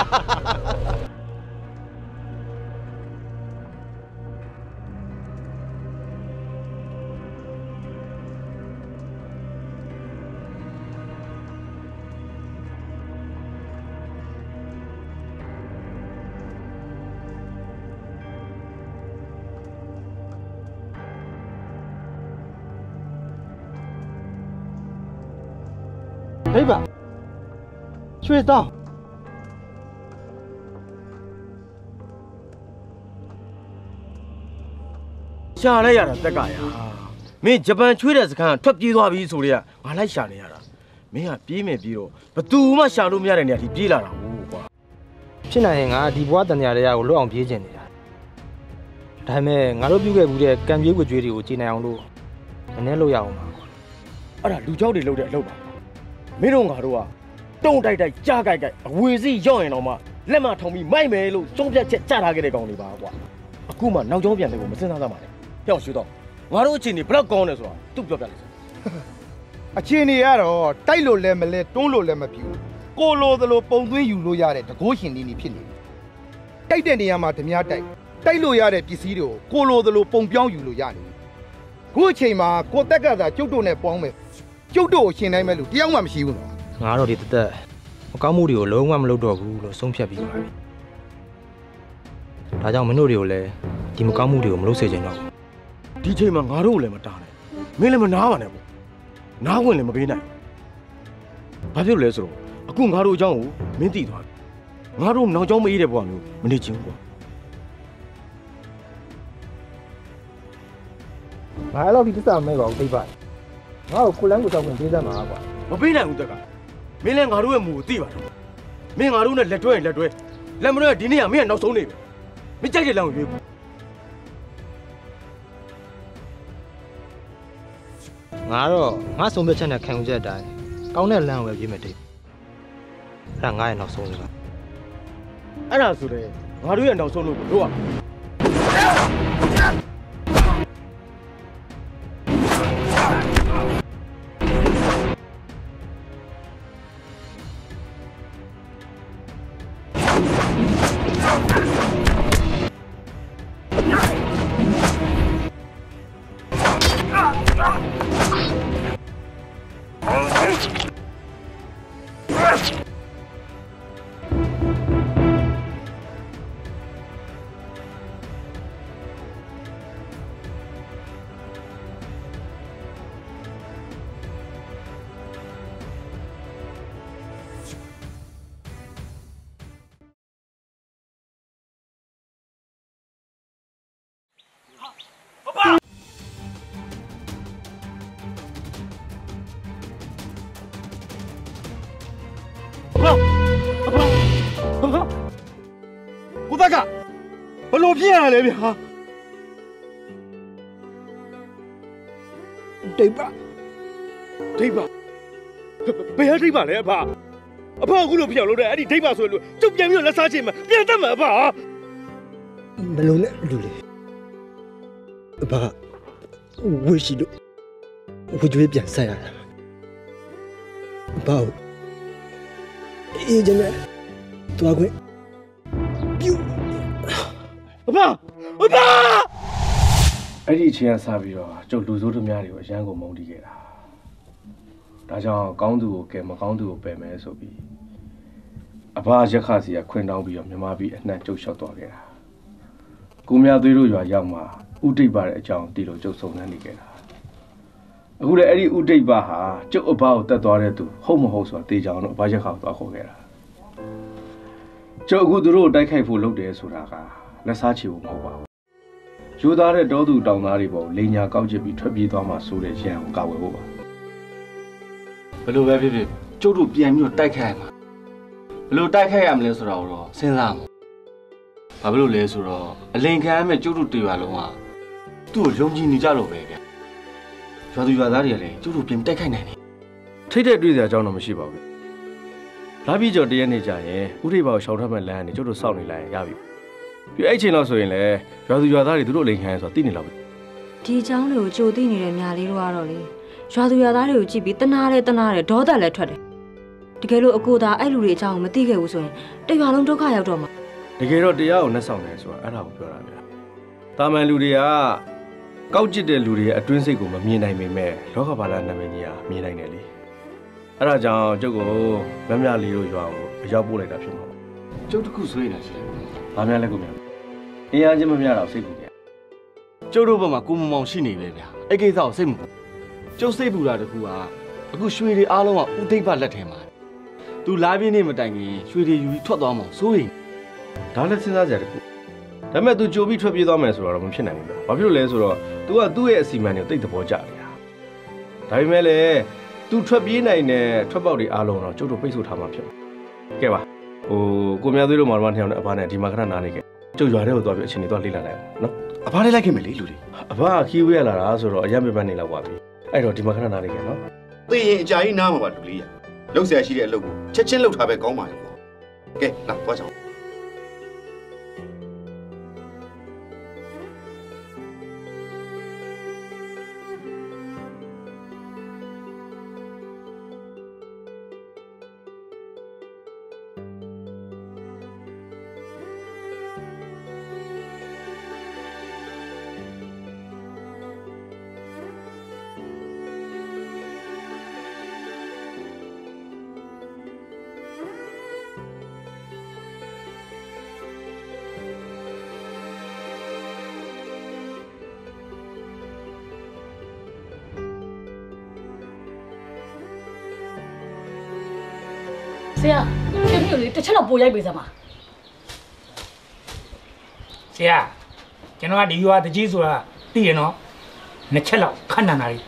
J: ဟေးပါရွှေတောင်း
D: ရှာလိုက်ရတာတက်ကရမင်းဂျပန်ချွေးတဲ့စခန်းထွက်ပြေးသွားပြီဆိုတော့ငါလိုက်ရှာနေရတာမင်းကပြေးမယ်ပြီးတော့ဘသူမှရှာလို့မရတဲ့နေရာထိပြေးလာတာဟုတ်ကွာ
R: ဖြစ်နိုင်ရင်ငါဒီဘွားတန်ရာတွေကကိုလွတ်အောင်ပြေးကျင်နေတာဒါပေမဲ့ငါတို့ပြုခဲ့မှုတဲ့ကံပြေးဝကြွေးတွေကိုကြည်နိုင်အောင်လို့မနှဲလို့ရအောင်ပါ
D: အဲ့ဒါလူကြောက်တွေလုပ်တဲ့အလုပ်ပါမင်းတို့ငါတို့ကတုံတိုက်တိုက်ကြားကြိုက်ကြိုက်အဝေစီရောက်ရင်တော့မှလက်မထောင်ပြီးမိုက်မယ်လို့ဆုံးဖြတ်ချက်ချထားခဲ့တဲ့ကောင်တွေပါကွာအခုမှနောက်ကျောင်းပြန်တယ်ကိုမစင်စားသမှာလေဟျောက်ရွှေတော့ငါတို့အခြေအနေဘလောက်ကောင်းလဲဆိုတာသူ့ပြောပြလိုက်စမ်း
J: အခြေအနေကတော့တိုက်လို့လည်းမလဲတွန်းလို့လည်းမပြူကိုလိုသလိုပုံသွင်းယူလို့ရတဲ့တကိုးရှင်နေနေဖြစ်နေတိုက်တဲ့နေရာမှာဓမြတိုက်တိုက်လို့ရတဲ့ပစ္စည်းတွေကိုကိုလိုသလိုပုံပြောင်းယူလို့ရနေခုအချိန်မှာကိုတက်ကသာကျုပ်တို့နဲ့ပေါင်းမယ်ကျုပ်တို့ကိုရှင်နိုင်မဲ့လူတယောက်မှမရှိဘူးနော်
R: ငါတော့ဒီတက်တက်မကောင်းမှုတွေကိုလုံးဝမလုပ်တော့ဘူးလို့ဆုံးဖြတ်ပြီးပါပြီဒါကြောင့်မင်းတို့တွေကိုလည်းဒီမကောင်းမှုတွေကိုမလုပ်စေချင်တော့ဘူး
D: ဒီချိန်မှာငါတို့လည်းမတားနဲ့မင်းလည်းမနားပါနဲ့ပေါ့နားဝင်လည်းမပေးနိုင်ဘာဖြစ်လို့လဲဆိုတော့အခုငါတို့အကြောင်းကိုမင်းသိသွားပြီငါတို့နောက်ကျောင်းမအေးတဲ့ဘဝမျိုးမနေချင်ဘူးကွာ
R: ငါအဲ့လောက်ဒီတစ္ဆာမဲပါဘူးသိပါငါ့ကိုကိုလန်းကိုတောက်ဝင်ပေးစမ်းပါကွာ
D: မပေးနိုင်ဘူးတက်ကမင်းလည်းငါတို့ရဲ့မူကိုသိပါတော့မင်းငါတို့နဲ့လက်တွဲရင်လက်တွဲလက်မတွဲဒီနေ့ကမင်းကနောက်ဆုံးနေပြီမကြိုက်တဲ့လမ်းကိုရွေးဘူး
R: ငါတော့ငါဆုံးဖြတ်ချက်နဲ့ခံယူချက်အတိုင်းကောင်းတဲ့လမ်းကိုပဲရွေးမယ်တိတ်အဲ့ဒါငါရဲ့နောက်ဆုံးလေးပါ
D: အဲ့ဒါဆိုတဲ့ငါတို့ရဲ့နောက်ဆုံးလို့တို့က
E: ကိုတက်ကဘလို့ဖြစ်ရလဲဗျာဒိတ်ပါဒိတ်ပါဘယ်ဟာဒိတ်ပါလဲအဖအဖအခုလို့ပြောင်းလို့တဲ့အဲ့ဒီဒိတ်ပါဆိုလို့ကျုပ်ပြန်ပြီးလက်စားချင်မှာပြန်တတ်မှာအဖ
S: မလုံးနဲ့လူလေအဖဝရှိလို့ဝကျွေးပြန်ဆက်ရတာအဖအေးကျနေတွားခွင့်ပြု
E: အဖအဖအဲ့ဒီအချိန်ကစပြီးတော့ကျုပ်လူဆိုးတို့များတွေကိုအရန်ကိုမုန်းတီးခဲ့တာဒါကြောင့်ကောင်းသူကိုကဲမကောင်းသူကိုပယ်မယ်ဆိုပြီးအဖရက်ခစီကခွင်တောင်းပြီးတော့မြမပြီးအနှံ့ကျုပ်လျှောက်သွားခဲ့တာကိုမြသွေးတို့ရွာရောက်မှဥဒိတ်ပါတဲ့အကြောင်းတီလို့ကျုပ်စုံစမ်းနေခဲ့တာအခုလည်းအဲ့ဒီဥဒိတ်ပါဟာကျုပ်အဖကိုတတ်သွားတဲ့သူဟုတ်မဟုတ်ဆိုတာတေချောင်းတို့အဖရက်ခကိုသွားခေါ်ခဲ့တာကျုပ်အခုသူတို့ကိုတိုက်ခိုက်ဖို့လုပ်တယ်ဆိုတာကလက်စားချေဖို့မဟုတ်ပါဘူးရိုးသားတဲ့တောသူတောင်သားတွေပေါ်လိန်ညာကောက်ချစ်ပြီးထွက်ပြေးသွားမှဆိုတဲ့ရန်ကိုကာဝယ်ဖို့ပါဘယ်လိုပဲဖြစ်ဖြစ်ကျုပ်တို့ပြန်ပြီးတော့တိုက်ခိုက်ရမှာဘယ်လိုတိုက်ခိုက်ရမလဲဆိုတာကိုတော့စဉ်းစားမှာဘာဖြစ်လို့လဲဆိုတော့အလိန်ခံရမဲ့ကျုပ်တို့တွေ့ရလုံးကသူ့ကိုယုံကြည်နေကြလို့ပဲဗျရွာသူရွာသားတွေကလည်းကျုပ်တို့ပြန်တိုက်ခိုက်နိုင်တယ်ထိတ်တဲ့တွေ့စရာအကြောင်းတော့မရှိပါဘူးလာပြီးကြော်တရက်နေကြရင်ဥရိပါကိုရှောင်ထွက်မဲ့လမ်းကနေကျုပ်တို့စောင့်နေလိုက်ရင်ရပြီပြီးအဲ့ချိန်လောက်ဆိုရင်လည်းရွာသူရွာသားတွေသူတို့လိန်ခံရဆိုတော့သိနေလောက်ပြီ
B: ဒီအကြောင်းတွေကိုကြိုသိနေတဲ့မြာလေးတို့ကတော့လေရွာသူရွာသားတွေကိုကြည့်ပြီးတနာလဲတနာလဲဒေါသလည်းထွက်တယ်တကယ်လို့အကိုသားအဲ့လူတွေအကြောင်းမသိခဲ့ဘူးဆိုရင်တရွာလုံးဒုက္ခရောက်တော့မှာ
E: တကယ်တော့တရားကိုနှက်ဆောင်တယ်ဆိုတာအဲ့ဒါကိုပြောတာဗျာတာမန်လူတွေကကောက်ကျစ်တဲ့လူတွေရဲ့အတွင်းစိတ်ကိုမမြင်နိုင်ပေမဲ့လောကဘာသာနာမည်ကြီးဟာမြင်နိုင်တယ်လေအဲ့ဒါကြောင့်ကျုပ်ကိုမမြလေးတို့ရွာကိုအရောက်ပို့လိုက်တာဖြစ်မှာကျုပ်တခုဆွေးနေရှင်ဘာများလဲကိုမြအင်းအားချင်းမမြတော့စိတ်ပူကြကျုပ်တို့ဘက်မှာကိုမမောင်ရှိနေပဲဗျာအဲ့ကိစ္စကိုစိတ်မပူကျုပ်စိတ်ပူတာတခုကအခုရွှေတွေအားလုံးကဥသိမ့်ပလက်ထဲမှာသူလာပြင်းနေမတိုင်ခင်ရွှေတွေယူပြီးထွက်သွားမှစိုးရင်ဒါလည်းစဉ်းစားကြတယ်ခုဒါပေမဲ့ तू ကြိုပြီးထွက်ပြေးသွားမယ်ဆိုတော့မဖြစ်နိုင်ဘူးဗျာဘာဖြစ်လို့လဲဆိုတော့ तू ကသူ့ရဲ့အစီအမံတွေကိုတိတ်သဘောကျနေတာဒါပေမဲ့လည်း तू ထွက်ပြေးနိုင်တဲ့ထွက်ပေါက်တွေအားလုံးတော့ကျုပ်တို့ပိတ်ဆို့ထားမှာဖြစ်မှာကဲပါဟိုကိုမြသွေးတို့မောင်မနှစ်ယောက်နဲ့အဖနဲ့ဒီမှာခဏနားနေခဲ့ကျုပ်ရွာထဲကိုသွားပြီးအချိန်တွေသွားလေ့လာလိုက်အောင်နော်အဖလေးလိုက်ခဲ့မယ်လေလူတွေအဖခီးဝေးရလာတာဆိုတော့အရင်ပြပန်းနေလောက်ပါပြီအဲ့တော့ဒီမှာခဏနားနေခဲ့နော်
P: သိရင်အကြာကြီးနားမှာပါလူလေးရလှုပ်ဆရာရှိတဲ့အလုပ်ကိုချက်ချင်းလှုပ်ထားပဲကောင်းပါလေကွာကဲလာသွားကြအောင်
H: ဆရာခင်ဗျာလေးတစ်ချက်တော့ပို့ရိုက်ပေးစမ်းပါ
N: ဆရာကျွန်တော်ကဒီရွာတကြီးဆိုတာသိရနော်နှစ်ချက်လောက်ခဏနာလေး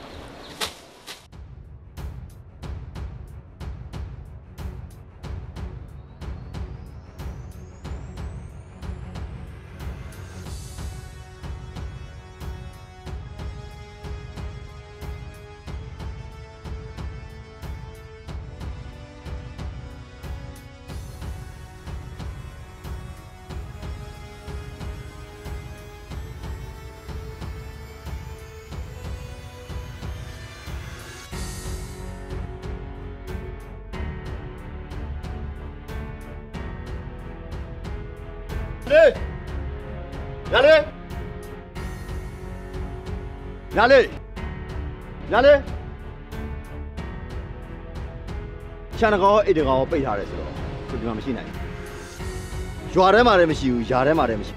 P: လေညာလေညာလေညာလေချန်ကောအိတ်တကောပိတ်ထားတယ်ဆိုတော့သူဒီမှာမရှိနိုင်ဘူးရွာထဲမှာလည်းမရှိဘူးယာထဲမှာလည်းမရှိ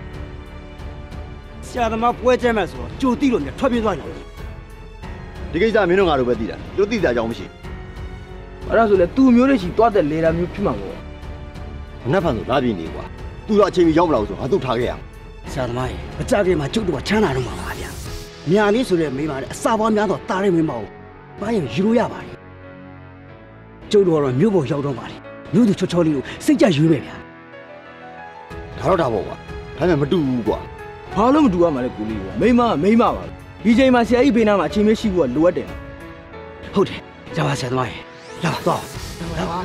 I: ဆရာသမားပွဲကျဲမဲ့ဆိုတော့ကြိုတိလို့မြထွက်ပြေးသွားကြတယ်
P: ဒီကိစ္စမင်းတို့ငါတို့ပဲသိတာတို့သိတာကြောင့်မရှိ
I: အဲ့ဒါဆိုလေသူ့မျိုးတွေချီတွားတဲ့လေတာမျိုးဖြစ်မှာပေါ့
P: မနှက်ဖန်ဆိုလာပြင်းနေကွာသူတော့အချိန်ကြီးရောက်မလာဘူးဆိုငါတို့ထားခဲ့ရအောင်
I: ဆရာသမားရေအကြကြီးမှာကျုပ်တို့ကချမ်းသာတော့မှာပါဗျာညာလေးဆိုတဲ့မိန်းမနဲ့အစာပွားများတော့တားရဲမိန်းမကိုဘာရင်ယူလို့ရပါတယ်ကျုပ်တို့ကတော့မြို့ပေါ်ရောက်တော့ပါတယ်မျိုးသူချောချောလေးကိုစိတ်ကြရွေးမယ်ဗျာ
L: ဒါတော့ဒါပေါ့ကွာဒါမှမတူဘူးကွာ
I: ဘာလို့မတူရမှာလဲကိုလေးကွာမိမမိမပါဒီချိန်မှာဆရာကြီးဘေးနားမှာအချိန်မရှိဘူးကလိုအပ်တယ်ဟုတ်တယ်ကြပါဆရာသမားရေလာပါတော့လာပါ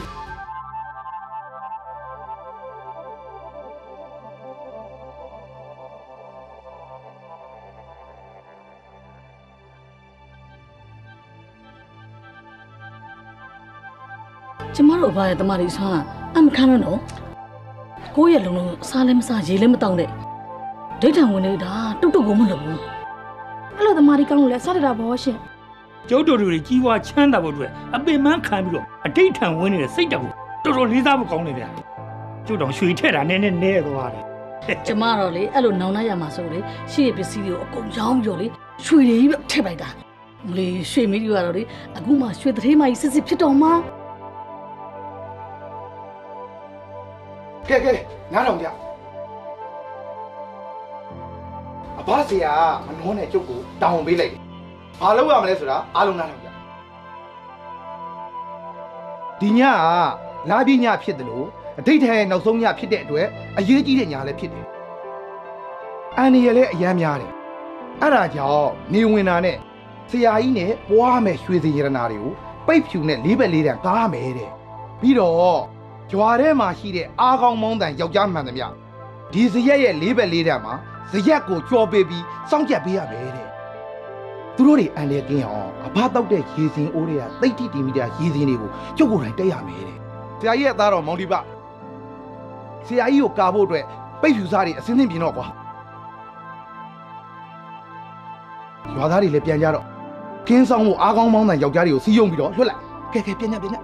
H: ကျမတို့အဘရဲ့တမလေးဆွမ်းအမခံတော့နော်ကိုယ့်ရဲ့လုံးလုံးစားလည်းမစားရေလည်းမတောင်းတဲ့ဒိဋ္ဌံဝင်နေတာတုတ်တုတ်ကိုမလုပ်ဘူး
C: အဲ့လိုသမားကြီးကောင်းလို့လဲစားရတာဘောရှင်
N: ကျုပ်တို့တွေကြီးပွားချမ်းသာဖို့အတွက်အပင်ပန်းခံပြီးတော့အတိတ်ထံဝင်နေတဲ့စိတ်တကူတော်တော်လေးစားဖို့ကောင်းနေဗျာကျုပ်တော်ရွှေထက်တာနည်းနည်းနဲသွားတယ်
H: ကျမတော့လေအဲ့လိုနောင်နှရမှာဆိုလေရှိရပစ္စည်းတွေကိုအကုန်ရောင်းပြီးတော့လေရွှေတွေကြီးပဲထည့်လိုက်တာမလေးရွှေမီးတွေကတော့လေအခုမှရွှေတထေးမကြီးစစ်စစ်ဖြစ်တော့မှာ
J: ကဲကဲနားထောင်ကြအဘဆရာမနှောနဲ့ကျုပ်ကိုတောင်းပေးလိုက်တယ်ဘာလုပ်ရမလဲဆိုတာအားလုံးနားထောင်ကြဒီညကလာပြညဖြစ်တယ်လို့အဋိဌာရဲ့နောက်ဆုံးညဖြစ်တဲ့အတွက်အရေးကြီးတဲ့ညလည်းဖြစ်တယ်အန်ဒီရလည်းအယမ်းများတယ်အဲ့ဒါကြောင့်နေဝင်တာနဲ့ဆရာကြီးနဲ့ပွားမယ်ရွှေစင်ရတနာတွေကိုပိတ်ဖြူနဲ့လေးဘက်လေးတန်ကားမယ်တဲ့ပြီးတော့ကြွားထဲမှာရှိတဲ့အားကောင်းမောင်းတန်ယောက်ျားမှန်သမျှဒီဇရက်ရဲ့လေးဘက်လေးတန်မှာဇရက်ကိုကြော်ပေးပြီးစောင့်ကြပ်ပေးရမယ်တဲ့သူတို့တွေအန်တယ်ကင်းအောင်အဘတောက်တဲ့ရေစင်အိုးတွေကတိတ်တိတီမီတာရေစင်တွေကိုကျုပ်ကိုယ်တိုင်တက်ရမယ်တဲ့ဆရာကြီးရဲ့သားတော်မောင်ဒီပဆရာကြီးကိုကာဖို့အတွက်ပိတ်ဖြူစားတွေအစင်းစင်းပြင်တော့ကွာရွာသားတွေလည်းပြန်ကြတော့ကင်းဆောင်ဖို့အားကောင်းမောင်းတန်ယောက်ျားတွေကိုစီးယုံပြီးတော့လွှတ်လိုက်ကဲကဲပြန်ညပြန်ည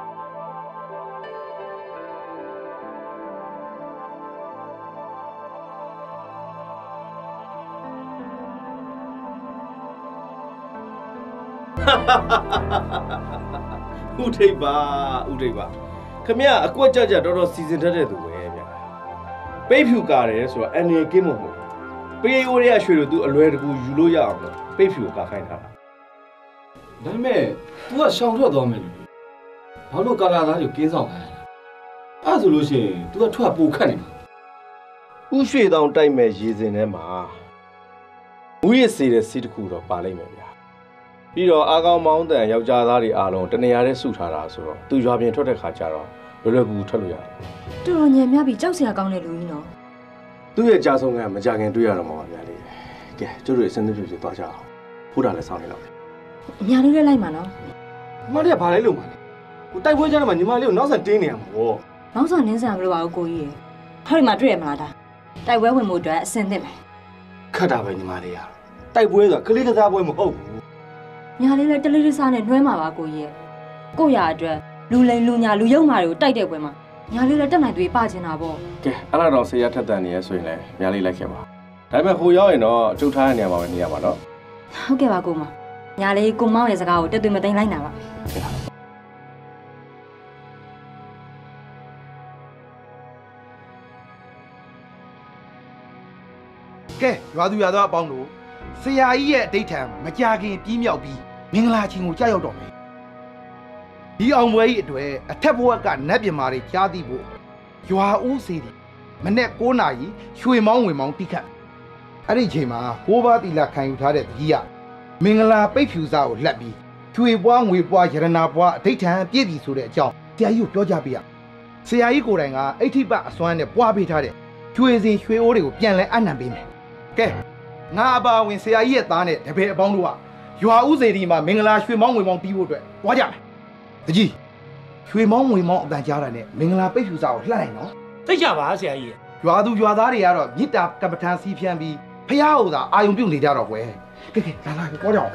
E: ဥထိပ်ပါဥထိပ်ပါခမရအကွက်ကြကြတော်တော်စီစဉ်တတ်တဲ့သူပဲဗျာပိတ်ဖြူကာတယ်ဆိုတော့အနေကင်းမဟုတ်ပေးရိုးရရွှေလို့ तू အလွယ်တကူယူလို့ရအောင်လို့ပိတ်ဖြူကာခိုင်းထားတာဒါပေမဲ့ तू ကရှောင်ထွက်သွားမယ်လို့ဘာလို့ကာလာသားကိုကင်းဆောင်ခိုင်းလဲအဲ့ဆိုလို့ရှိရင် तू ကထွက်ပိုခတ်နေမှာဥရွှေတောင်တိုက်မဲ့ရေစင်ထဲမှာမူရစေတဲ့စီးတစ်ခုတော့ပါလိမ့်မယ်ဗျာပြီးတော့အားကောင်းမောင်းတန်ယောက်ျားသားတွေအားလုံးတနေရာထဲစုထားတာဆိုတော့သူရွာပြင်ထွက်တဲ့ခါကျတော့လွယ်လွယ်ကူကူထွက်လို့ရတယ်
B: ။တော်တော်ညံ့မြပြီကြောက်စရာကောင်းတဲ့လူကြီးနော်
E: ။သူ့ရဲ့ကြာဆုံးကမကြခင်တွေ့ရတော့မှာပါဗျာလေး။ကဲကျတို့အစင်းသဖြင့်သွားကြအောင်။ဖိုးတာလည်းစောင်းနေတော့။
B: ညာလေးလည်းလိုက်မှာနော်
E: ။ညီမလေးကဘာလဲလို့မှာလဲ။ဟိုတိုက်ပွဲကြတော့မှညီမလေးကိုနောက်ဆက်တင်းနေရမှာပေါ့
B: ။နောက်ဆက်နင်းစရာမလိုပါဘူးကိုကြီးရေ။ဟောဒီမှာတွေ့ရမလားဒါ။တိုက်ပွဲဝင်မှုအတွက်အစင်သင့်မယ်
E: ။ခတ်တာပဲညီမလေးက။တိုက်ပွဲဆိုတာကလေးကစားပွဲမဟုတ်ဘူး
B: ။ညာလေးလည်းတလေးလေးစားနဲ့နှွဲမှာပါကိုကြီးရဲ့။ကိုရအတွက်လူလိန်လူညာလူယုံမာတွေကိုတိုက်တဲ့ပွဲမှာညာလေးလည်းတက်နိုင်သေးပါချင်တာပေါ့
E: ကဲအဲ့ဒါတော့ဆေးရထက်တန်နေရဆိုရင်လည်းညာလေးလိုက်ခဲ့ပါဒါပေမဲ့ဟိုရောက်ရင်တော့အကျုပ်ထားတဲ့နေရာမှာပဲနေရပါတော့
B: ဟုတ်ကဲ့ပါကိုမညာလေးကိုမောင်းရဲ့စကားကိုတက်သွေးမသိမ်းလိုက်နာပါ
J: ကဲရွာသူရွာသားအပေါင်းတို့ဆရာကြီးရဲ့အဋိဌံမကြခင်ပြီးမြောက်ပြီးမင်္ဂလာချင်းကိုကြောက်ရောက်တော့မယ်ဒီအောင်ပွဲကြီးအတွက်အထက်ဘဝကနတ်ပြမာတွေကြားသိဖို့ရွာဦးစီတီမနေ့၉နာရီရွှေမောင်းဝင်မောင်းတိခတ်အဲ့ဒီချိန်မှာကိုးပါးတီလာခံယူထားတဲ့တကြီးကမင်္ဂလာပိတ်ဖြူစားကိုလှက်ပြီးရွှေပွားငွေပွားရတနာပွားအဋိဌံပြည့်ပြီဆိုတဲ့အကြောင်းဆရာကြီးကိုပြောကြပေးရဆရာကြီးကိုယ်တိုင်ကအဋ္ဌိပအစွမ်းနဲ့ပွားပေးထားတဲ့ရွှေစင်ရွှေအိုးတွေကိုပြန်လဲအနံပေးမယ်ကဲငါအပါဝင်ဆရာကြီးရဲ့သားနဲ့တပည့်အပေါင်းတို့ကရွာဦးစီတီမှာမင်္ဂလာရွှေမောင်းငွေမောင်းပြီးဖို့အတွက်တွားကြမယ်တကြီးရွှေမောင်းငွေမောင်းအတန်ကြားတာနဲ့မင်္ဂလာပိတ်ဖြူစားကိုလှက်လိုက်နော်
N: သိကြပါဆရာကြီး
J: ရွာသူရွာသားတွေကတော့မြစ်တာကပ္ပထန်စီးဖြန်းပြီးဖះဟိုသာအာယုံပြုတ်နေကြတော့ကွယ်ကဲကဲလာလာကြောကြအောင်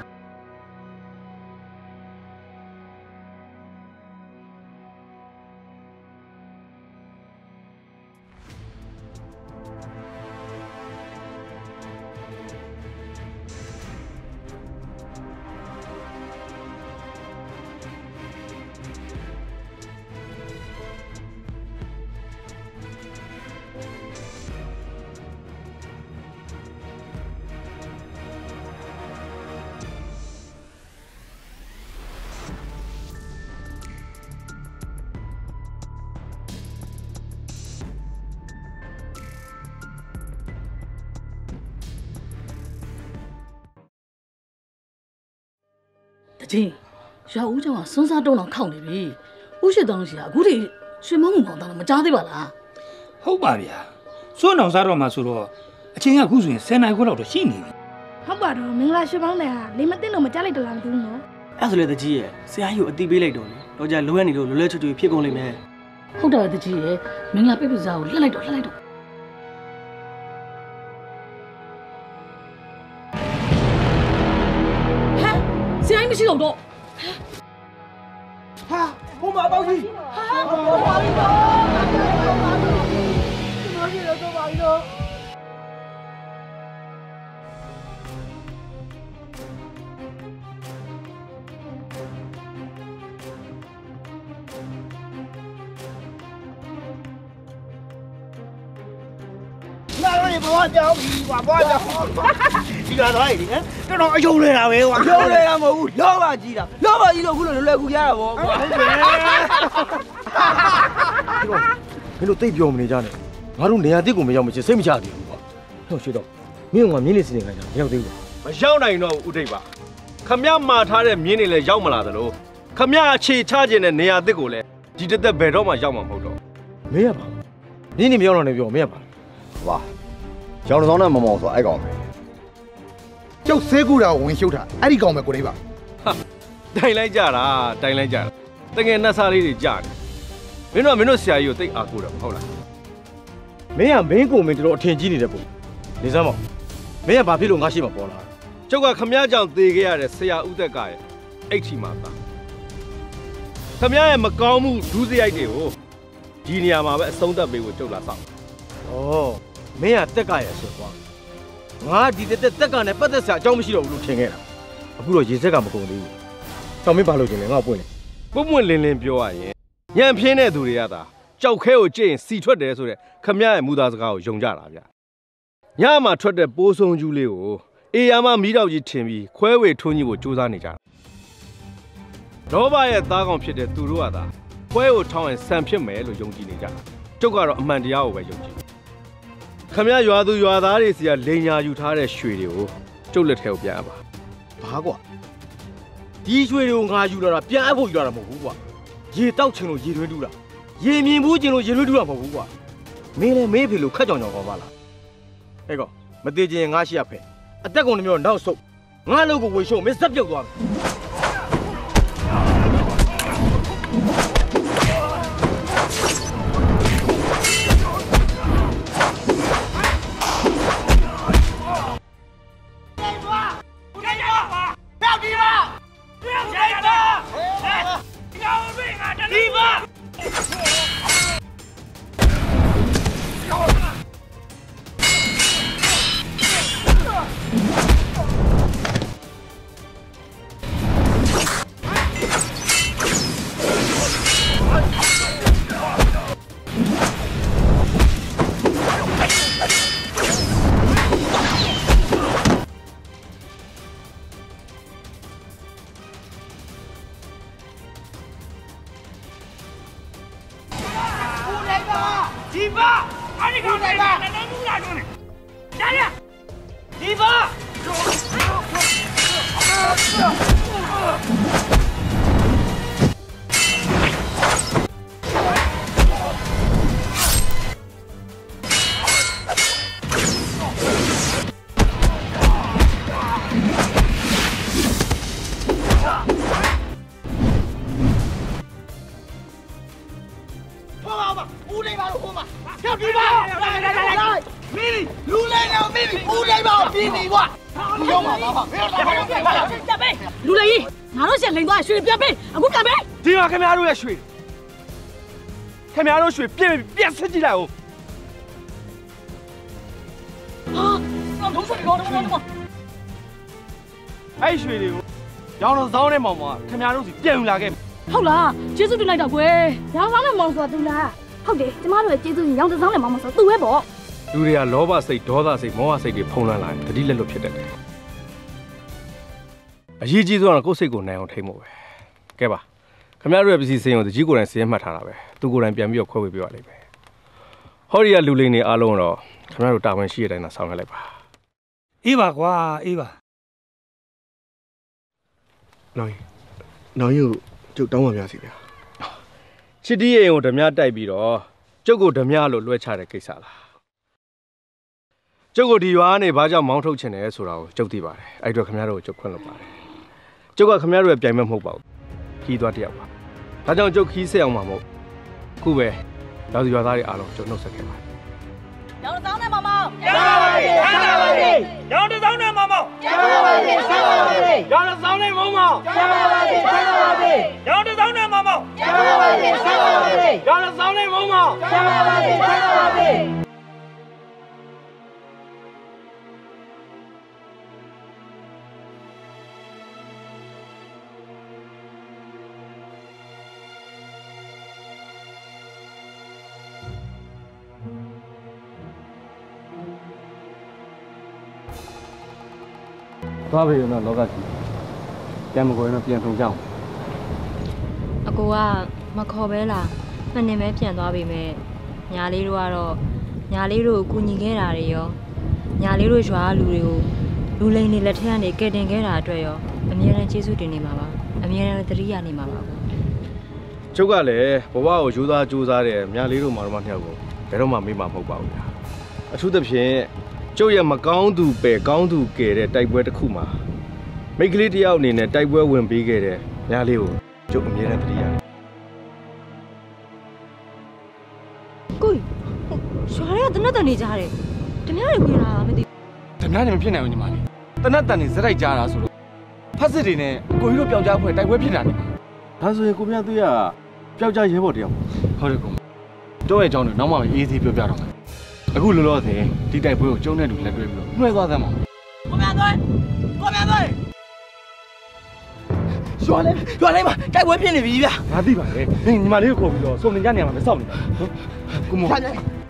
H: တချင်းရွာဦးကျောင်းကစွန်းစားတုံးအောင်ခောက်နေပြီဦးရှိတောင်းရှိတာအခုထိရွှေမောင်းမောင်းတောင်းမကြားသေးပါလား
N: ဟုတ်ပါဗျာစွန်းအောင်စားတော့မှဆိုတော့အချင်းကအခုဆိုရင်ဆယ်နိုင်ခွဲလောက်တော့ရှိနေပြီ
C: ဟုတ်ပါတော့မင်္ဂလာရွှေမောင်းနဲ့ဟာလေမသိလို့မကြားလိုက်တော့လားမသိဘူးနော်
O: အဲ့ဆိုလေတကြီးရဲ့ဆရာကြီးကိုအတိပေးလိုက်တော့လေတော့ကြလိုရနေလို့လွယ်လွယ်ချွတ်ချွတ်ဖြစ်ကုန်လိမ့်မယ်
H: ဟုတ်တယ်တကြီးရဲ့မင်္ဂလာပြည့်ပြည့်စားကိုလှက်လိုက်တော့လှက်လိုက်တော့ဆရာကြီးမရှိတော့တော့
O: ဟာဘုံမပေါ့ကြီးဟာဘုံပါပြီတော့ကျွန်တော်ကြီးတော့ပါပြီတော့
J: 那你不我叫你，我不叫。ဒီကတော့အဲ့ဒီဟမ်တော်တော်အယုံနေတာပဲကွာ
G: ယုံနေတာမဟုတ်ဘူးလောဘကြီးတာလောဘကြီးလို့ခုလိုလွယ်ကူရတာဗောကွာဟုတ်တယ်
D: မင်းတို့တိတ်ပြောမနေကြနဲ့ငါတို့နေရာတိတ်ကိုမရောက်မချင်းစိတ်မချသေးဘူးကွာဟောရှိတော့မင်းကမြင်းနေစနေခိုင်းတာမရောက်သေးဘူး
E: မရောက်နိုင်တော့ဦးတိတ်ပါခမရမှာထားတဲ့မြင်းနေလဲရောက်မလာသလိုခမရအခြေချခြင်းတဲ့နေရာတစ်ကိုလည်းဒီတက်တက်ဘယ်တော့မှရောက်မှာမဟုတ်တော့
D: မင်းရပါမြင်းနေမရောက်တော့နေပြောမင်းရပါ
L: ဟာကျောင်းတော်နဲ့မမောင်ဆိုအဲ့ကောင်ပဲ
J: ကျုပ်ဆေးကူတာကိုဝင်ရှုပ်တာအဲ့ဒီကောင်ပဲကိုလေးပါ
E: ဟာတိုင်လိုက်ကြတာတိုင်လိုက်ကြတာတကယ်နှက်စားလေးတွေကြာနေမင်းတို့ကမင်းတို့ဆရာကြီးကိုတိတ်အားကိုးတာဟုတ်လား
D: မင်းကမင်းကိုမင်းတို့အထင်ကြီးနေတဲ့ပုံနေစမ်းပါမင်းကဘာဖြစ်လို့ငါရှိမှာပေါ်လာ
E: ကျုပ်ကခမရကြောင့်သေခဲ့ရတဲ့ဆရာဦးသက်ကရဲ့အိတ်ထီမှာသားခမရရဲ့မကောင်းမှုဒုစရိုက်တွေကိုဒီနေရာမှာပဲအဆုံးသတ်ပေးဖို့ကျုပ်လာဆောင်
D: ဩမင်းကတက်ကရဲ့ဆိုကွာငါဒီတက်တက်တက်ကနဲ့ပတ်သက်စရာအကြောင်းမရှိတော့ဘူးလို့ထင်ခဲ့တာအခုတော့ရေဆက်ကမကုန်သေးဘူး။တော့မင်းဘာလို့ကျင်လဲငါ့ကိုပွင့်လေ
E: ။ပွင့်ပွင့်လင်းလင်းပြောရရင်ညံပြင်းတဲ့သူတွေကသာကြောက်ခဲကိုကြည့်ရင်စီထွက်တယ်ဆိုတဲ့ခမရရဲ့မူသားစကားကိုယုံကြတာဗျ။ညမှာထွက်တဲ့ပိုးဆုံးကျူးလေးကိုအေးရမမီးတောက်ကြီးထင်ပြီးခွဲဝေထွန်းကြီးကိုစူးစမ်းနေကြတာ။လောဘရဲ့သားကောင်ဖြစ်တဲ့သူတို့ကသာခွဲကိုထောင်းရင်ဆန်ဖြစ်မယ်လို့ယုံကြည်နေကြတာ။ကျုပ်ကတော့အမှန်တရားကိုပဲယုံကြည်ခမရရွာသူရွာသားတွေစီကလိန်ညာယူထားတဲ့ရွှေတွေကိုကျုပ်လက်ထဲကိုပြန်အပ်ပါ
D: ဘာကွာဒီရွှေတွေကိုငါယူလာတာပြန်အပ်ဖို့ယူလာတာမဟုတ်ဘူးကွာရေတောက်ချင်လို့ရေတွင်းတူးတာရေမြင်ဘူးချင်လို့ရေတွင်းတူးတာမဟုတ်ဘူးကွာမင်းလည်းမေးဖေလို့ခက်ကြောင်ကြောင်ကောင်းပါလားအဲ့ကောမသေးချင်ငါရှိရဖဲအသက်ကုန်မျိုးနောက်ဆုတ်ငါလုံးကိုဝေရှုံမင်းစက်ပြုတ်သွားမယ်
H: လူလေးငါတို့ရှက်လိန်သွားရွှေပြတ်ပေးအခုကပေး
E: ဒီမှာခင်ဗျားတို့ရဲ့ရွှေခင်ဗျားတို့ရွှေပြည့်ပြတ်စစ်ကြည့်လိုက်ဦး
H: ဟာတော့ရွှေကတော့တော့တော့
E: အဲ့ရွှေတွေကိုရောင်းတော့စောင်းနဲ့မောင်မောင်ခင်ဗျားတို့စီပြန်ယူလာခဲ့
H: ဟုတ်လားကျေးဇူးတင်လိုက်တော့ကွယ်
C: ရောင်းစားနဲ့မောင်ဆိုတာသူလားဟုတ်တယ်ကျမတို့ရဲ့ကျေးဇူးရင်ရောင်းစားနဲ့မောင်မဆိုသူပဲပေါ့
E: လူတွေကလောဘစိတ်ဒေါသစိတ်မောဟစိတ်တွေဖုံးလွှမ်းလာရင်တတိလက်လွတ်ဖြစ်တတ်တယ်အရေးကြီးဆုံးကကိုယ့်စိတ်ကိုနိုင်အောင်ထိန်းဖို့ပဲကဲပါခင်ဗျားတို့ရဲ့ပစ္စည်းစင်းကိုတကြီးကိုယ်တိုင်စင်းမှတ်ထားတာပဲသူကိုယ်တိုင်ပြန်ပြီးတော့ခွဲဝေပြရလိမ့်မယ်ဟောဒီကလူလိန်တွေအားလုံးတော့ခင်ဗျားတို့တာဝန်ရှိတဲ့အတိုင်းသာဆောင်ရွက်လိုက်ပါ
N: အေးပါကွာအေးပါ
E: နော်နောင်ကြီးကိုကျုပ်တောင်းပါများစီဗျာချစ်တီးရင်ကိုဓမြတိုက်ပြီးတော့ကျုပ်ကိုဓမြလို့လွှဲချတဲ့ကိစ္စလားကျုပ်ကိုဒီရွာကနေဘာကြောင့်မောင်းထုတ်ချင်တယ်ဆိုတာကိုကျုပ်သိပါတယ်အဲ့အတွက်ခင်ဗျားတို့ကိုကျုပ်ခွင့်လုပ်ပါတယ်ကျုပ်ကခင်ဗျားတို့ရဲ့ပြိုင်မဲ့မဟုတ်ပါဘူးခီးသွားတယောက်ပါဒါကြောင့်ကျုပ်ခီးဆက်အောင်မှာမဟုတ်ခုပဲရွာသူရွာသားတွေအားလုံးကျုပ်နှုတ်ဆက်ခဲ့ပါတယ်
H: ရောင်တောင်းနဲ့မောင်မောင်
N: ကြားပါပါစေကြားပါပါစေရောင်တောင်းနဲ့မောင်မောင်ကြားပါပါစေကြားပါပါစေရောင်တောင်းနဲ့မောင်မောင်ကြားပါပါစေကြားပါပါစေရောင်တောင်းနဲ့မောင်မောင်ကြားပါပါစေကြားပါပါစေရောင်တောင်းနဲ့မောင်မောင်ကြားပါပါစေကြားပါပါစေ
F: သွားပြီတော့လောကကြီးပြန်မကိုရင်တော့ပြန်ထုံကြအောင်
B: အကိုကမခေါ်ပဲလားမနေမဲပြန်သွားပြီမဲ့ညာလေးတို့ကတော့ညာလေးတို့ကိုကူညီခဲ့တာတွေရောညာလေးတို့ရွာလူတွေကိုလူလိန်တွေလက်ထက်ကနေကယ်တင်ခဲ့တာအတွက်ရောအမြဲတမ်းကျေးဇူးတင်နေမှာပါအမြဲတမ်းသတိရနေမှာပါကို
E: ကျုပ်ကလည်းဘဝကိုယူသားကြိုးစားတဲ့ညာလေးတို့မာတော်မနှစ်ယောက်ကိုဘယ်တော့မှမေ့မှာမဟုတ်ပါဘူးဗျာအထူးသဖြင့်ကျုပ်ရဲ့မကောင်းသူပဲကောင်းသူကယ်တဲ့တိုက်ပွဲတစ်ခုမှာမိကလေးတယောက်အနေနဲ့တိုက်ပွဲဝင်ပေးခဲ့တဲ့ညာလေးကိုကျုပ်အမြဲတမ်းသတိရတယ်
B: ကိုရွာရဲတနတ်တန်နေကြတယ်ဓမြတွေဝင်လာတာမသိ
F: ဓမြတွေမဖြစ်နိုင်ဘူးညီမလေးတနတ်တန်နေစရိုက်ကြတာဆိုလို့ဖက်စစ်တွေနဲ့ကိုကြီးတို့ပျောက်ကြားဖွဲ့တိုက်ပွဲဖြစ်တာနေဒါဆိုရင်ကိုမြတ်သူရပျောက်ကြားရဲဘော်တယောက်ဟုတ်တယ်ကိုတော့ရဲ့အကြောင်းတွေနောက်မှအေးသေးပြောပြတော့မယ်အခုလောလောဆယ်ဒီတိုက်ပွဲကိုကျုံတဲ့လူလက်တွဲပြီးတော့နှွှဲသွားသမ်းပါ
H: ကိုမြတ်သွေးကိုမြတ်သွေး
G: ရွာလေးရွာလေးမှာတိုက်ပွဲဖြစ်နေပြီဗျာ
F: ငါသိပါလေညီမလေးကိုခေါ်ပြီးတော့စုံနေကြနေရမှာမစောင့်နေတာဟုတ်ကိုမော